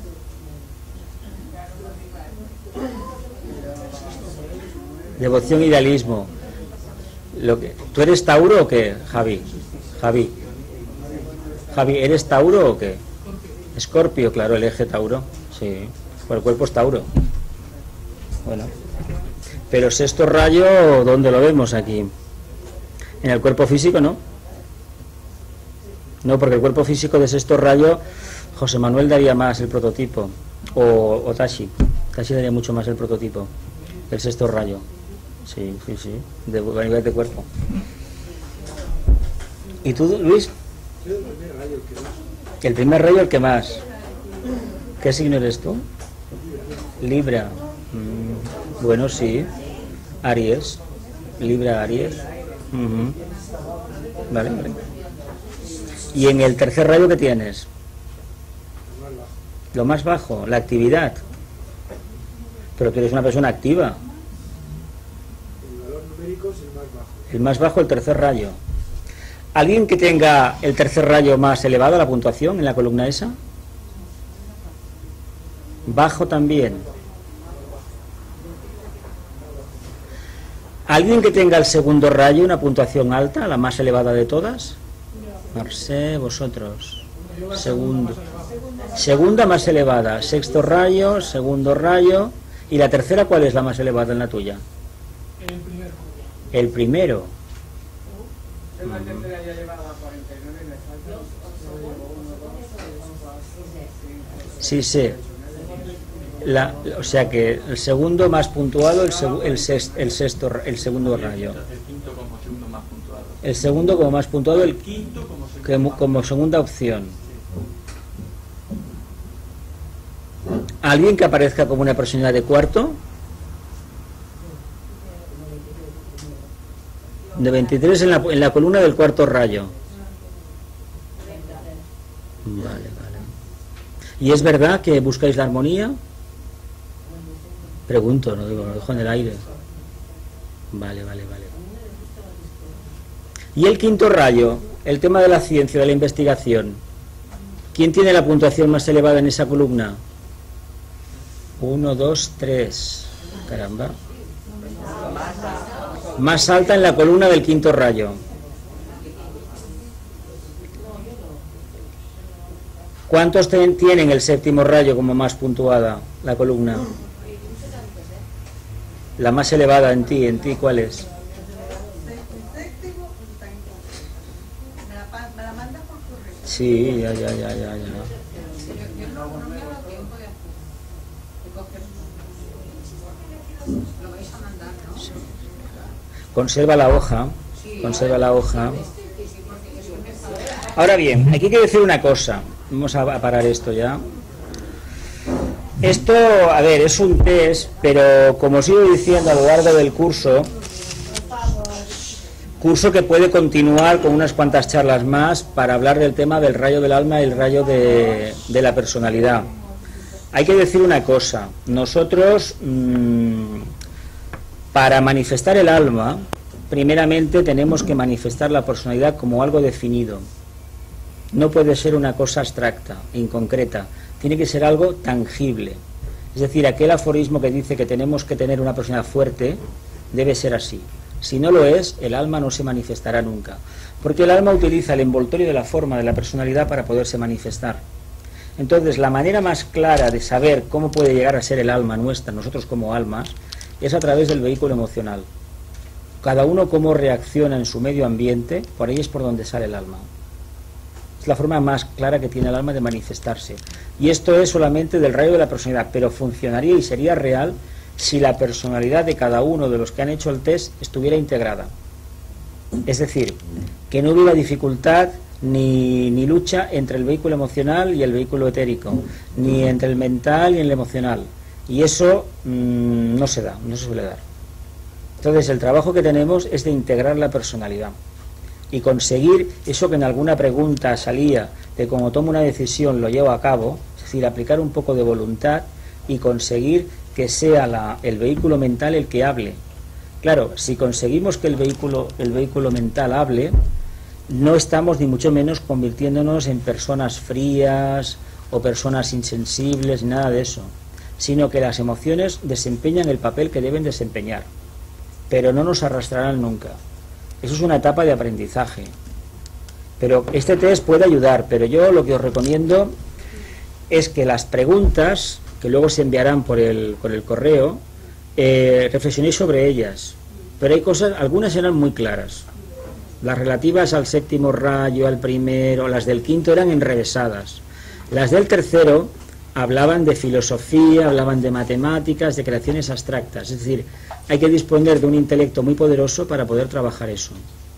Devoción, idealismo. lo que, ¿tú eres Tauro o qué, Javi? Javi. Javi, ¿eres Tauro o qué? Escorpio, claro, el eje Tauro. Sí, por el cuerpo es Tauro. Bueno. Pero sexto rayo, ¿dónde lo vemos aquí? En el cuerpo físico, ¿no? No, porque el cuerpo físico de sexto rayo, José Manuel daría más el prototipo. O, o Tashi. Tashi daría mucho más el prototipo. El sexto rayo. Sí, sí, sí. De, a nivel de cuerpo. ¿Y tú, Luis? Yo el primer rayo que más. El primer rayo, el que más. ¿Qué signo eres tú? Libra. Mm, bueno, sí. Aries. Libra, Aries. Uh-huh. Vale, vale. ¿Y en el tercer rayo qué tienes? Lo más bajo, la actividad. Pero tú eres una persona activa. El valor numérico es el más bajo. El más bajo, el tercer rayo. ¿Alguien que tenga el tercer rayo más elevado, la puntuación en la columna esa? Bajo también. ¿Alguien que tenga el segundo rayo, una puntuación alta, la más elevada de todas? Marcé, vosotros. Segundo. Segunda más elevada. Sexto rayo, segundo rayo. ¿Y la tercera cuál es la más elevada en la tuya? El primero. El primero. La tercera ya llevaba cuarenta y nueve, me falta. Sí, sí. La, o sea que el segundo más puntuado, el, seg, el, sexto, el sexto, el segundo rayo. El quinto como segundo más puntuado. El segundo como más puntuado, el quinto como, como, como segunda opción. ¿Alguien que aparezca como una personalidad de cuarto? De veintitrés en la, en la columna del cuarto rayo. Vale, vale. ¿Y es verdad que buscáis la armonía? Pregunto, no digo, lo dejo en el aire. Vale, vale, vale. Y el quinto rayo, el tema de la ciencia, de la investigación. ¿Quién tiene la puntuación más elevada en esa columna? Uno, dos, tres. Caramba. Más alta en la columna del quinto rayo. ¿Cuántos ten, tienen el séptimo rayo como más puntuada la columna? La más elevada en ti, en ti, ¿cuál es? El séptimo está en contra. Me la, pa- me la manda por correo. Sí, ya, ya, ya, ya, ya. Yo, yo no, no me ha dado tiempo de hacer. De coger. Lo vais a mandar, ¿no? Conserva la hoja, conserva la hoja. Ahora bien, aquí hay que decir una cosa. Vamos a parar esto ya. Esto, a ver, es un test, pero como os iba diciendo a lo largo del curso, curso que puede continuar con unas cuantas charlas más para hablar del tema del rayo del alma y el rayo de, de la personalidad. Hay que decir una cosa, nosotros, mmm, para manifestar el alma, primeramente tenemos que manifestar la personalidad como algo definido. No puede ser una cosa abstracta, inconcreta. Tiene que ser algo tangible. Es decir, aquel aforismo que dice que tenemos que tener una personalidad fuerte, debe ser así. Si no lo es, el alma no se manifestará nunca. Porque el alma utiliza el envoltorio de la forma de la personalidad para poderse manifestar. Entonces, la manera más clara de saber cómo puede llegar a ser el alma nuestra, nosotros como almas, es a través del vehículo emocional. Cada uno cómo reacciona en su medio ambiente, por ahí es por donde sale el alma. Es la forma más clara que tiene el alma de manifestarse. Y esto es solamente del rayo de la personalidad, pero funcionaría y sería real si la personalidad de cada uno de los que han hecho el test estuviera integrada. Es decir, que no hubiera dificultad ni, ni lucha entre el vehículo emocional y el vehículo etérico, ni entre el mental y el emocional. Y eso mmm, no se da, no se suele dar. Entonces el trabajo que tenemos es de integrar la personalidad y conseguir eso que en alguna pregunta salía de cómo tomo una decisión lo llevo a cabo, es decir, aplicar un poco de voluntad y conseguir que sea la, el vehículo mental el que hable. Claro, si conseguimos que el vehículo, el vehículo mental hable, no estamos ni mucho menos convirtiéndonos en personas frías o personas insensibles, nada de eso, sino que las emociones desempeñan el papel que deben desempeñar, pero no nos arrastrarán nunca. Eso es una etapa de aprendizaje. Pero este test puede ayudar, pero yo lo que os recomiendo es que las preguntas, que luego se enviarán por el, por el correo, eh, reflexionéis sobre ellas. Pero hay cosas, algunas eran muy claras. Las relativas al séptimo rayo, al primero, las del quinto eran enrevesadas. Las del tercero hablaban de filosofía, hablaban de matemáticas, de creaciones abstractas. Es decir, hay que disponer de un intelecto muy poderoso para poder trabajar eso.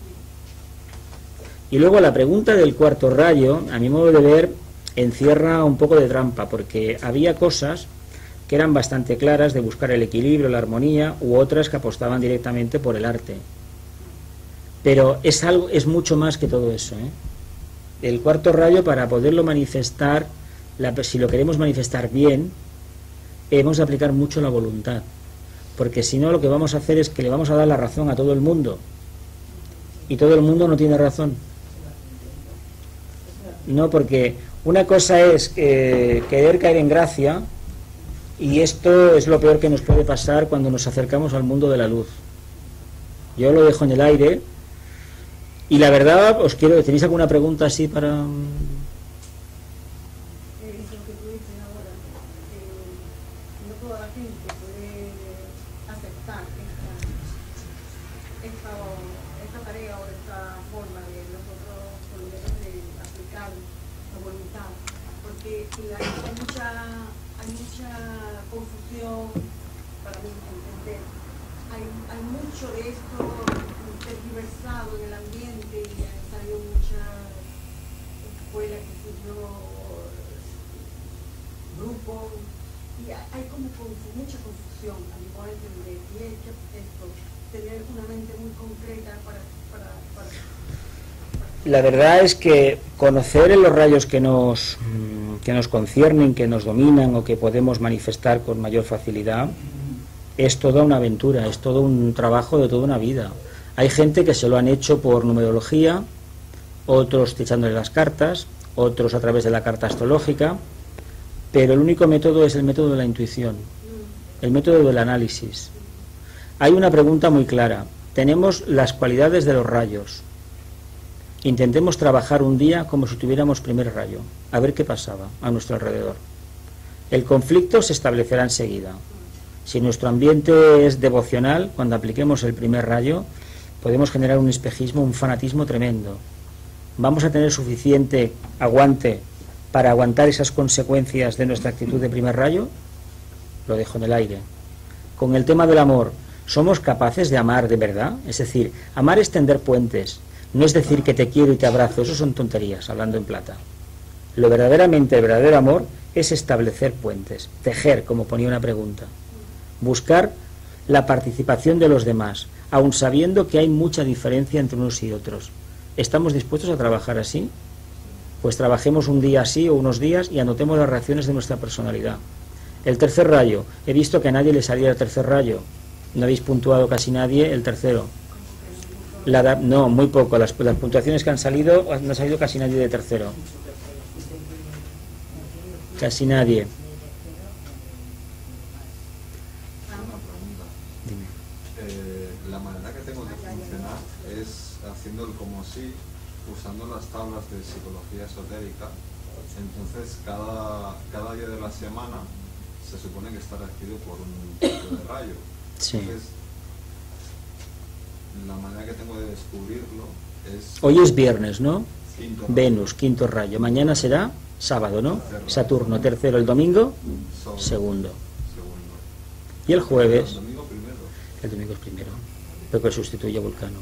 Y luego la pregunta del cuarto rayo, a mi modo de ver, encierra un poco de trampa, porque había cosas que eran bastante claras de buscar el equilibrio, la armonía, u otras que apostaban directamente por el arte. Pero es algo, es mucho más que todo eso, ¿eh? El cuarto rayo, para poderlo manifestar, la, si lo queremos manifestar bien, hemos de aplicar mucho la voluntad, porque si no lo que vamos a hacer es que le vamos a dar la razón a todo el mundo, y todo el mundo no tiene razón. No, porque una cosa es eh, querer caer en gracia, y esto es lo peor que nos puede pasar cuando nos acercamos al mundo de la luz. Yo lo dejo en el aire, y la verdad, os quiero, ¿tenéis alguna pregunta así para...? La verdad es que conocer en los rayos que nos, que nos conciernen, que nos dominan o que podemos manifestar con mayor facilidad, es toda una aventura, es todo un trabajo de toda una vida. Hay gente que se lo han hecho por numerología, otros echándole las cartas, otros a través de la carta astrológica, pero el único método es el método de la intuición, el método del análisis. Hay una pregunta muy clara. Tenemos las cualidades de los rayos. Intentemos trabajar un día como si tuviéramos primer rayo, a ver qué pasaba a nuestro alrededor. El conflicto se establecerá enseguida. Si nuestro ambiente es devocional, cuando apliquemos el primer rayo, podemos generar un espejismo, un fanatismo tremendo. ¿Vamos a tener suficiente aguante para aguantar esas consecuencias de nuestra actitud de primer rayo? Lo dejo en el aire. Con el tema del amor, ¿somos capaces de amar de verdad? Es decir, amar es tender puentes. No es decir que te quiero y te abrazo, eso son tonterías, hablando en plata. Lo verdaderamente, el verdadero amor es establecer puentes, tejer, como ponía una pregunta, buscar la participación de los demás, aun sabiendo que hay mucha diferencia entre unos y otros. ¿Estamos dispuestos a trabajar así? Pues trabajemos un día así o unos días y anotemos las reacciones de nuestra personalidad. El tercer rayo, he visto que a nadie le salía el tercer rayo, no habéis puntuado casi nadie el tercero. La, no, muy poco. Las, las puntuaciones que han salido, no ha salido casi nadie de tercero. Casi nadie. Una pregunta. Dime. Eh, la manera que tengo de funcionar es haciendo el como si, usando las tablas de psicología esotérica. Entonces, cada, cada día de la semana se supone que está regido por un tipo de rayo. Sí. Entonces, la manera que tengo de descubrirlo es... Hoy es viernes, ¿no? Quinto rayo. Venus, quinto rayo. Mañana será sábado, ¿no? Tercero. Saturno, tercero. El domingo, Sol. segundo. Segundo. Y el jueves, El domingo primero. el domingo es primero, pero que sustituye a Vulcano.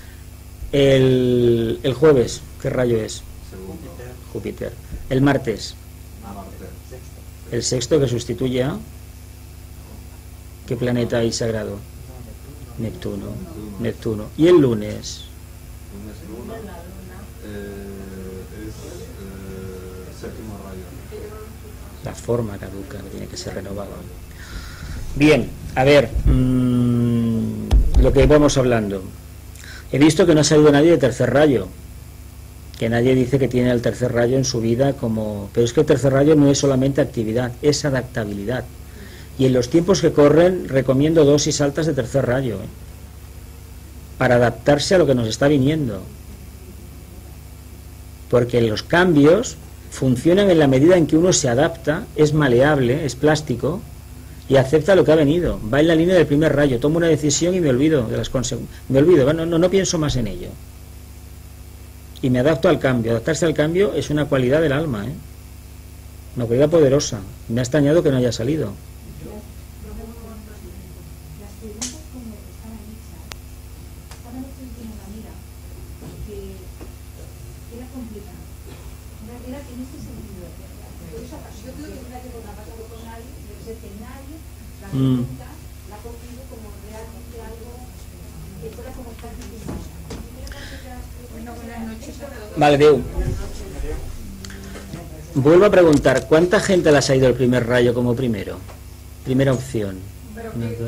El, el jueves, ¿qué rayo es? Segundo. Júpiter. El martes, Marte. el sexto, que sustituye a... ¿Qué planeta hay sagrado? Neptuno. Neptuno. Y el lunes, Lunes luna. Eh, es eh, séptimo rayo. la forma caduca, que tiene que ser renovada. Bien, a ver, mmm, lo que vamos hablando. He visto que no ha salido nadie de tercer rayo, que nadie dice que tiene el tercer rayo en su vida como... Pero es que el tercer rayo no es solamente actividad, es adaptabilidad. Y en los tiempos que corren recomiendo dosis altas de tercer rayo, ¿eh? para adaptarse a lo que nos está viniendo. Porque los cambios funcionan en la medida en que uno se adapta, es maleable, es plástico, y acepta lo que ha venido. Va en la línea del primer rayo, tomo una decisión y me olvido de las consecuencias. Me olvido, no, no, no pienso más en ello. Y me adapto al cambio. Adaptarse al cambio es una cualidad del alma, ¿eh? Una cualidad poderosa. Me ha extrañado que no haya salido. Mm. Vale, Deu. Vuelvo a preguntar, ¿cuánta gente le ha salido el primer rayo como primero? Primera opción. Una, dos.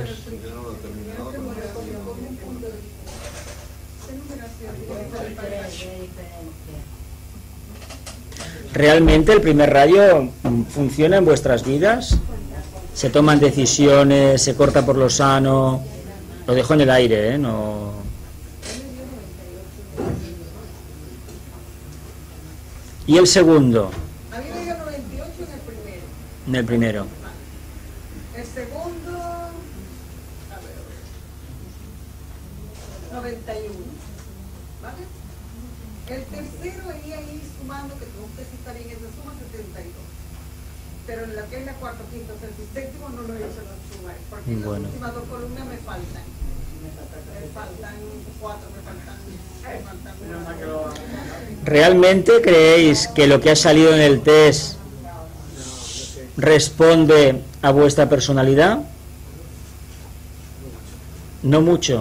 ¿Realmente el primer rayo funciona en vuestras vidas? ¿Se toman decisiones, se corta por lo sano? Lo dejo en el aire, ¿eh? No... ¿Y el segundo? A mí me dio noventa y ocho en el primero. En el primero. El segundo, a ver, noventa y uno. ¿Vale? El tercero venía ahí sumando, que no sé si está bien esa suma, setenta y dos. Pero en la que es la cuarta, quinta, sexta y séptimo no lo he hecho las sumas, porque en Bueno. las últimas dos columnas me faltan. Me faltan cuatro, me faltan... Me faltan ¿Realmente creéis que lo que ha salido en el test responde a vuestra personalidad? No mucho.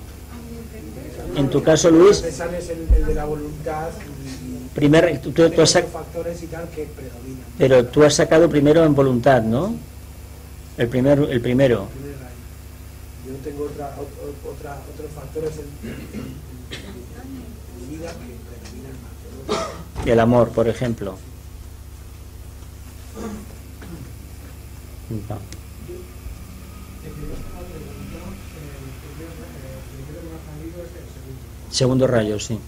En tu caso, Luis, Te sales el, el de la voluntad y primer, tú, tú- tú has, sac- factores y tal que predominan. pero tú has sacado primero en voluntad, ¿no? El, primer, el primero. Primer rayo. Yo tengo otra, o- otra, otros factores en, en- en mi vida que predominan más. El amor, por ejemplo. Va. Segundo rayo, sí.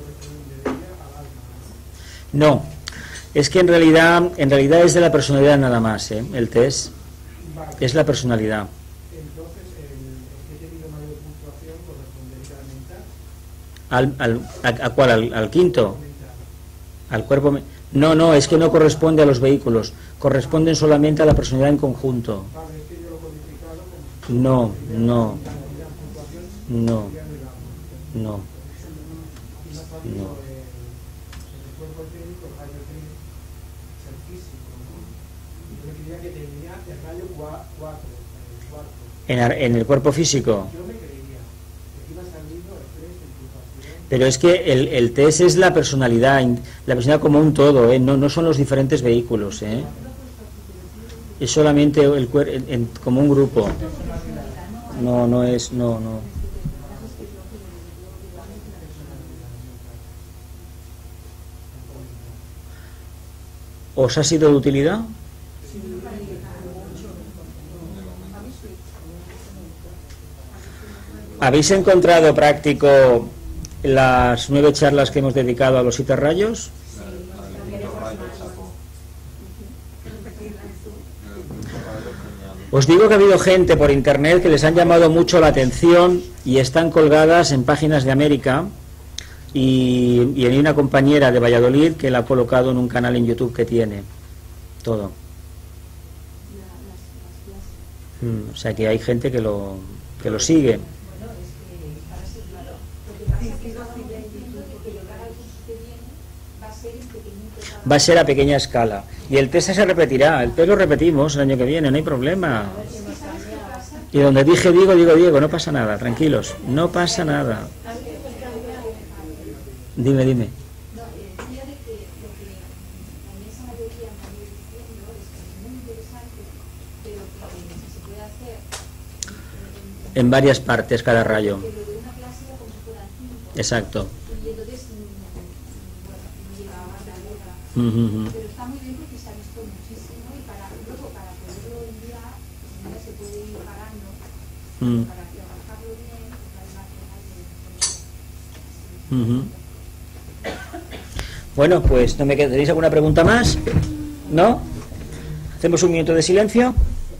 No, es que en realidad, en realidad es de la personalidad nada más, ¿eh? El test es la personalidad. Entonces, el que he tenido mayor puntuación correspondería ¿Al, al, a, a cuál? ¿Al, al quinto? Al cuerpo. me- No, no, es que no corresponde a los vehículos, corresponden solamente a la personalidad en conjunto. No, no, no, no, no. En, ar- en el cuerpo físico. Pero es que el, el test es la personalidad, in- la personalidad como un todo, ¿eh? no, no son los diferentes vehículos, ¿eh? Es solamente el cuer- en- en- como un grupo. No, no es, no, no. ¿Os ha sido de utilidad? ¿Habéis encontrado práctico las nueve charlas que hemos dedicado a los siete rayos? Os digo que ha habido gente por internet que les han llamado mucho la atención y están colgadas en páginas de América, y, y hay una compañera de Valladolid que la ha colocado en un canal en YouTube que tiene todo. Mm, o sea que hay gente que lo, que lo sigue. Va a ser a pequeña escala. Y el test se repetirá. El test lo repetimos el año que viene, no hay problema. Y donde dije digo, digo Diego, no pasa nada, tranquilos, no pasa nada. Dime, dime. En varias partes cada rayo. Exacto. Uh -huh. Pero está muy bien porque se ha visto muchísimo y para luego para poderlo enviar, pues se puede ir parando Mm. para trabajarlo bien, pues hay más hay Uh-huh. Bueno, pues no me queda. ¿Tenéis alguna pregunta más? ¿No? ¿Hacemos un minuto de silencio?